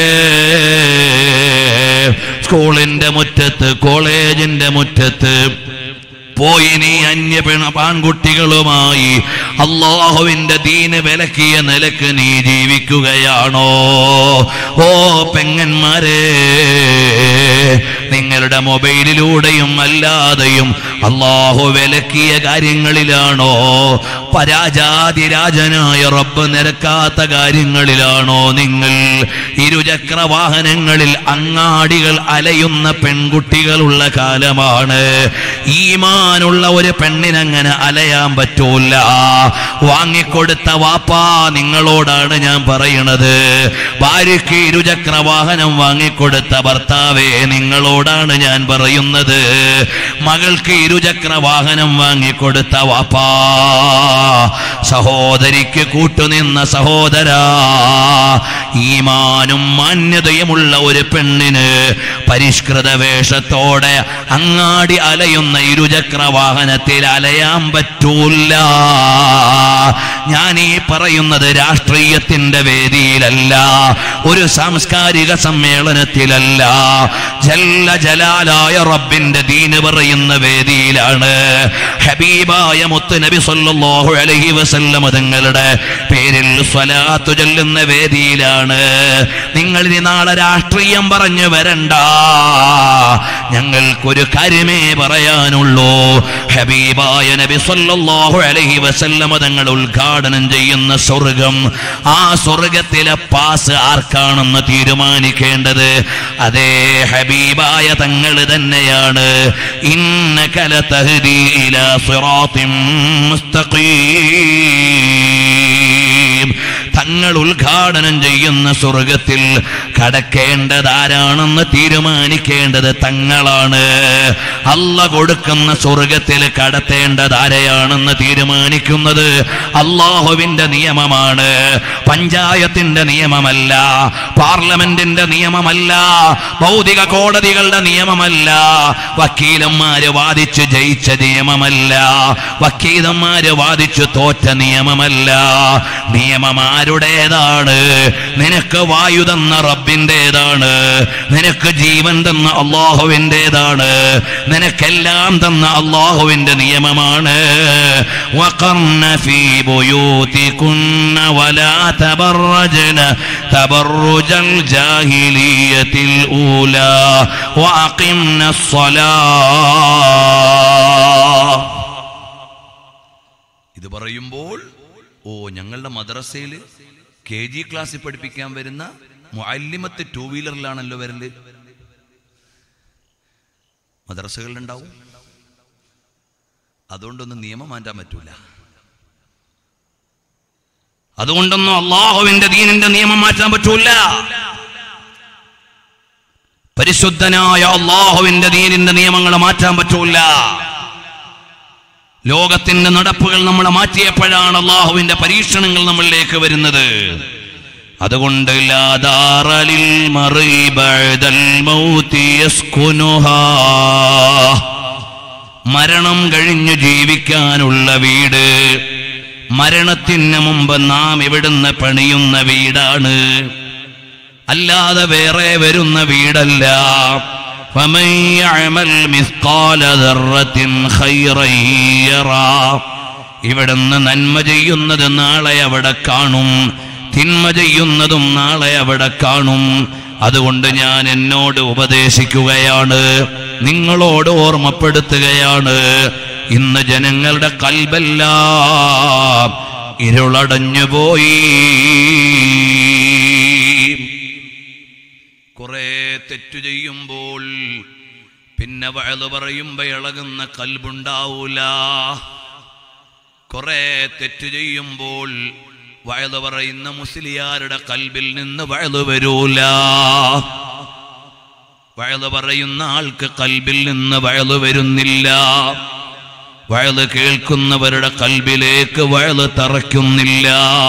സ്കൂളിന്റെ മുറ്റത്ത്, കോളേജിന്റെ മുറ്റത്ത് പോയി നീ അന്യ ആൺകുട്ടികളുമായി അല്ലാഹുവിന്റെ ദീന് വിലക്കിയ നിലക്ക് നീ ജീവിക്കുകയാണോ? ഓ പെങ്ങന്മാരെ, നിങ്ങളുടെ മൊബൈലിലൂടെയും അല്ലാതെയും അല്ലാഹു വിലക്കിയ കാര്യങ്ങളിലാണോ? പരാജാതിരാജനായ റബ്ബ് നിരക്കാത്ത കാര്യങ്ങളിലാണോ നിങ്ങൾ? ഇരുചക്ര വാഹനങ്ങളിൽ അങ്ങാടികൾ അലയുന്ന പെൺകുട്ടികളുള്ള കാലമാണ്. ഈമാനുള്ള ഒരു പെണ്ണിനങ്ങനെ അലയാൻ പറ്റൂല. വാങ്ങിക്കൊടുത്ത വാപ്പാ, നിങ്ങളോടാണ് ഞാൻ പറയണത്. ഭാര്യയ്ക്ക് ഇരുചക്ര വാഹനം വാങ്ങിക്കൊടുത്ത ഭർത്താവേ, നിങ്ങളോടാണ് ഞാൻ പറയുന്നത്. മകൾക്ക് ഇരുചക്ര വാഹനം വാങ്ങിക്കൊടുത്ത വാപ്പാ, സഹോദരിക്ക് കൂട്ടുനിന്ന സഹോദരാ, ഈമാനും മാന്യതയുമുള്ള ഒരു പെണ്ണിന് പരിഷ്കൃത വേഷത്തോടെ അങ്ങാടി അലയുന്ന ഇരുചക്ര വാഹനത്തിൽ അലയാൻ പറ്റൂല. ഞാൻ ഈ പറയുന്നത് രാഷ്ട്രീയത്തിന്റെ വേദിയിലല്ല, ഒരു സാംസ്കാരിക സമ്മേളനത്തിലല്ല, ജല്ല ജലാലായ റബ്ബിന്റെ ദീന് പറയുന്ന വേദിയിലാണ്. ഹബീബായ മുത്ത് നബി സല്ലല്ലാഹു അലൈഹി വസല്ലം തങ്ങളുടെ പേരിൽ സ്വലാത്ത് ചൊല്ലുന്ന വേദിയിലാണ്. നിങ്ങൾ ഇനി നാളെ രാഷ്ട്രീയം പറഞ്ഞു വരണ്ട, ഞങ്ങൾക്കൊരു കാര്യമേ പറയാനുള്ളൂ. ഹബീബായ നബി സല്ലല്ലാഹു അലൈഹി വസല്ലം തങ്ങൾ ഉദ്ഘാടനം ചെയ്യുന്ന സ്വർഗം, ആ സ്വർഗത്തിലെ പാസ് ആർക്കാണെന്ന് തീരുമാനിക്കേണ്ടത് അതേ ഹബീബായ തങ്ങൾ തന്നെയാണ്. ഇന്നക ലതഹ്ദീ ഇലാ സിറാത്തിൻ മുസ്തഖീം. തങ്ങൾ ഉദ്ഘാടനം ചെയ്യുന്ന സ്വർഗത്തിൽ കടക്കേണ്ടതാരാണെന്ന് തീരുമാനിക്കേണ്ടത് തങ്ങളാണ്. അല്ല കൊടുക്കുന്ന സ്വർഗത്തിൽ കടത്തേണ്ടതാരെയാണെന്ന് തീരുമാനിക്കുന്നത് അല്ലാഹുവിന്റെ നിയമമാണ്. പഞ്ചായത്തിന്റെ നിയമമല്ല, പാർലമെന്റിന്റെ നിയമമല്ല, ഭൗതിക കോടതികളുടെ നിയമമല്ല, വക്കീലന്മാര് വാദിച്ചു ജയിച്ച നിയമമല്ല, വക്കീലന്മാര് വാദിച്ചു തോറ്റ നിയമമല്ല. നിയമം ആരുടേതാണ്? നിനക്ക് വായു തന്ന റബ്ബിന്റേതാണ്, നിനക്ക് ജീവൻ തന്ന അല്ലാഹുവിന്റേതാണ്, നിനക്കെല്ലാം തന്ന അല്ലാഹുവിന്റെ നിയമമാണ്. വഖർന ഫീ ബുയൂതികുന്ന വലാ തബറജ്ന തബറുജൽ ജാഹിലിയത്തിൽ ഊലാ വഅഖിംനസ് സ്വലാഹ്. ഇത് പറയുമ്പോൾ ഞങ്ങളുടെ മദ്രസയിൽ KG ക്ലാസ്സിൽ പഠിപ്പിക്കാൻ വരുന്ന മുഅല്ലിമത്ത് 2 വീലറിലാണല്ലോ വരല്. മദ്രസകളിലുണ്ടാവും. അതുകൊണ്ടൊന്നും നിയമം മാറ്റാൻ പറ്റൂല. അതുകൊണ്ടൊന്നും അല്ലാഹുവിന്റെ ദീനിന്റെ നിയമം മാറ്റാൻ പറ്റൂല. പരിശുദ്ധനായ അല്ലാഹുവിന്റെ ദീനിന്റെ നിയമങ്ങൾ മാറ്റാൻ പറ്റൂല. ലോകത്തിന്റെ നടപ്പുകൾ നമ്മളെ മാറ്റിയപ്പോഴാണ് അല്ലാഹുവിന്റെ പരീക്ഷണങ്ങൾ നമ്മളിലേക്ക് വരുന്നത്. അതുകൊണ്ട് ലാ ദാറലിൽ മറി ബഅദൽ മൗതി യസ്കുനുഹാ, മരണം കഴിഞ്ഞു ജീവിക്കാനുള്ള വീട് മരണത്തിന് മുമ്പ് നാം ഇവിടുന്ന് പണിയുന്ന വീടാണ്, അല്ലാതെ വേറെ വരുന്ന വീടല്ല. فمن يعمل مثقال ذرة خيرا يرى, ഇവിടുന്ന് നന്മ ചെയ്യുന്നത് നാളെ അവിടെ കാണും, തിന്മ ചെയ്യുന്നതും നാളെ അവിടെ കാണും. അതുകൊണ്ട് ഞാൻ എന്നോട് ഉപദേശിക്കുകയാണ്, നിങ്ങളോട് ഓർമ്മപ്പെടുത്തുകയാണ്. ഇന്ന് ജനങ്ങളുടെ കൽബെല്ലാം ഇരുളടഞ്ഞു പോയി. കുറെ തെറ്റു ചെയ്യുമ്പോൾ പിന്നെ വഅദ് പറയുമ്പോ ഇളകുന്ന കൽബുണ്ടാവൂല. കുറെ തെറ്റു ചെയ്യുമ്പോൾ വഅദ് പറയുന്ന മുസ്ലിയാരുടെ കൽബിൽ നിന്ന് വഅദ് വരൂല. വഅദ് പറയുന്ന ആൾക്ക് കൽബിൽ നിന്ന് വഅദ് വരുന്നില്ല. വഅദ് കേൾക്കുന്നവരുടെ ഖൽബിലേക്ക് വഅദ് തറയ്ക്കുന്നില്ല.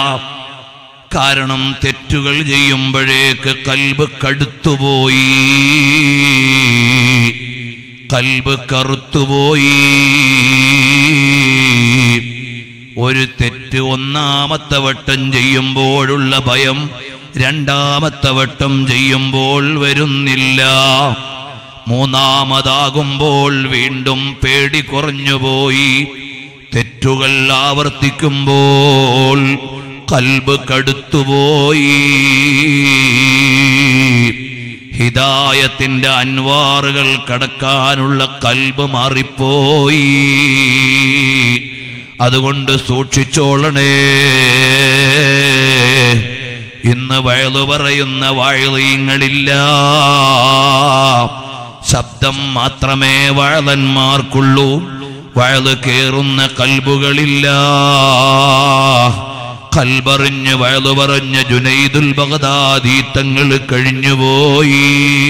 കാരണം തെറ്റുകൾ ചെയ്യുമ്പോഴേക്ക് ഖൽബ് കടുത്തുപോയി, ഖൽബ് കറുത്തുപോയി. ഒരു തെറ്റ് ഒന്നാമത്തെ വട്ടം ചെയ്യുമ്പോഴുള്ള ഭയം രണ്ടാമത്തെ വട്ടം ചെയ്യുമ്പോൾ വരുന്നില്ല. മൂന്നാമതാകുമ്പോൾ വീണ്ടും പേടി കുറഞ്ഞുപോയി. തെറ്റുകൾ ആവർത്തിക്കുമ്പോൾ ഖൽബ് കടുത്തുപോയി. ഹിദായത്തിന്റെ അൻവാറുകൾ കടക്കാനുള്ള ഖൽബ് മാറിപ്പോയി. അതുകൊണ്ട് സൂക്ഷിച്ചോളണേ. ഇന്ന് വയലു പറയുന്ന വാഴീങ്ങളില്ല, ശബ്ദം മാത്രമേ വയലന്മാർക്കുള്ളൂ. വയല് കേറുന്ന ഖൽബുകളില്ല. ഖൽബറിഞ്ഞ് വയലു പറഞ്ഞ ജുനൈദുൽ ബഗ്ദാദി തങ്ങൾ കഴിഞ്ഞുപോയി,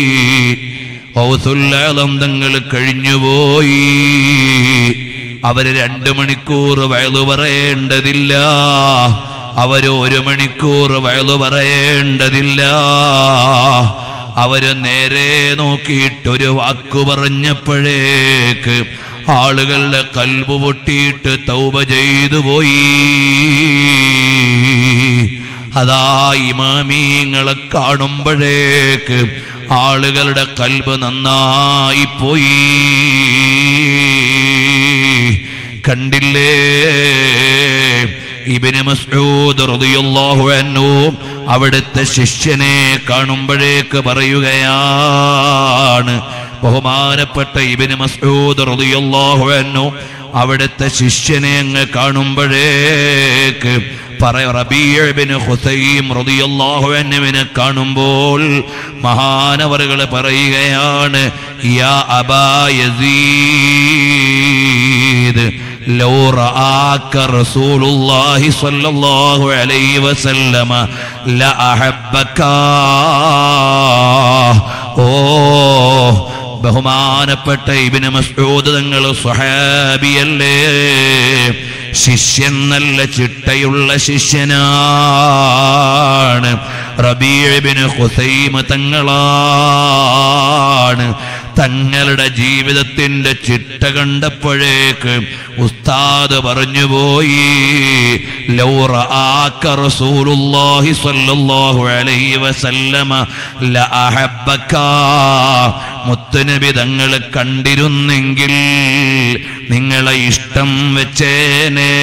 ഔസുൽ ആലം തങ്ങൾ കഴിഞ്ഞുപോയി. അവര് 2 മണിക്കൂർ വയലു പറയേണ്ടതില്ല, അവര് 1 മണിക്കൂർ വയലു പറയേണ്ടതില്ല. അവര് നേരെ നോക്കിയിട്ടൊരു വാക്കു പറഞ്ഞപ്പോഴേക്ക് ആളുകളുടെ ഖൽബ് പൊട്ടിയിട്ട് തൗബ ചെയ്തു പോയി. അതാ ഇമാമീങ്ങളെ കാണുമ്പോഴേക്ക് ആളുകളുടെ ഖൽബ് നന്നായി പോയി. കണ്ടില്ലേ? ഇബ്നു മസ്ഊദ് റളിയല്ലാഹു അൻഹു അവിടുത്തെ ശിഷ്യനെ കാണുമ്പോഴേക്ക് പറയുകയാണ്, ബഹുമാനപ്പെട്ട ഇബ്നു മസ്ഊദ് റളിയല്ലാഹു അൻഹു അവിടുത്തെ ശിഷ്യനെ അങ്ങ് കാണുമ്പോഴേക്ക് റബീഅ ഇബ്നു ഖുസൈം റളിയല്ലാഹു അൻഹുവിനെ കാണുമ്പോൾ മഹാനവറുകൾ പറയുകയാണ്, യാ അബാ യസീദ് ലൗ റആക റസൂലുള്ളാഹി സ്വല്ലല്ലാഹു അലൈഹി വസല്ലമ ലഅഹബ്ബക. ഓ ബഹുമാനപ്പെട്ട ഇബ്നു മസ്ഊദ് തങ്ങൾ സ്വഹാബിയല്ലേ, ശിഷ്യൻ നല്ല ചിട്ടയുള്ള ശിഷ്യനാണ്. റബീഅ ഇബ്നു ഖുസൈം തങ്ങളാണ്. തങ്ങളുടെ ജീവിതത്തിന്റെ ചിട്ട കണ്ടപ്പോഴേക്ക് ഉസ്താദ് പറഞ്ഞുപോയി, ലൗ റആക റസൂലുള്ളാഹി സ്വല്ലല്ലാഹു അലൈഹി വസല്ലമ ലഅഹബ്ബക. മുത്തുനബി തങ്ങളെ കണ്ടിരുന്നെങ്കിൽ നിങ്ങളെ ഇഷ്ടം വെച്ചേനെ.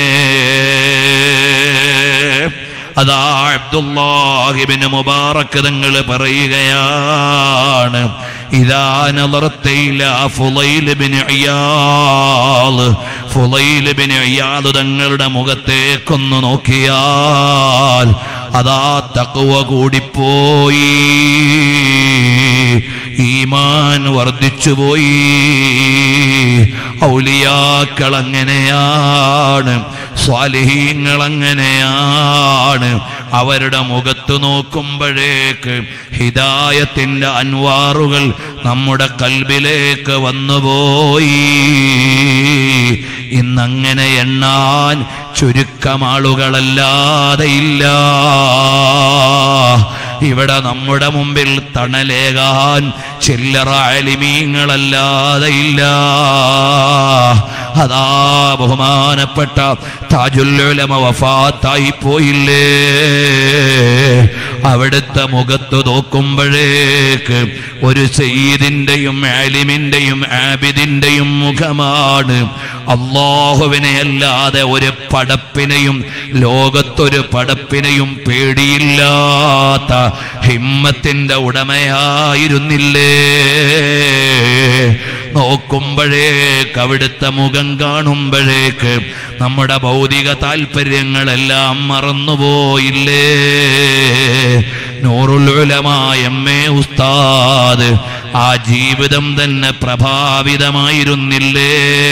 അതാ അബ്ദുല്ലാഹി ഇബ്നു മുബാറക് തങ്ങൾ പറയുകയാണ്, ഇദാ നളറത ഇലാ ഫുളൈൽ ഇബ്നു ഇയാദ്, ഫുളൈൽ ഇബ്നു ഇയാദ് തങ്ങളുടെ മുഖത്തേക്കൊന്ന് നോക്കിയാൽ അതാ തഖ്വ കൂടിപ്പോയി, ഈമാൻ വർദ്ധിച്ചുപോയി. ഔലിയാക്കൾ അങ്ങനെയാണ്, സ്വാലിഹീങ്ങൾ അങ്ങനെയാണ്. അവരുടെ മുഖത്ത് നോക്കുമ്പോഴേക്ക് ഹിദായത്തിന്റെ അൻവാറുകൾ നമ്മുടെ ഖൽബിലേക്ക് വന്നുപോയി. ഇന്നങ്ങനെ എണ്ണാൻ ചുരുക്കം ആളുകളല്ലാതെ ഇല്ല. ഇവിടെ നമ്മുടെ മുമ്പിൽ തണലേകാൻ ചില്ലറ ആലിമീങ്ങളല്ലാതെ ഇല്ല. അതാ ബഹുമാനപ്പെട്ട താജുൽ ഉലമ വഫാത്തായി പോയില്ലേ, അവിടുത്തെ മുഖത്ത് നോക്കുമ്പോഴേക്ക് ഒരു സയ്യിദിന്റെയും ആലിമിന്റെയും ആബിദിന്റെയും മുഖമാണ്. അല്ലാഹുവിനെ അല്ലാതെ ഒരു പടപ്പിനെയും ലോകത്തൊരു പടപ്പിനെയും പേടിയില്ലാത്ത ഹിമ്മത്തിന്റെ ഉടമയായിരുന്നില്ലേ. നോക്കുമ്പോഴേക്ക് അവിടുത്തെ മുഖം കാണുമ്പോഴേക്ക് നമ്മുടെ ഭൗതിക താല്പര്യങ്ങളെല്ലാം മറന്നുപോയില്ലേ. നൂറുൽ ഉലമ എം.എ. ഉസ്താദ് ആ ജീവിതം തന്നെ പ്രഭാവിതമായിരുന്നില്ലേ.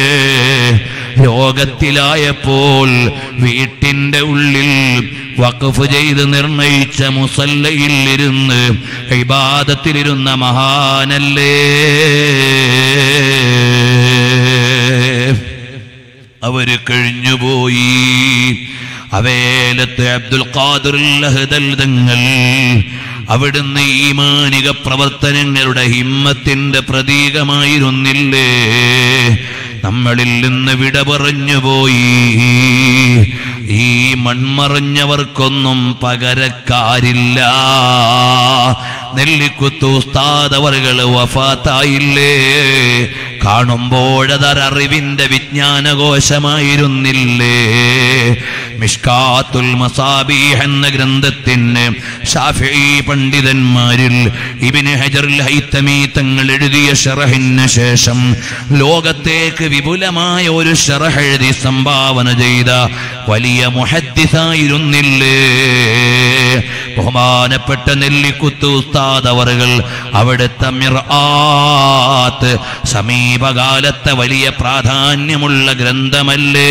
ലോകത്തിലായപ്പോൾ വീട്ടിന്റെ ഉള്ളിൽ വഖഫ് ചെയ്ത് നിർണയിച്ച മുസല്ലയിൽ ഇരുന്ന് ഇബാദത്തിലിരുന്ന മഹാനല്ലേ. അവര് കഴിഞ്ഞുപോയി. അവേലത്ത് അബ്ദുൽ ഖാദിർ ലഹദൽ തങ്ങൾ അവിടുന്ന് ഈമാനിക പ്രവർത്തനങ്ങളുടെ ഹിമ്മത്തിന്റെ പ്രതീകമായിരുന്നില്ലേ? നമ്മളിൽ നിന്ന് വിട പറഞ്ഞുപോയി. ഈ മൺമറഞ്ഞവർക്കൊന്നും പകരക്കാരില്ല. നെല്ലിക്കുത്ത് ഉസ്താദ് അവറുകൾ വഫാത്തായില്ലേ? കാണുമ്പോഴതറിവിന്റെ വിജ്ഞാനകോശമായിരുന്നില്ലേ? മിഷ്കാത്തുൽ മസാബീഹ് എന്ന ഗ്രന്ഥത്തിന് ശാഫിഈ പണ്ഡിതന്മാരിൽ ഇബ്നു ഹജറുൽ ഹൈതമി തങ്ങൾ എഴുതിയ ശറഹിന് ശേഷം ലോകത്തേക്ക് വിപുലമായ ഒരു ശറഹ് എഴുതി സംഭാവന ചെയ്ത വലിയ മുഹദ്ദിസായിരുന്നില്ലേ ബഹുമാനപ്പെട്ട നെല്ലിക്കുത്ത് ഉസ്താദ് അവറുകൾ? അവിടുത്തെ മിർആത്ത് സമീപകാലത്തെ വലിയ പ്രാധാന്യമുള്ള ഗ്രന്ഥമല്ലേ?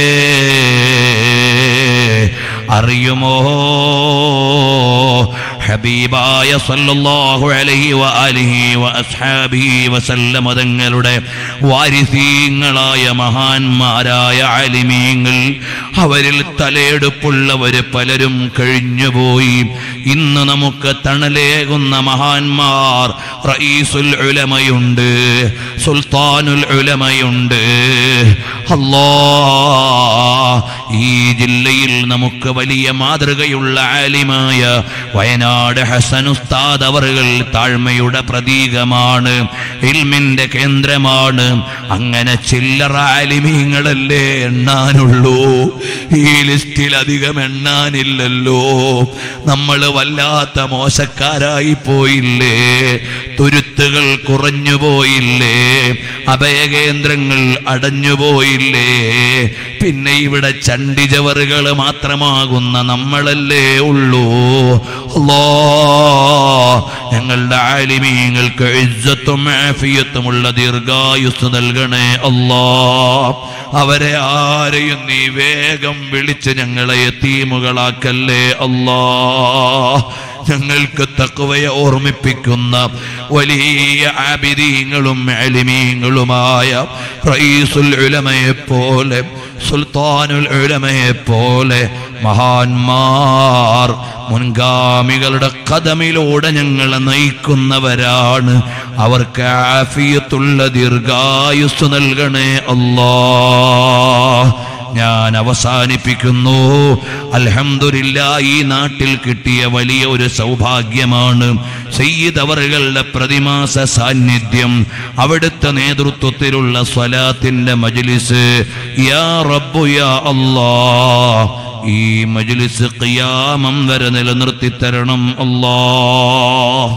അറിയുമോ ഹബീബായ സല്ലല്ലാഹു അലൈഹി വആലിഹി വഅസ്ഹാബിഹി വസല്ലമ തങ്ങളുടെ വാരിസീങ്ങളായ മഹാന്മാരായ ആലിമീങ്ങൾ, അവരിൽ തലയെടുപ്പുള്ളവര് പലരും കഴിഞ്ഞുപോയി. ഇന്ന് നമുക്ക് തണലേകുന്ന മഹാന്മാർ റഈസുൽ ഉലമയുണ്ട്, സുൽത്താനുൽ ഉലമയുണ്ട്. അല്ലാഹ്, ഈ ജില്ലയിൽ നമുക്ക് വലിയ മാതൃകയുള്ള ആലിമായ വയനാട് ഹസൻ ഉസ്താദ് അവറുകൾ താഴ്മയുടെ പ്രതീകമാണ്, ഇൽമിന്റെ കേന്ദ്രമാണ്. അങ്ങനെ ചില്ലറ ആലിമീങ്ങളല്ലേ എണ്ണാനുള്ളൂ? ഈ ലിസ്റ്റിൽ അധികം എണ്ണാനില്ലല്ലോ. നമ്മൾ വല്ലാത്ത മോശക്കാരായി പോയില്ലേ? തുരുത്തുകൾ കുറഞ്ഞുപോയില്ലേ? അഭയകേന്ദ്രങ്ങൾ അടഞ്ഞുപോയില്ലേ? പിന്നെ ഇവിടെ ചണ്ടിജവറുകൾ മാത്രമാകുന്ന നമ്മളല്ലേ ഉള്ളൂ? അല്ലാഹ്, ഞങ്ങളുടെ ആലിമീങ്ങൾക്ക് ഇസ്സത്തും ആഫിയത്തുമുള്ള ദീർഘായുസ് നൽകണേ അല്ലാഹ്. അവരെ ആരെയും നീ വേഗം വിളിച്ച് ഞങ്ങളെ യതീമുകളാക്കല്ലേ അല്ലാഹ്. ഞങ്ങൾക്ക് തഖ്വയെ ഓർമ്മിപ്പിക്കുന്ന വലിയ ആബിദീങ്ങളും അലിമീങ്ങളുമായ റഈസുൽ ഉലമയെ പോലെ, സുൽത്താനുൽ ഉലമയെ പോലെ മഹാന്മാർ മുൻഗാമികളുടെ ഖദമിലൂടെ ഞങ്ങളെ നയിക്കുന്നവരാണ്. അവർക്ക് ആഫിയത്തുള്ള ദീർഘായുസ് നൽകണേ അല്ലാഹ്. ഞാൻ അവസാനിപ്പിക്കുന്നു. അൽഹംദുലില്ലാഹ്, ഈ നാട്ടിൽ കിട്ടിയ വലിയ ഒരു സൗഭാഗ്യമാണ് സയ്യിദ് അവറുകളുടെ പ്രതിമാസ സാന്നിധ്യം, അവിടുത്തെ നേതൃത്വത്തിലുള്ള സ്വലാത്തിന്റെ മജ്ലിസ്. യാ റബ്ബു യാ അല്ലാഹ്, ഈ മജ്ലിസ് ഖിയാമം വരെ നിലനിർത്തി തരണം അല്ലാഹ്.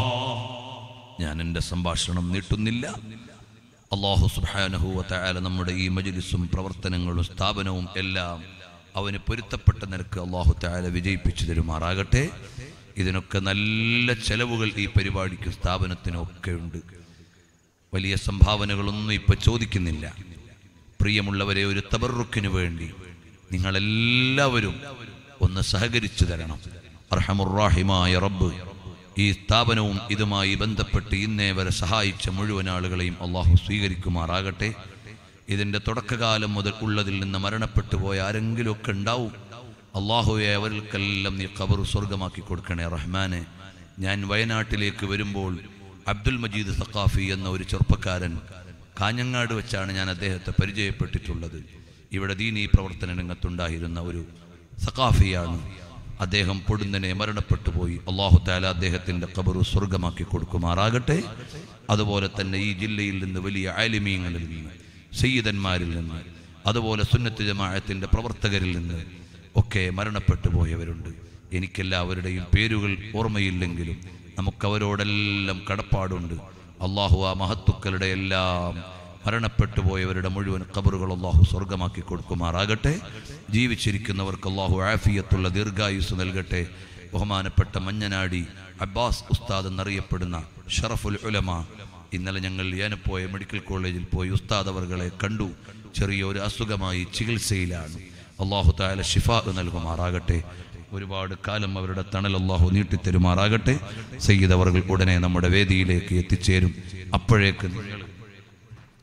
ഞാൻ എൻ്റെ സംഭാഷണം നീട്ടുന്നില്ല. അല്ലാഹു സുബ്ഹാനഹു വ തആല നമ്മുടെ ഈ മജ്ലിസും പ്രവർത്തനങ്ങളും സ്ഥാപനവും എല്ലാം അവന് പൊരുത്തപ്പെട്ട നിരക്ക് അല്ലാഹു തആല വിജയിപ്പിച്ചു തരുമാറാകട്ടെ. ഇതിനൊക്കെ നല്ല ചെലവുകൾ ഈ പരിപാടിക്ക് സ്ഥാപനത്തിനും ഒക്കെ ഉണ്ട്. വലിയ സംഭാവനകളൊന്നും ഇപ്പൊ ചോദിക്കുന്നില്ല. പ്രിയമുള്ളവരെ, ഒരു തബറുക്കിനു വേണ്ടി നിങ്ങളെല്ലാവരും ഒന്ന് സഹകരിച്ചു തരണം. അർഹമുർ റഹീമായ റബ്ബ് ഈ സ്ഥാപനവും ഇതുമായി ബന്ധപ്പെട്ട് ഇന്നേ വരെ സഹായിച്ച മുഴുവൻ ആളുകളെയും അള്ളാഹു സ്വീകരിക്കുമാറാകട്ടെ. ഇതിൻ്റെ തുടക്കകാലം മുതൽ ഉള്ളതിൽ നിന്ന് മരണപ്പെട്ടു പോയ ആരെങ്കിലുമൊക്കെ ഉണ്ടാവും. അള്ളാഹുവെ, അവർക്കെല്ലാം നീ ഖബർ സ്വർഗമാക്കി കൊടുക്കണേ റഹ്മാനെ. ഞാൻ വയനാട്ടിലേക്ക് വരുമ്പോൾ അബ്ദുൽ മജീദ് സഖാഫി എന്ന ഒരു ചെറുപ്പക്കാരൻ, കാഞ്ഞങ്ങാട് വെച്ചാണ് ഞാൻ അദ്ദേഹത്തെ പരിചയപ്പെട്ടിട്ടുള്ളത്. ഇവിടെ ദീനീ പ്രവർത്തന രംഗത്തുണ്ടായിരുന്ന ഒരു സഖാഫിയാണ്. അദ്ദേഹം പൊടുന്നനെ മരണപ്പെട്ടു പോയി. അല്ലാഹു തആല അദ്ദേഹത്തിൻ്റെ ഖബർ സ്വർഗമാക്കി കൊടുക്കുമാറാകട്ടെ. അതുപോലെ തന്നെ ഈ ജില്ലയിൽ നിന്ന് വലിയ ആലിമീങ്ങളിൽ നിന്ന്, സയ്യിദന്മാരിൽ നിന്ന്, അതുപോലെ സുന്നത്ത് ജമാഅത്തിൻ്റെ പ്രവർത്തകരിൽ നിന്ന് ഒക്കെ മരണപ്പെട്ടു പോയവരുണ്ട്. എനിക്കെല്ലാവരുടെയും പേരുകൾ ഓർമ്മയില്ലെങ്കിലും നമുക്കവരോടെല്ലാം കടപ്പാടുണ്ട്. അള്ളാഹു ആ മഹത്തുക്കളുടെ എല്ലാം മരണപ്പെട്ടു പോയവരുടെ മുഴുവൻ ഖബറുകൾ അള്ളാഹു സ്വർഗമാക്കി കൊടുക്കുമാറാകട്ടെ. ജീവിച്ചിരിക്കുന്നവർക്ക് അള്ളാഹു ആഫിയത്തുള്ള ദീർഘായുസ് നൽകട്ടെ. ബഹുമാനപ്പെട്ട മഞ്ഞനാടി അബ്ബാസ് ഉസ്താദ് എന്നറിയപ്പെടുന്ന ഷറഫുൽ ഉലമ, ഇന്നലെ ഞങ്ങൾ ഏനപ്പോയ മെഡിക്കൽ കോളേജിൽ പോയി ഉസ്താദ് അവർകളെ കണ്ടു. ചെറിയൊരു അസുഖമായി ചികിത്സയിലാണ്. അള്ളാഹു തആല ശിഫാ നൽകുമാറാകട്ടെ. ഒരുപാട് കാലം അവരുടെ തണൽ അള്ളാഹു നീട്ടിത്തരുമാറാകട്ടെ. സയ്യിദ് അവർകൾ ഉടനെ നമ്മുടെ വേദിയിലേക്ക് എത്തിച്ചേരും. അപ്പോഴേക്ക് നിങ്ങൾ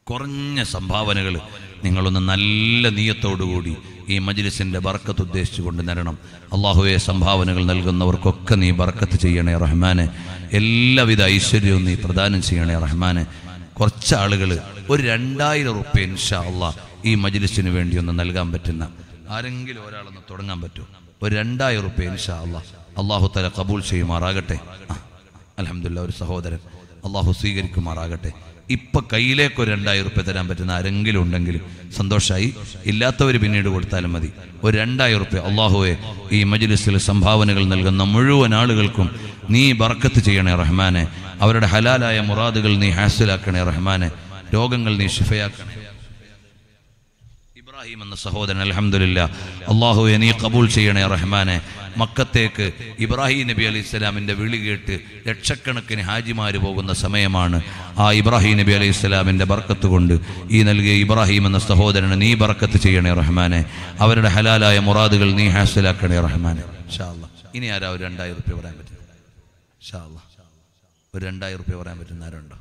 കുറഞ്ഞ സംഭാവനകൾ നിങ്ങളൊന്ന് നല്ല നീയത്തോടുകൂടി ഈ മജ്ലിസിൻ്റെ ബർക്കത്ത് ഉദ്ദേശിച്ചുകൊണ്ട് തരണം. അള്ളാഹുവെ, സംഭാവനകൾ നൽകുന്നവർക്കൊക്കെ നീ ബർക്കത്ത് ചെയ്യണേ റഹ്മാനെ. എല്ലാവിധ ഐശ്വര്യവും നീ പ്രദാനം ചെയ്യണേ റഹ്മാനെ. കുറച്ച് ആളുകൾ ഒരു 2000 റുപ്യ ഇൻഷാ അള്ളാഹ് ഈ മജ്ലിസിന് വേണ്ടി ഒന്ന് നൽകാൻ പറ്റുന്ന ആരെങ്കിലും ഒരാളൊന്ന് തുടങ്ങാൻ പറ്റുമോ? ഒരു 2000 റുപ്യ ഇൻഷാ അള്ളാഹ് അള്ളാഹു തആല കബൂൽ ചെയ്യുമാറാകട്ടെ. അൽഹംദുലില്ലാഹ്, ഒരു സഹോദരൻ, അള്ളാഹു സ്വീകരിക്കുമാറാകട്ടെ. ഇപ്പം കയ്യിലേക്ക് ഒരു 2000 റുപ്യ തരാൻ പറ്റുന്ന ആരെങ്കിലും ഉണ്ടെങ്കിൽ സന്തോഷമായി. ഇല്ലാത്തവർ പിന്നീട് കൊടുത്താലും മതി. ഒരു 2000 റുപ്യ അള്ളാഹുവെ, ഈ മജ്ലിസിൽ സംഭാവനകൾ നൽകുന്ന മുഴുവൻ ആളുകൾക്കും നീ ബർക്കത്ത് ചെയ്യണേ റഹ്മാനെ. അവരുടെ ഹലാലായ മുറാദുകൾ നീ ഹാസിലാക്കണേ റഹ്മാനെ. രോഗങ്ങൾ നീ ശിഫയാക്കണേ. ഇബ്രാഹിം എന്ന സഹോദരൻ, അൽഹംദുലില്ലാഹ്, അള്ളാഹുവെ നീ കബൂൽ ചെയ്യണേ റഹ്മാനെ. മക്കത്തേക്ക് ഇബ്രാഹിം നബി അലൈഹി സ്വലാമിൻ്റെ വിളി കേട്ട് ലക്ഷക്കണക്കിന് ഹാജിമാർ പോകുന്ന സമയമാണ്. ആ ഇബ്രാഹിം നബി അലൈഹി സ്വലാമിൻ്റെ ബർക്കത്ത് കൊണ്ട് ഈ നൽകിയ ഇബ്രാഹിം എന്ന സഹോദരന് നീ ബർക്കത്ത് ചെയ്യണേ റഹ്മാനെ. അവരുടെ ഹലാലായ മുറാദുകൾ നീ ഹാസിലാക്കണേ റഹ്മാനെ. ഇൻഷാ അല്ലാഹ്. ഇനി ആരാ ഒരു 2000 റുപ്യ പറയാൻ പറ്റും? ഇൻഷാ അല്ലാഹ് ഒരു 2000 റുപ്യ പറയാൻ പറ്റുന്ന ആരുണ്ടോ?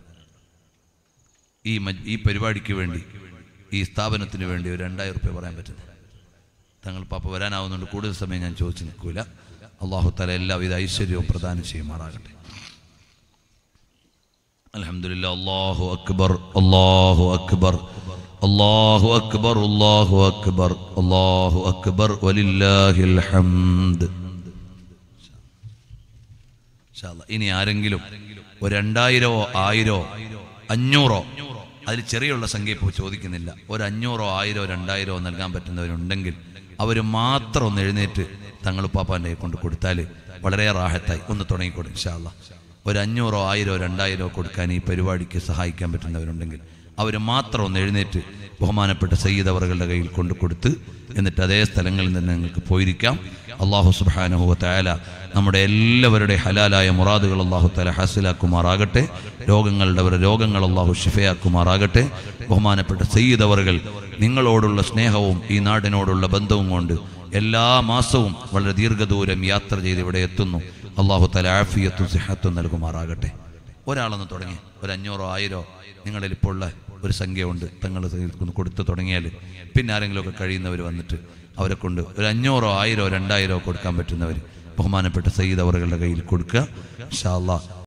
ഈ പരിപാടിക്ക് വേണ്ടി, ഈ സ്ഥാപനത്തിന് വേണ്ടി ഒരു 2000 റുപ്യ പറയാൻ പറ്റുന്നത്? തങ്ങൾ പാപ്പ വരാനാവുന്നുണ്ട്, കൂടുതൽ സമയം ഞാൻ ചോദിച്ചു നിൽക്കൂല. അള്ളാഹു തആല എല്ലാവിധ ഐശ്വര്യവും പ്രദാനം ചെയ്യുമാറാകട്ടെ. അൽഹംദുലില്ലാഹ്. അല്ലാഹു അക്ബർ, അല്ലാഹു അക്ബർ, അല്ലാഹു അക്ബർ, അല്ലാഹു അക്ബർ, അല്ലാഹു അക്ബർ, വലില്ലാഹിൽ ഹംദ്. ഇൻഷാ അല്ലാഹ് ഇനി ആരെങ്കിലും ഒരു 2000 1000 500 അതിൽ ചെറിയുള്ള സംഖ്യ ഇപ്പോൾ ചോദിക്കുന്നില്ല, ഒരു 500 1000 2000 നൽകാൻ പറ്റുന്നവരുണ്ടെങ്കിൽ അവർ മാത്രം ഒന്ന് എഴുന്നേറ്റ് തങ്ങളുപ്പാപ്പാൻ്റെ കൊണ്ട് കൊടുത്താൽ വളരെ റാഹത്തായി. ഒന്ന് തുടങ്ങിക്കൊടുക്കും ഇൻഷാ അല്ലാഹ്. ഒരു 500 1000 2000 കൊടുക്കാൻ ഈ പരിപാടിക്ക് സഹായിക്കാൻ പറ്റുന്നവരുണ്ടെങ്കിൽ അവർ മാത്രം ഒന്ന് എഴുന്നേറ്റ് ബഹുമാനപ്പെട്ട സയ്യിദ് അവറുകളുടെ കയ്യിൽ കൊണ്ട് കൊടുത്ത് എന്നിട്ട് അതേ സ്ഥലങ്ങളിൽ നിന്ന് നിങ്ങൾക്ക് പോയിരിക്കാം. അല്ലാഹു സുബ്ഹാനഹു വ തആല നമ്മുടെ എല്ലാവരുടെ ഹലാലായ മുറാദുകൾ അല്ലാഹു തആല ഹാസിലാക്കുമാറാകട്ടെ. രോഗങ്ങൾ അല്ലാഹു ശിഫയാക്കുമാറാകട്ടെ. ബഹുമാനപ്പെട്ട സയ്യിദ് അവറുകൾ നിങ്ങളോടുള്ള സ്നേഹവും ഈ നാടിനോടുള്ള ബന്ധവും കൊണ്ട് എല്ലാ മാസവും വളരെ ദീർഘദൂരം യാത്ര ചെയ്ത് ഇവിടെ എത്തുന്നു. അല്ലാഹു തആല ആഫിയത്തും സിഹത്തും നൽകുമാറാകട്ടെ. ഒരാളൊന്ന് തുടങ്ങി ഒരു 500 1000 നിങ്ങളിൽ ഇപ്പോൾ ഉള്ള ഒരു സംഖ്യ ഉണ്ട്, തങ്ങൾ കൊടുത്തു തുടങ്ങിയാൽ പിന്നെ ആരെങ്കിലുമൊക്കെ കഴിയുന്നവർ വന്നിട്ട് അവരെ കൊണ്ട് ഒരു 500 1000 2000 കൊടുക്കാൻ പറ്റുന്നവർ ബഹുമാനപ്പെട്ട സയ്യിദ് അവറുകളുടെ കയ്യിൽ കൊടുക്കുക ഇൻഷാ അല്ലാഹ്.